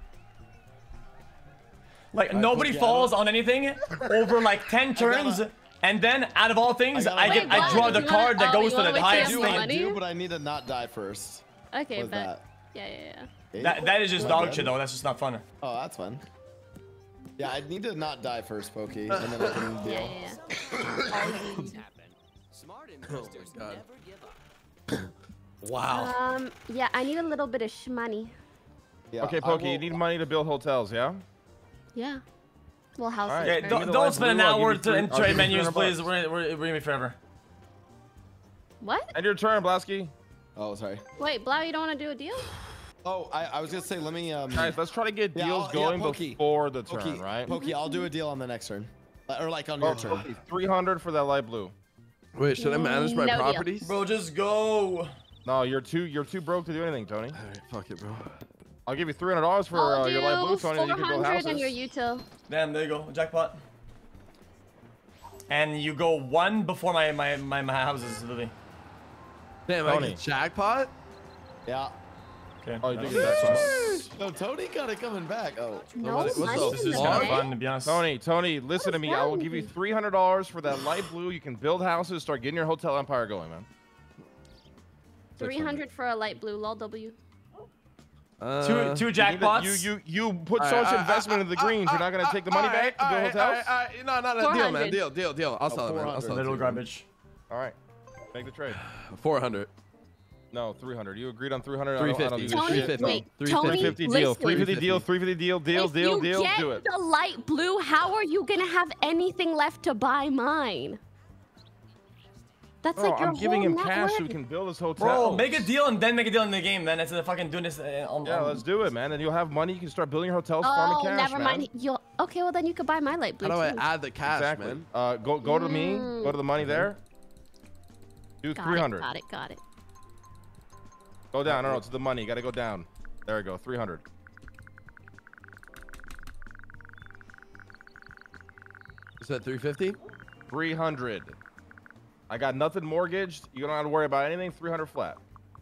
Like nobody Pokey, falls on anything over like 10 turns, and then out of all things, I Wait, draw what? the You card wanna- that oh, goes you to wanna the wait highest till I you thing. have do, money? but I need to not die first. Okay, What's but that? yeah. That is just Yeah, dog man. shit though. That's just not fun. Oh, that's fun. Yeah, I need to not die first, Pokey, and then I can deal. Yeah. Things happen. Smart investors God. never give up. Wow. Yeah, I need a little bit of shmoney. Yeah, Okay, I Pokey, you will- need money to build hotels, yeah? Yeah. Well, house. All right. Yeah, Give me don't, the don't light spend an blue, I'll give hour you three- in I'll trade give you menus, 300 please. bucks. We're gonna be forever. What? And your turn, Blasky. Oh, sorry. Wait, Blau, you don't want to do a deal? Oh, I was gonna say, let me. Guys, let's try to get deals going Pokey. before the turn, right? Pokey, I'll do a deal on the next turn, or like on your turn. 300 for that light blue. Wait, should I manage my No deal. properties? Bro, just go. No, you're too broke to do anything, Tony. All right, fuck it, bro. I'll give you $300 for I'll your light blue, do Tony. And you can build 400 houses. and your util. Damn, there you go. Jackpot. And you go one before my houses, Lily. Damn, I Tony. get jackpot? Yeah. Okay. Oh, you that's- think that's No, Tony got it coming back. Oh. No What's money up? This in is the kind of bank? fun, to be honest. Tony, listen to me. I will that give you mean? $300 for that light blue. You can build houses, start getting your hotel empire going, man. 300 for a light blue, lol W. Two jackpots. You put so much investment into the greens. You're not gonna take the money back to build hotels. No, deal, man. 400. Deal. I'll sell it, man. I'll sell it. Little to you. garbage. All right, make the trade. 400. No, 300. You agreed on 300. 350. Tony, 350. wait, 350 Tony, deal. listen. 350 deal. 350 deal. Deal. If Deal. you Deal. get Do it. the light blue, how are you gonna have anything left to buy mine? That's Bro, like your I'm giving whole him net cash so worth. he can build his hotel. Bro, make a deal and then make a deal in the game, then instead of fucking doing this. Yeah, let's do it, man. And you'll have money. You can start building your hotels, farming Oh, cash, never man. mind. You'll okay. Well, then you could buy my light blue. How do I too. add the cash, Exactly. man? Go to me. Go to the money there. Do Got 300. it. Got it. Go down. No, to the money. You gotta go down. There we go. 300. Is that 350? 300. I got nothing mortgaged. You don't have to worry about anything. 300 flat.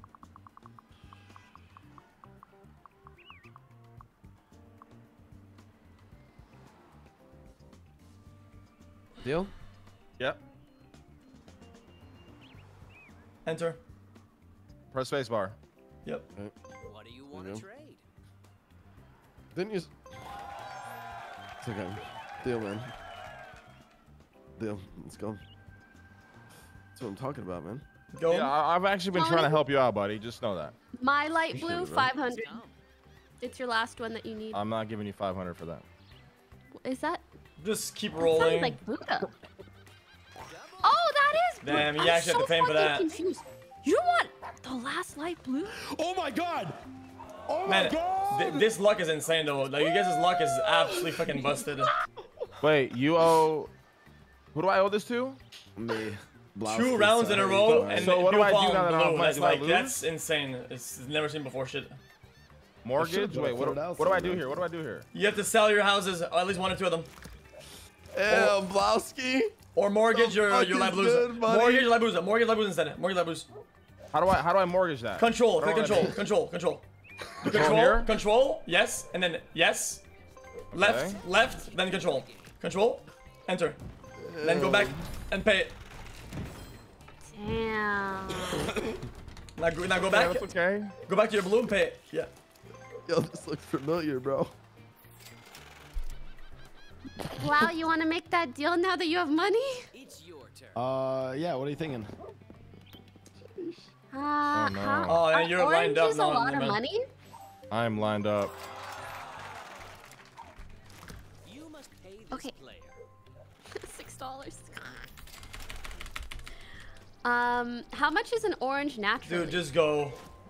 Deal? Yep. Enter. Press spacebar. Yep. What do you want to trade? Didn't you? It's okay. Deal, man. Deal. Let's go. That's what I'm talking about, man. Go. Yeah, I've actually been trying to help you out, buddy. Just know that. My light Appreciate blue, it, bro. 500. It's your last one that you need. I'm not giving you 500 for that. Is that? Just keep That rolling. sounds like Buddha. Oh, that is. Damn, you I'm actually have to so pay him for that. fucking confused. You want the last light blue? Oh my god! Oh Man, my god! this luck is insane though. Like you guys' luck is absolutely fucking busted. Wait, you owe. Who do I owe this to? Me. 2 rounds in a row, and So what do people I do fall now that I don't below. have That's money? like Do I that's insane. It's never seen before shit. Mortgage? got Wait, a what third house do I on do there. here? What do I do here? You have to sell your houses, or at least 1 or 2 of them, Ew, Blowski. or mortgage So your fucking light blues. good, buddy. Mortgage your light blues. Mortgage light blues instead. Mortgage light blues. How do I mortgage that? Control. How do Click I- control. Control. Control here? Control. Yes, and then yes. Left. Okay. Left. Then control. Control. Enter. Then go back and pay it. Damn. Now go Yeah, back. that's okay. Go back to your blue and pay it. Yeah. Yo, this looks familiar, bro. Wow, you want to make that deal now that you have money? It's your turn. Yeah, what are you thinking? no. How, Oh, and you're lined up orange is a now, lot of man. money? I'm lined up. You must pay this Okay. player. $6. How much is an orange naturally? Dude, just go.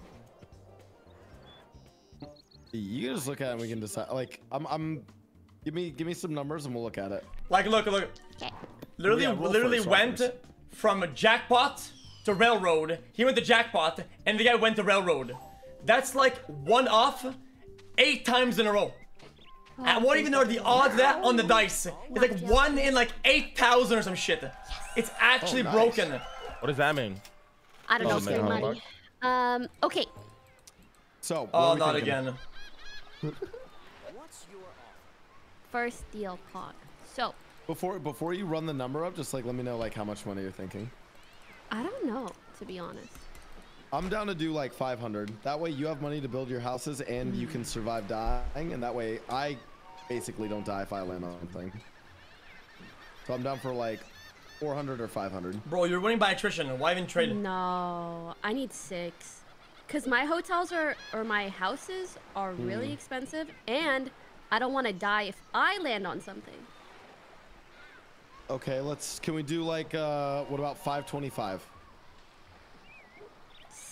You can just look at it and we can decide. Like, give me some numbers and we'll look at it. Like, look. Okay. Literally, Yeah, roll literally first, roll went first. from jackpot to railroad. He went to jackpot, and the guy went to railroad. That's like 1 off 8 times in a row. And what even are the odds of that on the dice? It's like 1 in like 8,000 or some shit. It's actually nice. broken. What does that mean? I don't know, Oh, spend man. money. Okay. So, what Oh, are we not thinking? again. What's your offer? First deal, Pog. So, Before you run the number up, just like let me know like how much money you're thinking. I don't know, to be honest. I'm down to do like 500. That way you have money to build your houses and you can survive dying, and that way I basically don't die if I land on something. So I'm down for like 400 or 500. Bro, you're winning by attrition. Why even trade? No, I need 6. Because my hotels or my houses are really expensive, and I don't want to die if I land on something. Okay, can we do like what about 525?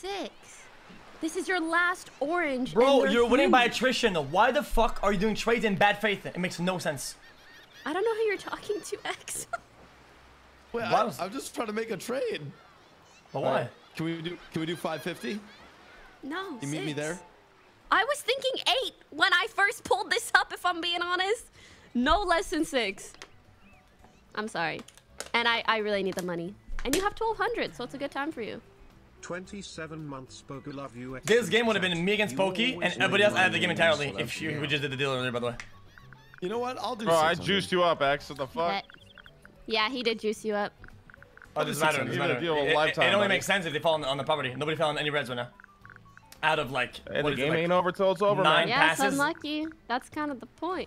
6. This is your last orange. Bro, and you're winning by huge. attrition. Why the fuck are you doing trades in bad faith? It makes no sense. I don't know who you're talking to, X. Wait, I'm just trying to make a trade. But why? Right. Can we do 550? No. You meet me 6. there? I was thinking 8 when I first pulled this up, if I'm being honest. No less than 6. I'm sorry. And I really need the money. And you have 1200, so it's a good time for you. 27 months, Poku, love you. This game would have been me against Pokey, and everybody else had the game entirely if we just did the deal earlier, by the way. You know what? I'll do. Bro, I juiced you up, X. What the fuck? Yeah, he did juice you up. Oh, it doesn't matter. It doesn't matter. It only makes sense if they fall on the property. Nobody fell on any reds right now. Out of like, hey, the game ain't over till it's over, 9 yeah, passes. it's unlucky. That's kind of the point.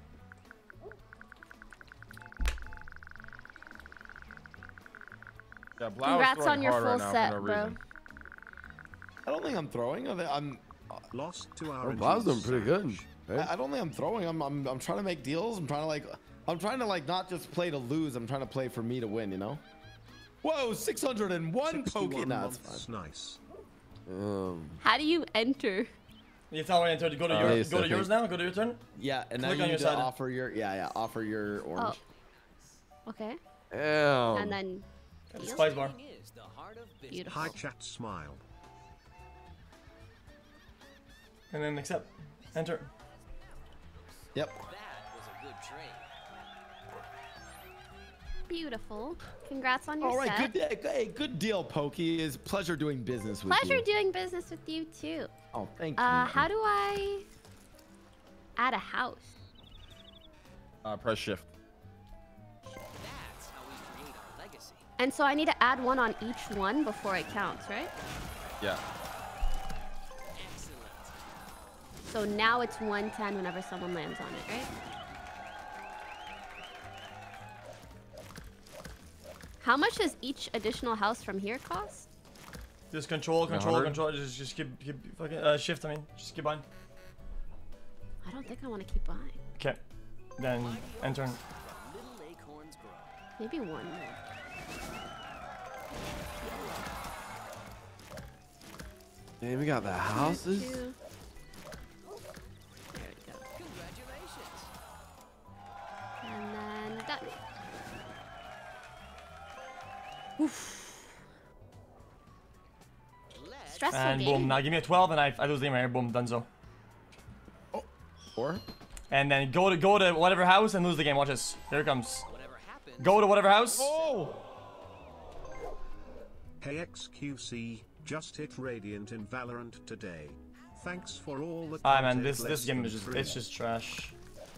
Yeah, congrats on your full set, bro. I don't think I'm throwing. I'm lost to our. Blau's doing pretty good. Hey. I don't think I'm throwing. I'm trying to make deals. I'm trying to like not just play to lose. I'm trying to play for me to win. You know. Whoa, 601 Pokey. Nah, it's fine. Nice. How do you enter? You tell me to go to yours now. Go to your turn. Yeah, and click now on you your need side. to offer your offer your orange. Oh. Okay. Damn. And then. Spice bar. Beautiful. Hi chat, smile. And then accept. Enter. Yep. That was a good trade. Beautiful. Congrats on your All right, set. good deal, Pokey. It's a pleasure doing business with Pleasure you. doing business with you too. Oh, thank you. How do I add a house? Press shift. That's how we create our legacy. And so I need to add one on each one before it counts, right? Yeah. Excellent. So now it's 110 whenever someone lands on it, right? How much does each additional house from here cost? Just control. Just keep fucking shift. I mean, just keep buying. I don't think I want to keep buying. Okay. Then enter. Little acorns grow. Maybe one more. Man, we got the houses. Two. There we go. Congratulations. And then done. Oof. Stressful And game. boom. Now give me a 12, and I lose the game right here. Boom. Dunzo. Or? And then go to whatever house and lose the game. Watch this. Here it comes. Whatever happens. Go to whatever house. Oh. Hey XQC, just hit Radiant in Valorant today. Thanks for all the Ah man, content, this game is less just than it's just trash.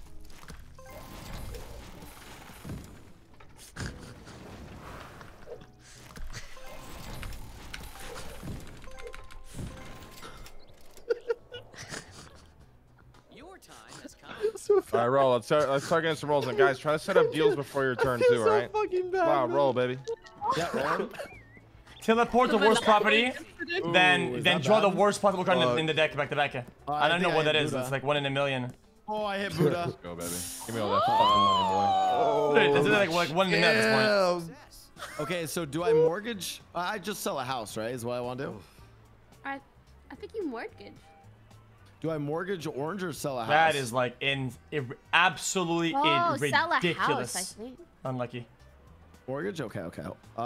Your time has come. All right, roll. Let's start getting some rolls. And guys, try to set up deals before your turn too, all right? Fucking bad, Wow, man. roll, baby. Yeah, roll. Teleport the worst property, then is that draw the bad? worst possible card in the deck back to back. I don't know think what I that hit is. Buddha. It's like 1 in a million. Oh, I hit Buddha. Let's go, baby. Give me all that fucking money, boy. Dude, this is like 1 in a million at this point. Okay, so do I mortgage? I just sell a house, right? Is what I want to do. I think you mortgage. Do I mortgage orange or sell a house? That is like absolutely Oh, sell a ridiculous. house, I think. Unlucky. mortgage. Okay, okay.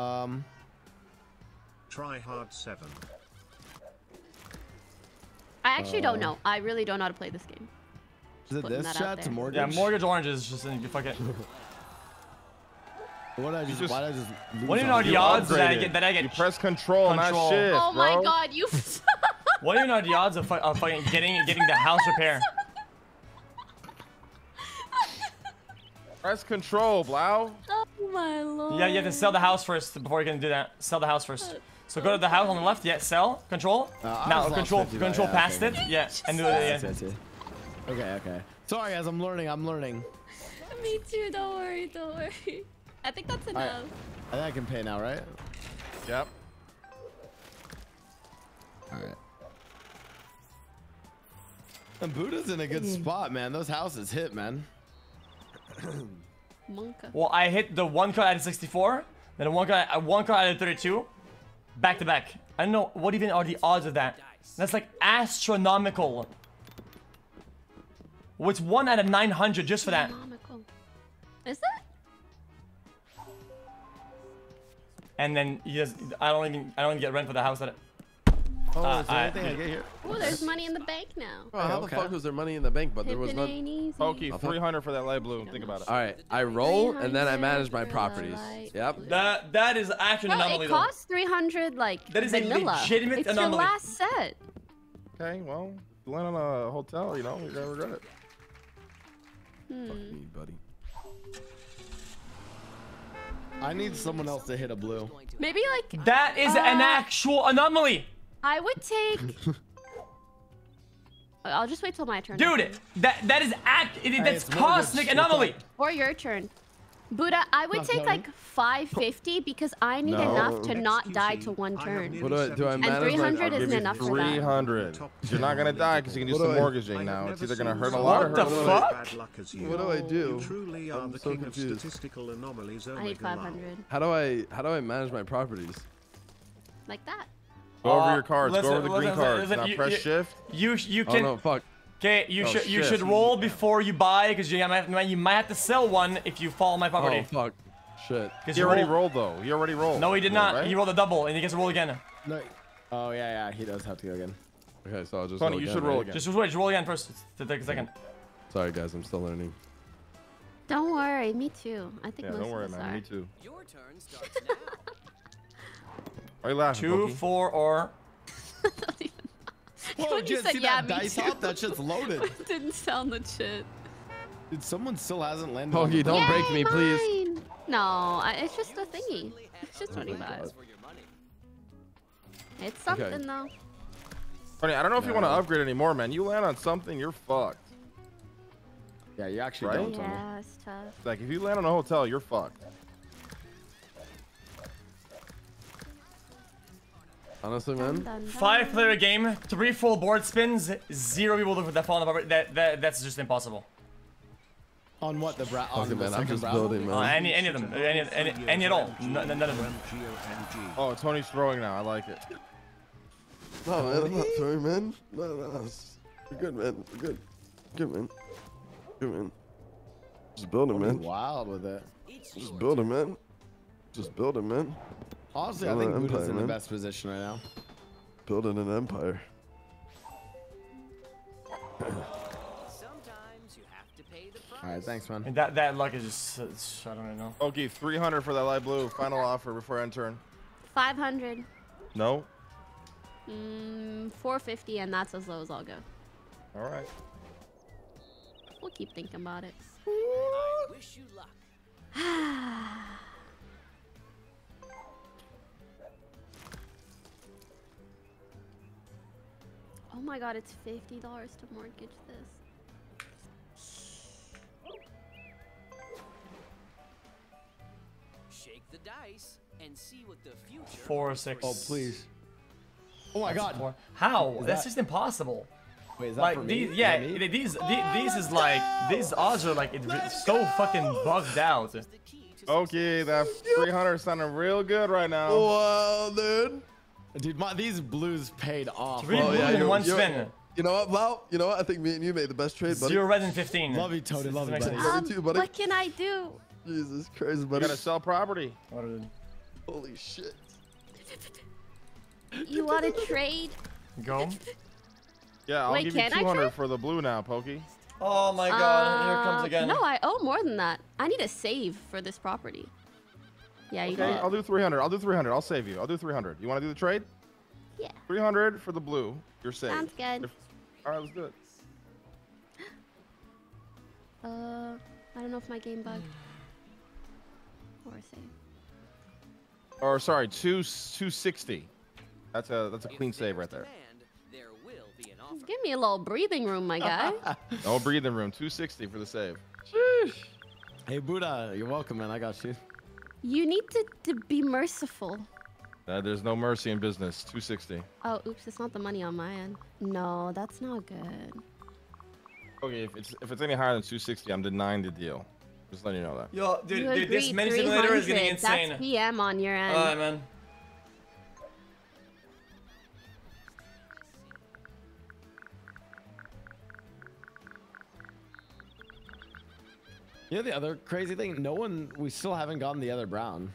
Try hard 7. I actually don't know. I really don't know how to play this game. Is it putting this that chat out to there. mortgage? Yeah, mortgage orange is just you fuck it. Why did I just lose What do you know the odds that I get? You press control, not shift, Oh my bro. god, you. What do you know the odds of fucking getting the house repair? Press control, Blau. Oh my lord. Yeah, you have to sell the house first before you can do that. Sell the house first. So go to the house on the left. Yeah, sell. Control. I Now was control. lost 50, Control yeah, past okay, it. Yeah, and do I it see, I again. see. Okay, okay. Sorry, guys. I'm learning. I'm learning. Me too. Don't worry. Don't worry. I think that's All right. enough. I think I can pay now, right? Yep. All right. And Buddha's in a good spot, man. Those houses hit, man. Monka. Well, I hit the one card at 64, then one card at 32. back to back. I don't know what even are the odds of that. That's like astronomical. What's 1 out of 900 just for that? Astronomical. Is that? And then you just, I don't even get rent for the house that. Oh, is there anything I get here? Oh, there's money in the bank now. Bro, how the fuck was there money in the bank, but there was Pimpin' not? ain't easy. Pokey, 300 for that light blue. Think about it. All right, I roll and then I manage my 300 properties. light Yep. That is actually an Bro, anomaly it though. costs 300 like That is a vanilla. legitimate it's anomaly. your last set. Okay, well, you land on a hotel, you know, you're gonna regret it. Fuck me, buddy. I need someone else to hit a blue. Maybe like That is an actual anomaly. I would take. I'll just wait till my turn. Dude, that is that's it's more cosmic good anomaly. Or your turn. Buddha, I would take like 550 because I need No. enough to not die to one turn. What do I And manage? 300 I'll isn't give you enough for that. 300. You're not gonna die because you can do What some do I- mortgaging now. It's either gonna hurt a lot or What the hurt a little. fuck? Bad luck as you. What do I do? You truly are I'm the so king confused. of statistical anomalies. I need 500. How do I manage my properties? Like that. Go over your cards. listen, Go over the green listen, cards. listen, Now you- press you- shift. You Oh can. no, fuck. Okay, you Oh, you shit. should roll before you buy because you might have to sell one if you follow my Oh property. fuck. Shit. 'Cause He you already roll- rolled though. He already rolled. No, he did Yeah, not. right? He rolled a double and he gets to roll again. No. Oh yeah, he does have to go again. Okay, so I'll just. Tony, go you again, should roll right? again. Just wait, just roll again first to take a second. Sorry guys, I'm still learning. Don't worry, me too. I think Yeah, most don't worry, of us man. are. Me too. Your turn starts now. Why are you laughing, 2, Pokey? 4, or Whoa, When you dude, said see yeah, that me dice too. hop? That shit's loaded. Didn't sound legit. Dude, someone still hasn't landed. on Pokey, the- don't break Yay, me, please. mine. No, it's just a thingy. It's just 25. For your money. It's something though. Tony, I don't know if you want to upgrade anymore, man. You land on something, you're fucked. Yeah, you actually Right? don't. Tony. Yeah, it's tough. Like if you land on a hotel, you're fucked. Honestly, Dun, man. dun, dun. 5-player game, 3 full board spins, 0 people that fall on the property. That's just impossible. On what the bra? On Okay, the man, I'm second just Bravo? building, man. Any of them, any at all. None of them. Oh, Tony's throwing now. I like it. No, man, I'm not throwing, man. No. We're good, man. We're good. Good, man. Good, man. Just building, Pretty man. wild with it. Just building, man. Just building, man. Honestly, I Building think an Buddha's empire, in the man. best position right now. Building an empire. Sometimes you have to pay the price. All right, thanks, man. And that luck is just, I don't know. Okay, 300 for that light blue. Final offer before I end turn. 500. No? 450, and that's as low as I'll go. All right. We'll keep thinking about it. I wish you luck. Oh my god, it's $50 to mortgage this. Shake the dice and see what the future 4 or 6. Oh, please. Oh my God. 4. How? Is That's that- just impossible. Wait, is that Like for me? these, Is yeah, that me? these is like these odds are like it's so fucking bugged out. Okay, that 300 sounding real good right now. Wow, dude. Dude, these blues paid off. 3 Oh, blue yeah, in you're- 1 you're- spin. You know what, Val? You know what? I think me and you made the best trade, buddy. 0 red and 15. Love you, Tony. Love you, Makes buddy. sense. Love you too, buddy. What can I do? Jesus Christ, You buddy. gotta sell property. Holy shit. You want to trade? Go. Yeah, I'll Wait, give you can I 200 trade? for the blue now, Pokey. Oh my god, here it comes again. No, I owe more than that. I need a save for this property. Yeah, you Okay, did. I'll do 300. I'll do 300. I'll save you. I'll do 300. You want to do the trade? Yeah. 300 for the blue. You're saved. Sounds good. All right, let's do it. I don't know if my game bugged. Or save. Or sorry, 260. That's a clean save right there. there will be an offer. Give me a little breathing room, my guy. No breathing room. 260 for the save. Hey, Buddha, you're welcome, man. I got you. You need to be merciful. There's no mercy in business. 260. Oh, oops, it's not the money on my end. No, that's not good. Okay, if it's any higher than 260, I'm denying the deal. Just letting you know that. Yo, dude, You this agreed mini simulator is getting 300. insane. That's PM on your end. Alright, man. Yeah, the other crazy thing, we still haven't gotten the other brown.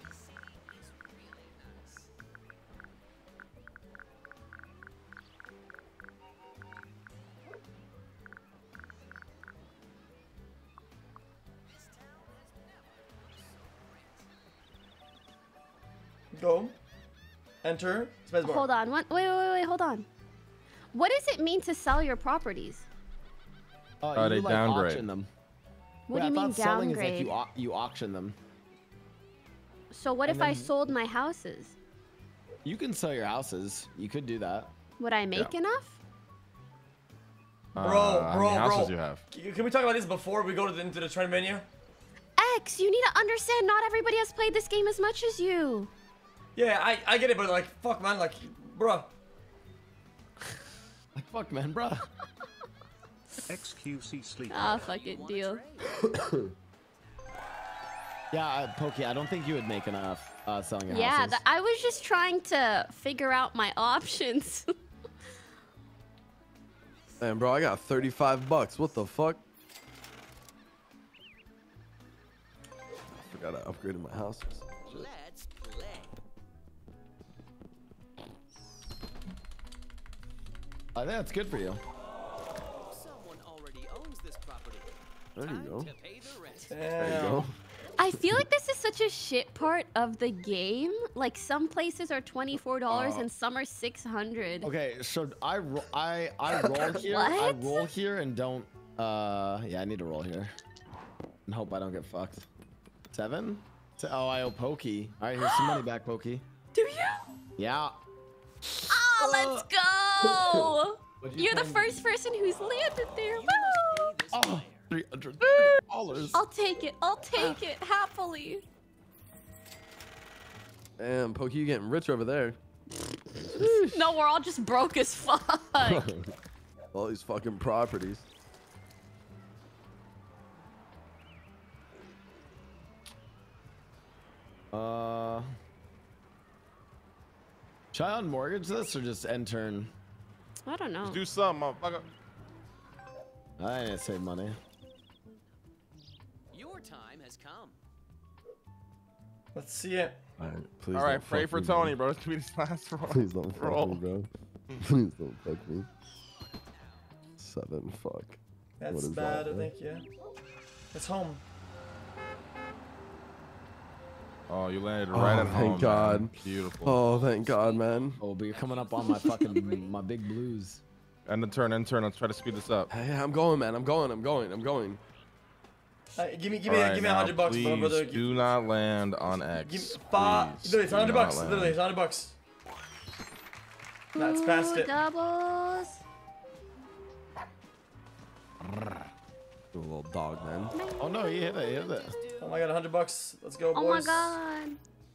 Go. Enter. Spacebar. Hold on. Wait, hold on. What does it mean to sell your properties? You they like downgrade. auction them. What do I you mean thought selling downgrade? is like you auction them. So what if I sold my houses? You can sell your houses. You could do that. Would I make enough? Bro, how many houses you have? Can we talk about this before we go into the trend menu? X, you need to understand not everybody has played this game as much as you. Yeah, I get it, but like, fuck, man, like, bro. Like, fuck, man, bro. XQC sleep. Ah, fucking deal. Yeah, Pokey, I don't think you would make enough selling your Yeah, houses. I was just trying to figure out my options. Man, bro, I got 35 bucks. What the fuck? I forgot I upgraded my houses. Shit. Let's play. I think that's good for you. Someone already owns this property. There you go. To pay the rent. There you go. I feel like this is such a shit part of the game. Like some places are $24 and some are $600. Okay, so I roll here. I What? roll here and don't. Yeah, I need to roll here and hope I don't get fucked. 7? Oh, I owe Pokey. All right, here's some money back, Pokey. Do you? Yeah. Oh, let's go! What'd you You're the find? first person who's landed there. Woo! Oh, $300. I'll take it. I'll take it happily. Damn, Pokey, you getting rich over there. No, we're all just broke as fuck. All these fucking properties. Should I unmortgage this or just end turn? I don't know. Just do something, motherfucker. I need to save money. Your time has come. Let's see it. All right, please. All right, don't pray fuck for me, Tony, bro. This could be his last roll. Please don't fuck roll. me, bro. Please don't fuck me. 7, fuck. That's What is bad, that, I think, yeah. It's home. Oh, you landed right at home. Thank God. Man. Beautiful. Oh, thank God, man. Oh, but you're coming up on my fucking my big blues. End turn. Let's try to speed this up. Hey, I'm going, man. I'm going. Give me All right, $100 bucks, please brother. do not land on X. Give me five. Please Literally, it's do 100 not bucks. land. Literally, it's 100 bucks. That's past Ooh, it. doubles. You little dog, man. Oh no, you hit it. You hit it. Oh my god, 100 bucks. Let's go, Oh boys. my god.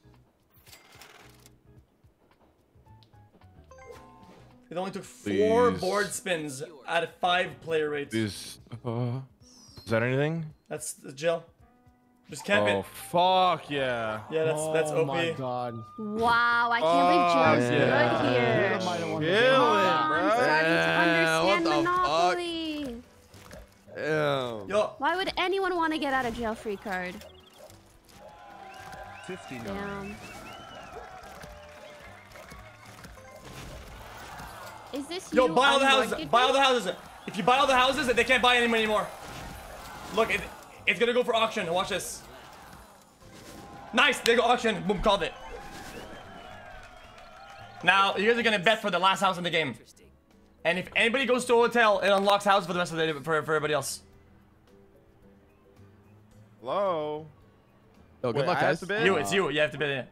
It only took 4 Please. board spins at a 5 player rate. Is that anything? That's the gel. Just camp Oh it. fuck yeah. Yeah, that's Oh OP. my God. Wow, I can't believe Joe's yeah. good here. You're the mighty one. Kill Oh, it, I'm bro. starting to Yeah, what understand the fuck? Monopoly. Damn. Yo, Why would anyone want to get out a jail free card? 59. Damn. Is this yo, you buy all the houses. unmortgaging? Buy all the houses. If you buy all the houses, they can't buy any anymore. Look, it's gonna go for auction. Watch this. Nice, they go auction. Boom, called it. Now, you guys are gonna bet for the last house in the game. And if anybody goes to a hotel, it unlocks houses for the rest of the day for everybody else. Hello. Yo, good Wait, luck, I have guys. to bid? You, it's you. You have to bid it.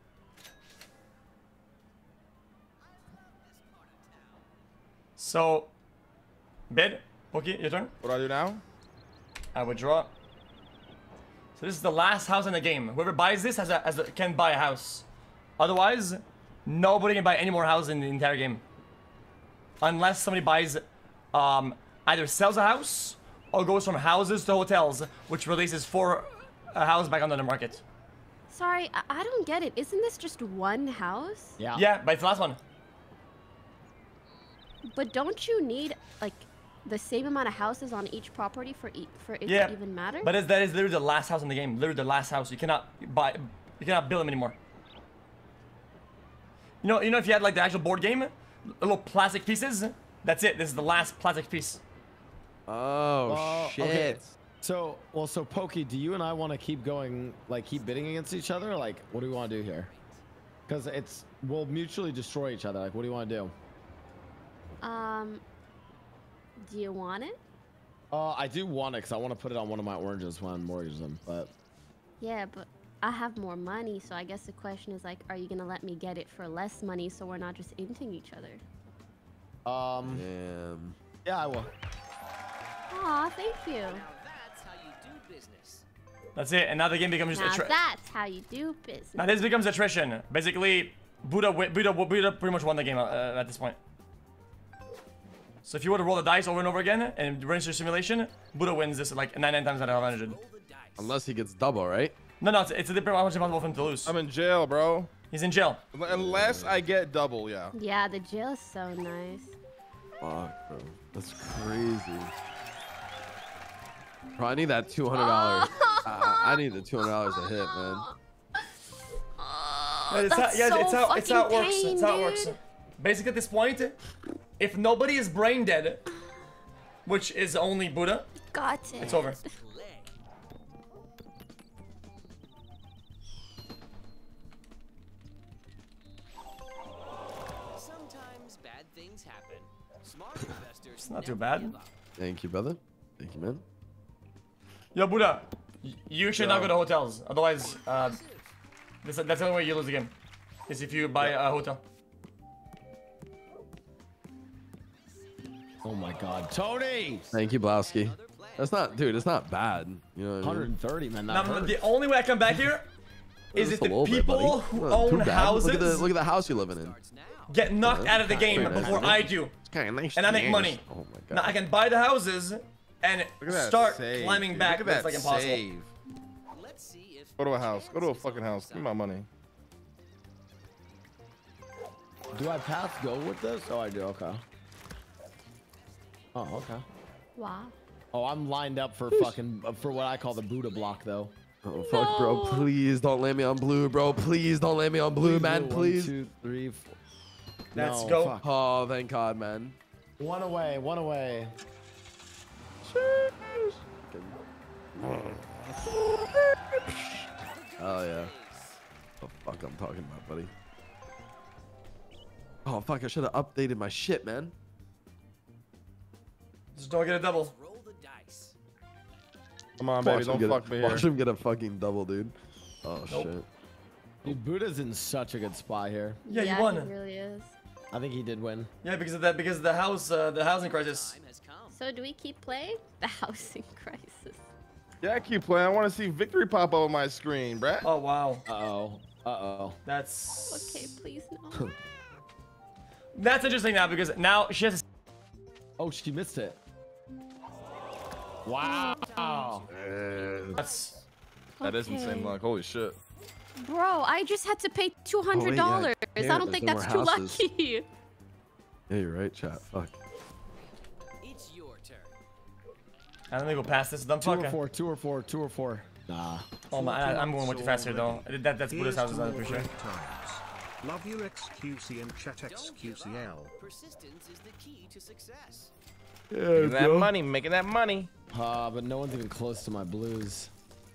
So, bid. Okay, your turn. What do I do now? I would draw. So this is the last house in the game. Whoever buys this can buy a house. Otherwise, nobody can buy any more houses in the entire game. Unless somebody buys, either sells a house or goes from houses to hotels, which releases 4 houses back onto the market. Sorry, I don't get it. Isn't this just one house? Yeah. Yeah, but it's the last one. But don't you need, like, the same amount of houses on each property for it Yeah, to even matter? but that is literally the last house in the game. Literally the last house. You cannot build them anymore. You know if you had like the actual board game, little plastic pieces. That's it. This is the last plastic piece. Oh shit. Okay. So Pokey, do you and I want to keep going, like keep bidding against each other? Like, what do we want to do here? Because we'll mutually destroy each other. Like, what do you want to do? Do you want it? I do want it because I want to put it on one of my oranges when I mortgage them. But Yeah, but I have more money, so I guess the question is like, are you gonna let me get it for less money so we're not just inting each other? Yeah, I will. Aw, thank you. Now that's how you do business. That's it. And now the game becomes just Now that's how you do business. Now this becomes attrition. Basically, Buddha pretty much won the game at this point. So if you were to roll the dice over and over again and run your simulation, Buddha wins this like 99 times out of 100. Unless he gets double, right? No, it's a different. How much impossible for him to lose? I'm in jail, bro. He's in jail. Unless I get double, yeah. Yeah, the jail is so nice. Fuck, bro. That's crazy. Bro, I need that $200. I need the $200 a hit, man. It's how it works. It's how it works. Basically, at this point, if nobody is brain dead, which is only Buddha, Got it. it's over. Sometimes bad things happen. Smart investors. It's not too bad. Thank you, brother. Thank you, man. Yo, Buddha, you should not go to hotels. Otherwise, that's the only way you lose the game. Is if you buy a hotel. Oh my God, Tony! Thank you, Blowski. That's not, dude. It's not bad. You know what I mean? 130, man. Now, the only way I come back here is Just if a the little bit, people buddy. who Not too own bad. houses Look at the house you're living in. get knocked out of the game Very nice. before I do, It's kind of nice. and I make yes. money. Oh my god. Now I can buy the houses and Look at that start save, climbing dude. back. Look But at it's like that impossible. save. Let's see if Go to a house. Go to a fucking house. Give me my money. Do I pass go with this? Oh, I do. Okay. Oh, okay. Wow. Oh, I'm lined up for fucking for what I call the Buddha block, though. Oh fuck, bro! Please don't land me on blue, bro. Please don't land me on blue, man. Please. 1, 2, 3, 4. Let's No, go. fuck. Oh, thank God, man. One away. One away. Oh yeah. Oh fuck, I'm talking about, buddy. Oh fuck, I should have updated my shit, man. Just don't get a double. roll the dice. Come on, baby. Don't fuck me here. Watch him get a fucking double, dude. Oh Nope. shit. Dude, Buddha's in such a good spot here. Yeah, you won. He really is. I think he did win. Yeah, because of that. Because of the housing crisis. Time has come. So do we keep playing? The housing crisis. Yeah, keep playing. I want to see victory pop up on my screen, bruh. Oh wow. Uh-oh. Uh-oh. That's Okay, please no. that's interesting now because now she has. Oh, she missed it. Wow. That's That is insane Okay. luck. Holy shit. Bro, I just had to pay $200. yeah, I don't think there's that's no too more houses. lucky. Yeah, you're right, chat. Fuck. It's your turn. I'm gonna go past this. Dumb 2 or fucker. 4. 2 or 4. 2 or 4. Nah. Oh my! I'm going way too fast here though. That's Buddha's houses. I'm pretty sure. Love your XQC and chat XQCL. Persistence is the key to success. Making that money. Making that money. But no one's even close to my blues.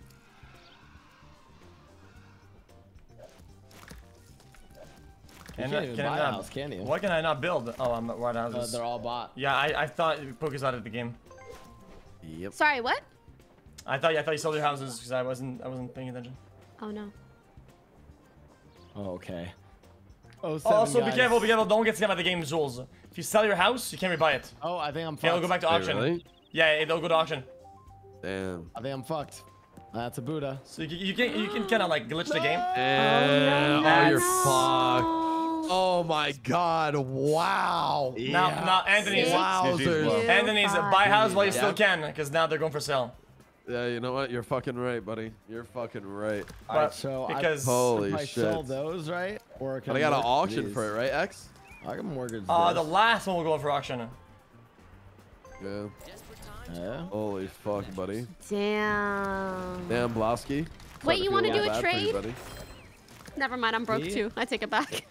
You can't even buy a house, can you? Why can I not build? Oh, I'm at white houses. They're all bought. Yeah, I thought Poke's out of the game. Yep. Sorry, what? I thought you sold your houses because I wasn't paying attention. Oh no. Oh, okay. Oh, Also, be careful, don't get scammed by the game's rules. If you sell your house, you can't rebuy it. Oh, I think I'm Yeah, fucked. it'll go back to Wait, auction. really? Yeah, it'll go to auction. Damn. I think I'm fucked. That's a Buddha. So you can kind of like glitch the game. Damn. Oh, you're That's- fucked. Oh my God. Wow. Now Anthony's Wowzers. Anthony's buy a house while you still can, because now they're going for sale. Yeah, you know what? You're fucking right, buddy. You're fucking right. But So because Holy if I shit. sell those, right? Or can But I got an mortgage auction these? for it, right, X? I can mortgage the this. last one will go for auction. Yeah. Yeah. Holy fuck, buddy. Damn. Damn, Blosky. Wait, you want to do a bad for you, trade? buddy. Never mind, I'm broke Me? too. I take it back. You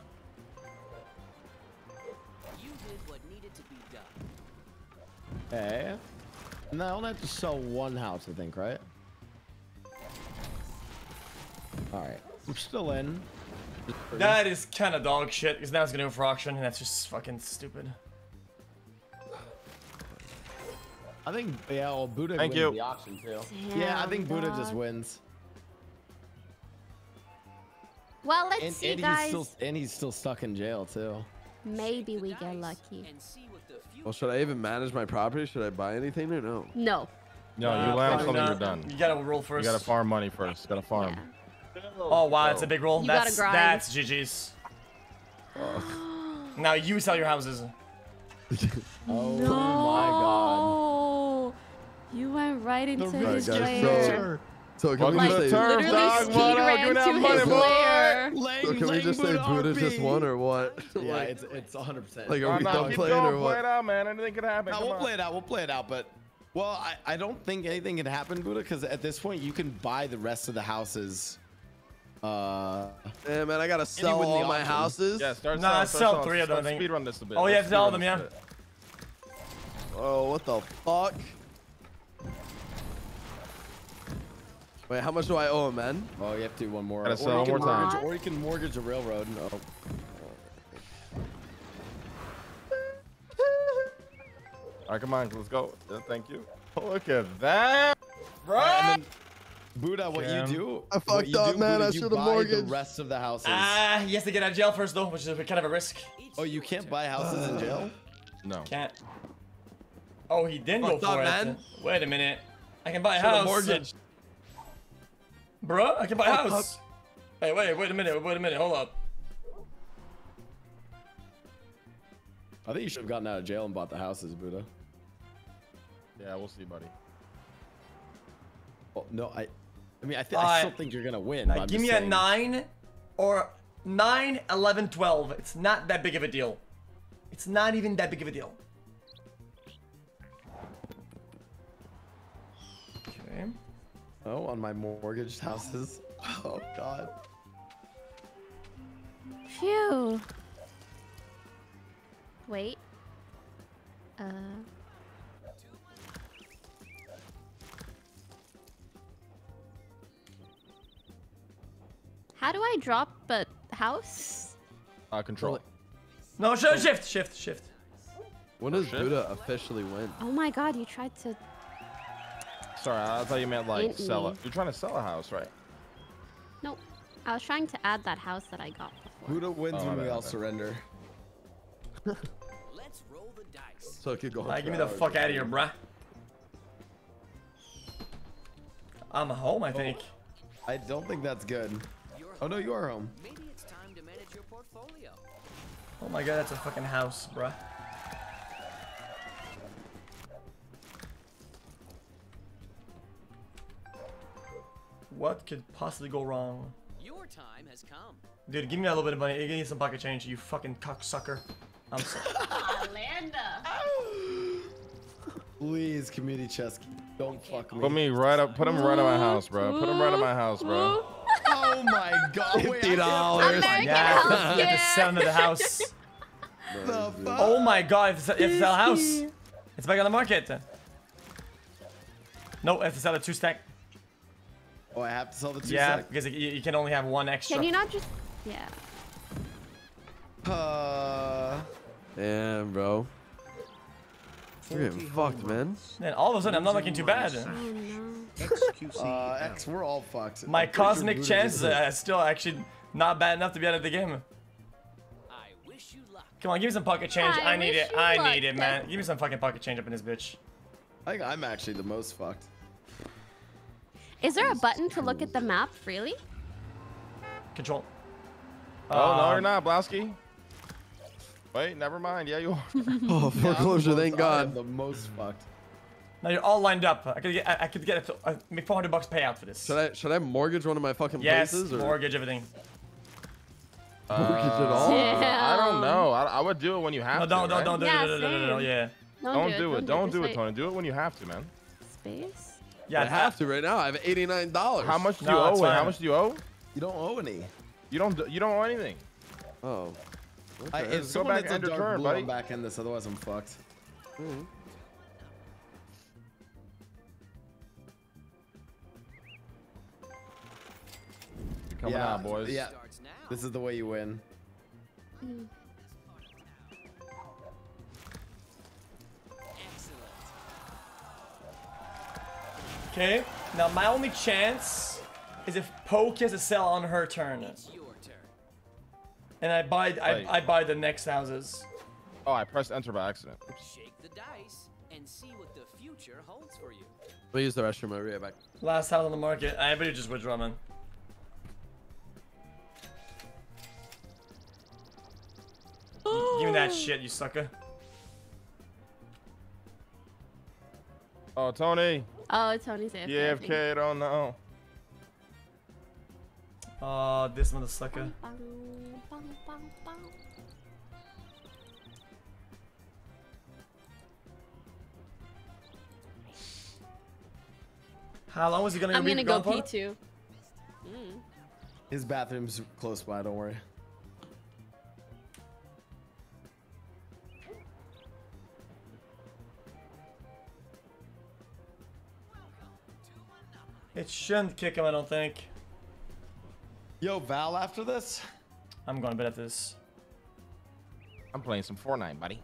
did what needed to be done. Okay. And I only have to sell one house, I think, right? Alright. I'm still in. That is kind of dog shit, because now it's gonna go for auction, and that's just fucking stupid. I think, yeah, well, Buddha Thank wins you. the auction, too. Yeah, I think Buddha just wins. Well, let's see, guys. He's still stuck in jail, too. Maybe we get lucky. Well, should I even manage my property? Should I buy anything or no? No. No, you land on probably something, not. you're done. You gotta roll first. You gotta farm money first. You gotta farm. Yeah. Oh wow, it's a big roll. You gotta That's grind. that's GG's. Now you sell your houses. Oh No. my god. You went right into Alright, his guys, lair. so can we Welcome just to say, the turf, Literally dog. speed What up? ran Give me that to money, his boy. lair. so can we just say Buddha just won or what? Yeah, Like, it's 100%. like, are Oh, we no, done keep playing going, or play it what? out, man. Anything could happen. No, Come we'll on. play it out. We'll play it out, but well, I don't think anything can happen, Buddha, because at this point you can buy the rest of the houses. Yeah, man, I gotta sell win the all my auction. houses. Yeah, start Nah, selling, sell 3 of them, I Speed think. run this a bit. Oh, you Let's have to sell speedrun them, this yeah. a bit. Oh, what the fuck? Wait, how much do I owe him, man? Oh, you have to do one more. Gotta sell you one can more time. mortgage- Or you can mortgage a railroad. No. All right, come on, let's go. Yeah, thank you. Look at that, bro. And then, Buddha, what Cam. you do? I fucked up, man. I You should've buy mortgaged. the rest of the houses. He has to get out of jail first though, which is kind of a risk. Oh, you can't buy houses in jail? No. Can't. Oh, he didn't go Fucked for up, it. man. Wait a minute. I can buy a Should've house. mortgaged. Bruh, I can buy a Fuck house. Hey, wait a minute, hold up. I think you should have gotten out of jail and bought the houses, Buddha. Yeah, we'll see, buddy. Oh, no, I mean, I Alright. still think you're gonna win. but I'm Give just me saying. a 9 or 9, 11, 12. It's not that big of a deal. It's not even that big of a deal. Okay. Oh, on my mortgaged houses. Oh god. Phew. Wait. How do I drop a house? Control. No, shift. When does shit. Buddha officially win? Oh my god, you tried to... Sorry, I thought you meant like Hint sell me. it. You're trying to sell a house, right? Nope. I was trying to add that house that I got before. Buddha wins Oh, when my we bad, all my bad. surrender. Let's roll the dice. So it could go. Give me the fuck out of here, bruh. I'm home, I think. I don't think that's good. Oh no, you are home. Maybe it's time to manage your portfolio. Oh my god, that's a fucking house, bruh. What could possibly go wrong? Your time has come. Dude, give me a little bit of money. Give me some pocket change, you fucking cocksucker. I'm sorry. Please, community chest, don't fuck me. Put me right up. Put him right at my house, bro. Put him right at my house, bro. Oh my god. Wait, $50. American Yeah, you healthcare. have to sell into the house. The fuck? Oh my god, you have to sell a house. It's back on the market. No, I have to sell a 2-stack. Oh, I have to sell the two Yeah, sec? because you can only have one extra. Can you not just... Yeah. Damn, bro. You're getting fucked, man. Then all of a sudden, I'm not looking too bad. Oh no. XQC. X, we're all fucked. My I'm pretty sure cosmic Buddha chances just- are still actually not bad enough to be out of the game. I wish you luck. Come on, give me some pocket change. I I need wish it. you I luck. need it, man. Give me some fucking pocket change up in this bitch. I think I'm actually the most fucked. Is there a button to look at the map freely? Control. Oh no, you're not, Blowski. Wait, never mind. Yeah, you are. Oh, foreclosure, thank I am God. the most fucked. Now you're all lined up. I could get make $400 payout for this. Should I mortgage one of my fucking Yes, places? Or mortgage everything. mortgage it all? Damn. I don't know. I would do it when you have No, to. don't, right? don't, Yeah, no, same. yeah. Don't do it. Don't do it, Just Tony. Do it when you have to, man. Space. Yeah, I have to right now. I have $89. How much do you No, owe? it's Wait, fine. how much do you owe? You don't owe any. You don't owe anything. Oh. I, Okay, if just go someone back hits a and your dark turn, blue, buddy. I'm back in this. Otherwise, I'm fucked. Mhm. You're coming Yeah, out, boys. Yeah. This is the way you win. Okay. Now my only chance is if Poke has a sell on her turn, It's your turn. and I buy Wait. I buy the next houses. Oh, I pressed enter by accident. Shake the dice and see what the future holds for you. Let me use the restroom. I'll be right back. Last house on the market. I better just withdraw, man. Give me that shit, you sucker. Oh, Tony. Oh, Tony's AFK. I think. AFK, I don't know. Oh, this motherfucker. Bang, bang, bang, bang. How long was he gonna I'm be gonna go gone pee for? too. His bathroom's close by. Don't worry. It shouldn't kick him, I don't think. Yo, Val. After this. I'm going to bed at this. I'm playing some Fortnite, buddy.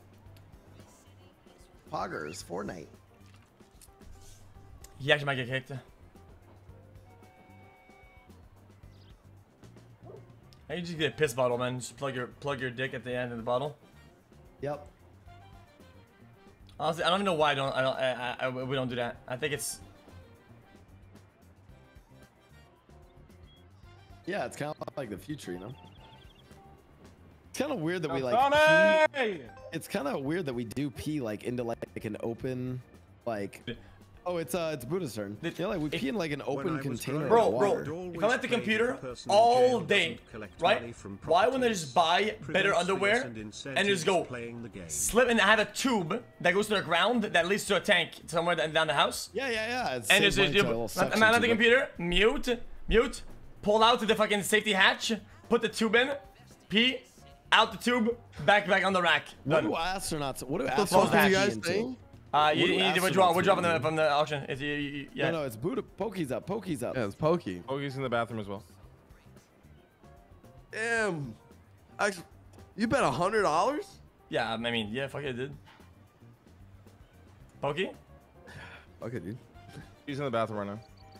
Poggers. Fortnite. He actually might get kicked. You just get a piss bottle, man. Just plug your dick at the end of the bottle. Yep. Honestly, I don't even know why we don't do that. I think it's Yeah, it's kind of like the future, you know. It's kind of weird that we like. Tony! It's kind of weird that we do pee like into like an open, like. Oh, it's Buddha's turn. Yeah, like we pee in like an open container. Bro, of water. if I'm at the computer all day, right? Why wouldn't I just buy better underwear and just go slip and have a tube that goes to the ground that leads to a tank somewhere down the house? Yeah. It's And just saves money to a little I'm suction at the tube. computer, mute, pull out the fucking safety hatch, put the tube in, pee, out the tube, back on the rack. What Done. do astronauts? What do the fuck astronauts are you pee guys into? saying? You do need to withdraw. astronauts Withdraw do? from the auction. It's, yeah. No, it's Buddha. Pokey's up. Pokey's up. Yeah, it's Pokey. Pokey's in the bathroom as well. Damn. Actually, you bet $100? Yeah, I mean, yeah, fuck it, dude. Pokey? Okay, dude. He's in the bathroom right now.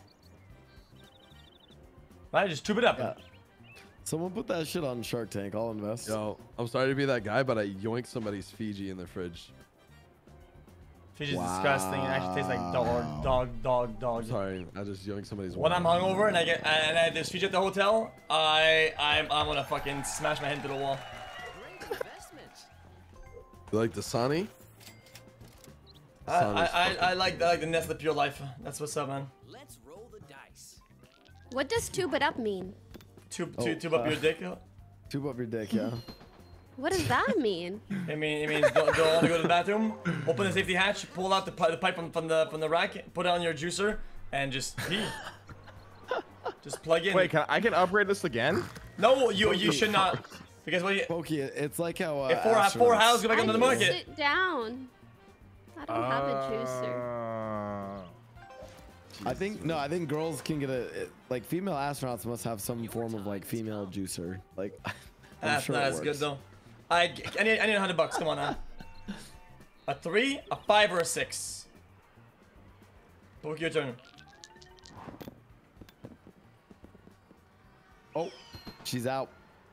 Right, just tube it up. Yeah. Someone put that shit on Shark Tank. I'll invest. Yo, I'm sorry to be that guy, but I yoinked somebody's Fiji in their fridge. Fish is disgusting. It actually tastes like dog. Sorry, I just yoinked somebody's When water. I'm hungover and I there's Fiji at the hotel, I'm gonna fucking smash my head into the wall. Great investment. You like Dasani? I like the Nestle Pure Life. That's what's up, man. Let's roll the dice. What does tube it up mean? Tube up your dick. Tube up your dick, yeah. What does that mean? It means don't only go to the bathroom, open the safety hatch, pull out the pipe from the rack, put it on your juicer, and just pee. Just plug in. Wait, I can upgrade this again? No, you should not. Because what you Pokey, it's like how if four houses go back onto the market. Sit down. I don't have a juicer. I think girls can get like female astronauts must have some form of like female juicer. Like I'm That's sure not it as good works. though. I need $100. Come on now. A 3, a 5, or a 6. Book your turn. Oh, she's out.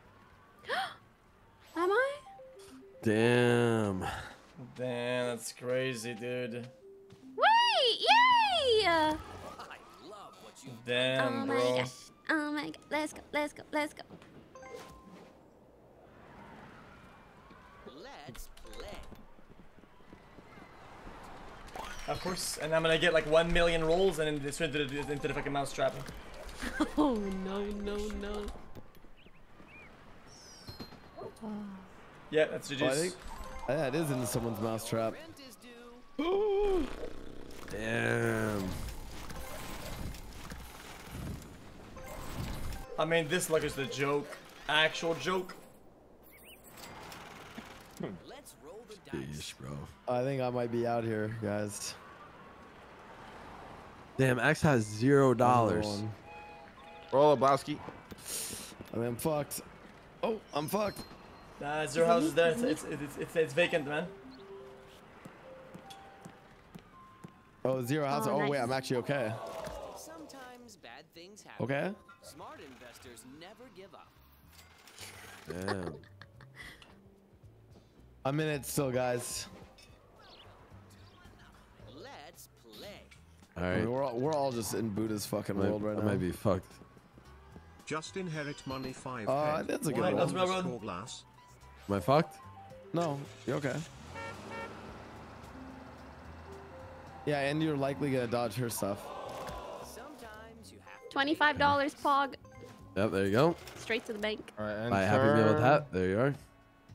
Am I? Damn. Damn, that's crazy, dude. Wait! Yay! I love what you Damn, Oh bro. my gosh. Oh my god. Let's go. Let's go. Let's go. Let's play. Of course, and I'm gonna get like 1 million rolls and then this into the fucking mousetrap. Oh no. Yeah, that's GG's. Oh, I think Yeah, it is in someone's mousetrap. Rent is due. Damn. I mean, this like is the joke. Actual joke. Let's roll the dice. Jeez, bro. I think I might be out here, guys. Damn, X has $0. Roll Lebowski. I mean, I'm fucked. Oh, I'm fucked. Nah, zero house is there. It's vacant, man. Oh, zero house. Oh, Oh, wait, nice. I'm actually okay. Sometimes bad things happen. Okay. Smart investors never give up. Damn. I'm in it still, guys. Let's play. All I right. mean, we're all just in Buddha's fucking world right I now. might be fucked. Just inherit money 5 that's a good Alright, one. let's railroad. Score glass. Am I fucked? No, you're okay. Yeah, and you're likely gonna dodge her stuff. Sometimes you have to $25 Pog. Yep, there you go. Straight to the bank. All right, My happy meal with enter. that. There you are.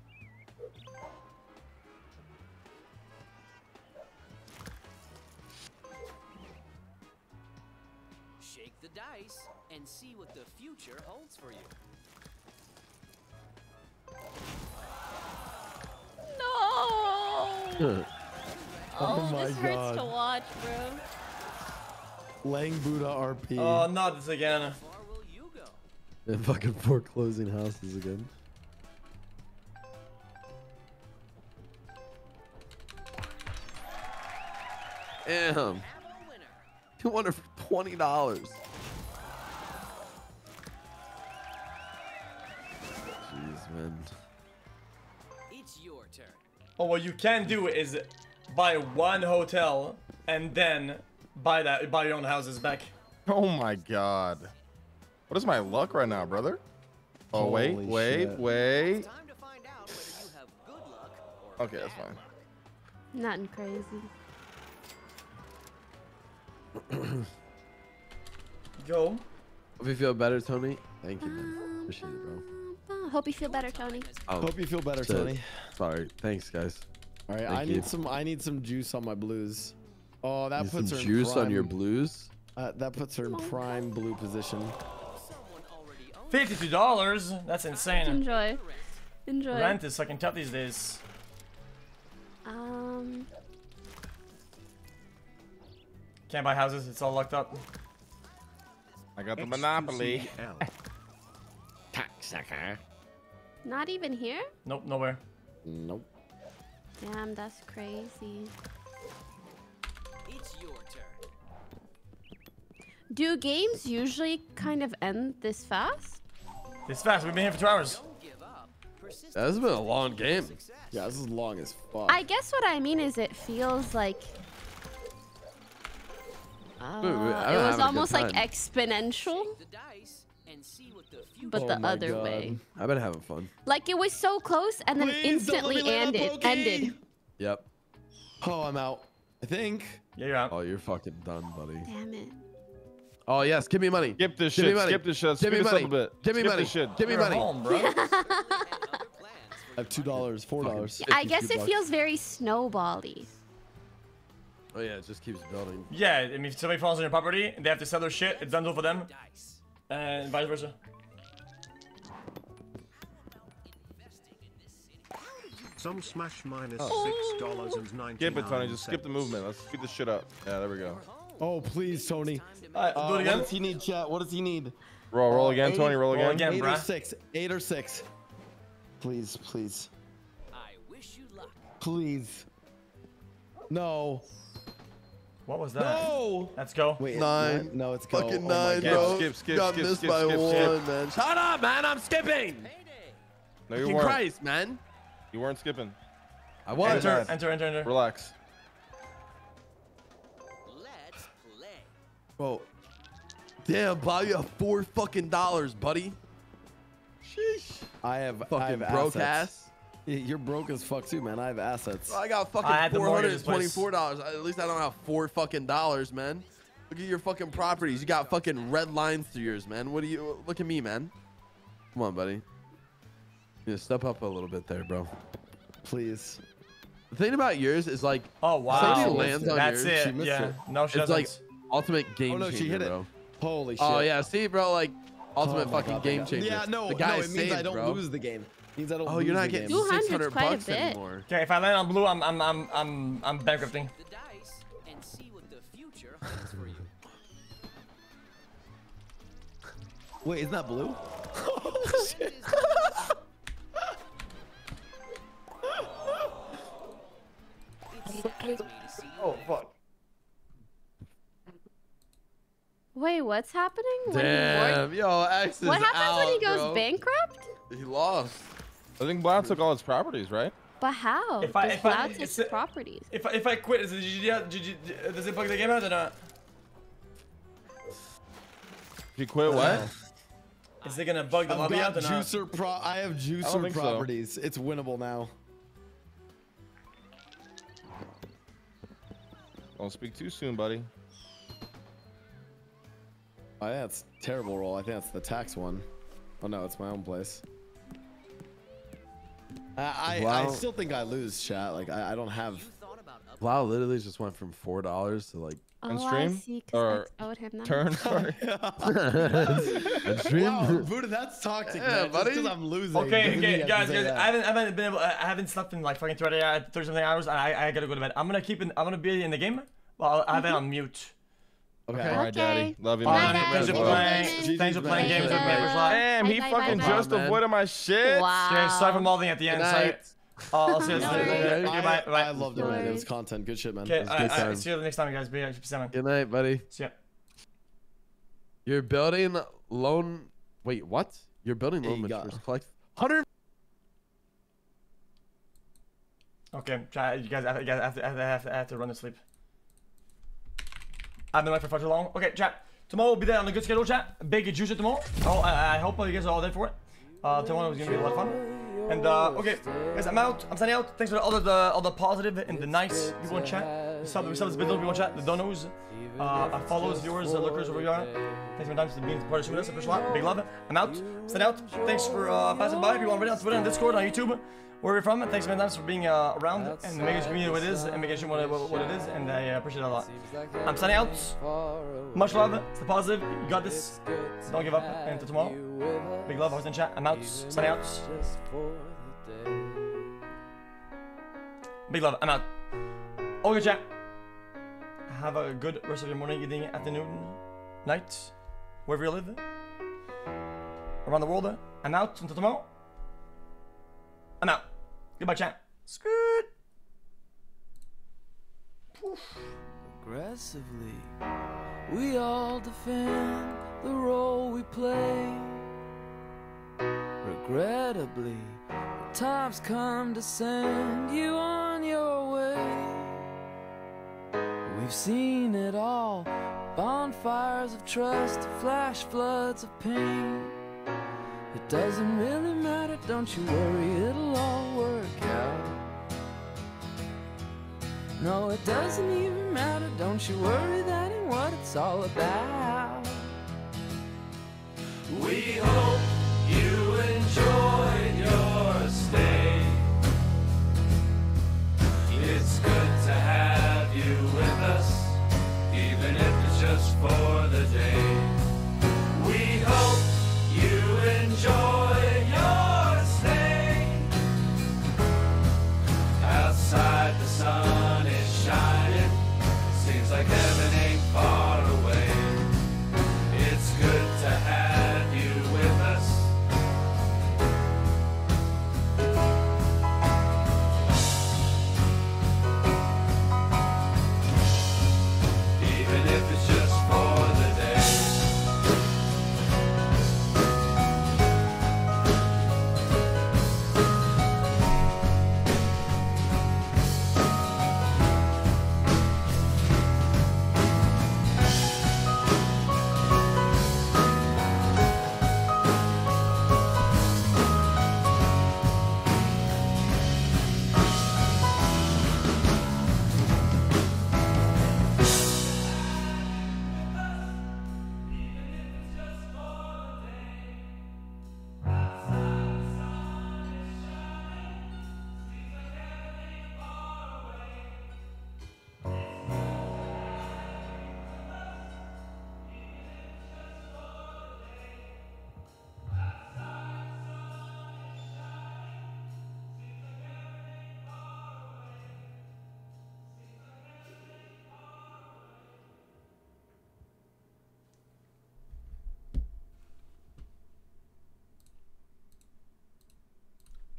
shake the dice and see what the future holds for you. No. Oh my this hurts God. to watch, bro. Lang Buddha RP. Oh, not this again. How far will you go? And fucking foreclosing houses again. Damn. Have a winner. 200 for $20. Jeez, man. It's your turn. Oh, what you can do is buy one hotel and then buy your own houses back. Oh my god. What is my luck right now, brother? Oh, wait, Holy wait, shit. wait. Time to find out whether you have good luck or Okay, that's bad fine. luck. Nothing crazy. Go. Hope you feel better, Tony. Thank you, man. Appreciate it, bro. Hope you feel better, Tony. Oh, Hope you feel better, shit. Tony. Sorry. Thanks, guys. All right, Thank you. I need some juice on my blues. Oh, that Need puts some her juice in prime, on your blues. That puts her in prime blue position. Someone already owns $52? That's insane. Enjoy. Enjoy. Rent is fucking tough these days. Can't buy houses, it's all locked up. I got the monopoly. XQCL. Not even here? Nope, nowhere. Nope. Damn, that's crazy. It's your turn. Do games usually kind of end this fast? This fast, we've been here for 2 hours. Don't give up. Persistence That has been a long game. success. Yeah, this is long as fuck. I guess what I mean is it feels like I it don't was have a good almost like time. exponential, The dice and see what the future but Oh the my other God. way. I've been having fun. Like it was so close and then Please don't let instantly me land on ended. Yep. Oh, I'm out. I think. Yeah, you're out. Oh, you're fucking done, buddy. Damn it. Oh, yes. Give me money. Skip this Give me shit. money. Skip this shit. Give me Speed us money. up a bit. Give me Skip money. this shit. Give me You're money. home, bro. and other plans I have $2, $4. I guess it $52. feels very snowbally. Oh, yeah. It just keeps building. Yeah, I mean, if somebody falls on your property, they have to sell their shit, it's done deal for them, dice. and vice versa. Some smash minus Oh. $6.99. Skip it, Tony. Just skip the movement. Let's speed this shit up. Yeah, there we go. Oh, please, Tony. Alright, do it What again. does he need, chat? What does he need? Roll again, Tony. Roll Roll again. again. 8 or bruh. 6. 8 or 6. Please, please, I wish you luck. please. No. What was that? No. Let's go. Wait, 9. No, it's go. Fucking Oh my 9, God. bro. Skip, skip, Got skip, missed skip, by skip, 1, skip. man. Shut up, man. I'm skipping. Payday. No, you Fucking weren't. Christ, man. You weren't skipping. I was. Enter. Relax. Let's play. Bro. Damn, Bob, you have $4 fucking dollars, buddy. Sheesh. I have Fucking broke assets. ass. Yeah, you're broke as fuck too, man. I have assets. I got fucking I had to mortgage this place. $424. At least I don't have $4 fucking dollars, man. Look at your fucking properties. You got fucking red lines through yours, man. What do you look at me, man? Come on, buddy. Yeah, step up a little bit there, bro. Please. The thing about yours is like, Oh wow. somebody lands on That's yours, it. Yeah. No, she it's doesn't. like ultimate game Oh no, changer, she hit it. bro. Holy shit. Oh yeah, see, bro, like ultimate Oh my fucking God, game thank changer. God. Yeah, no, the guy no, is it means I saved, don't bro. lose the game. It means I don't Oh, lose you're not the getting game. 600 quite a bucks bit. anymore. Okay, if I land on blue, I'm bankrupting. The dice and see what the future holds for you. Wait, isn't that blue? Oh fuck. Wait, what's happening? When he Damn, yo, X is what happens when he out, goes bro. bankrupt? He lost. I think Blau took all his properties, right? But how? If I- Does if I- Cloud it's take a- properties? If I quit, does it bug the game out or not? If you quit, what? Is it gonna bug the I've lobby got out or not? I have don't juicer think so. properties. It's winnable now. Don't speak too soon, buddy. Oh, yeah, that's a terrible roll. I think that's the tax one. Oh no, it's my own place. I Wow. still think I lose, chat. Like I don't have. Wow, literally just went from $4 to like Oh, And I stream? see, 'cause Or I owed him that. turn? Sorry. and stream. Wow, Buddha, that's toxic, Yeah, man. buddy. Just 'cause I'm losing. Okay, doesn't mean okay, you have to guys, say guys, that. I haven't been able, I haven't slept in like fucking 30 something hours, and I gotta go to bed. I'm gonna be in the game. Well, I have it on mute. Okay. All right, Daddy. Love you, Bye, man. thanks for playing. Thanks for playing games with me, Bushlight. Damn, he Bye, fucking bye, bye. just Bye, man. avoided my shit. Wow. Okay, sorry for molding at the end. Good Sorry. night. I'll see you later. Okay, bye. I Bye. loved it, man. It was content. Good shit, man. Okay, It was good time. see you next time, guys. Be safe. Good night, buddy. See ya. You're building loan. Wait, what? You're building Yeah, loan you got- matures. Collect 100. Okay, try. You guys have to run to sleep. I've been away for far too long. Okay, chat. Tomorrow will be there on a good schedule, chat. Big juice tomorrow. Oh, I hope you guys are all there for it. Tomorrow is gonna be a lot of fun. And okay, guys, I'm out. I'm signing out. Thanks for all the positive and the nice people in chat. The subs, the people in chat, the donos, our followers, viewers, lookers, wherever you are. Thanks for times for being part of with us. I appreciate a lot. Big love. I'm out. Signing out. Thanks for passing by. If you want to on Twitter, on Discord, on YouTube, where you're from. Thanks many times for being around and making this community what it is and making sure what it is. And I appreciate it a lot. I'm signing out. Much love. Stay positive. You got this. Don't give up. And until tomorrow. Big love. Always in chat. I'm out. Signing out. Big love. I'm out. Okay, chat. Have a good rest of your morning, evening, afternoon, night, wherever you live. Around the world. I'm out until tomorrow. I'm out. Goodbye, chat. Scoot. Aggressively, we all defend the role we play. Regrettably, the time's come to send you on your way. We've seen it all, bonfires of trust, flash floods of pain. It doesn't really matter, don't you worry, it'll all work out. No, it doesn't even matter, don't you worry, that ain't what it's all about. We hope you enjoyed your stay. It's good to have you with us, even if it's just for the day. We hope you enjoy your stay. Outside the sun is shining, seems like heaven ain't far away. It's good to have you with us,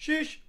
Sheesh.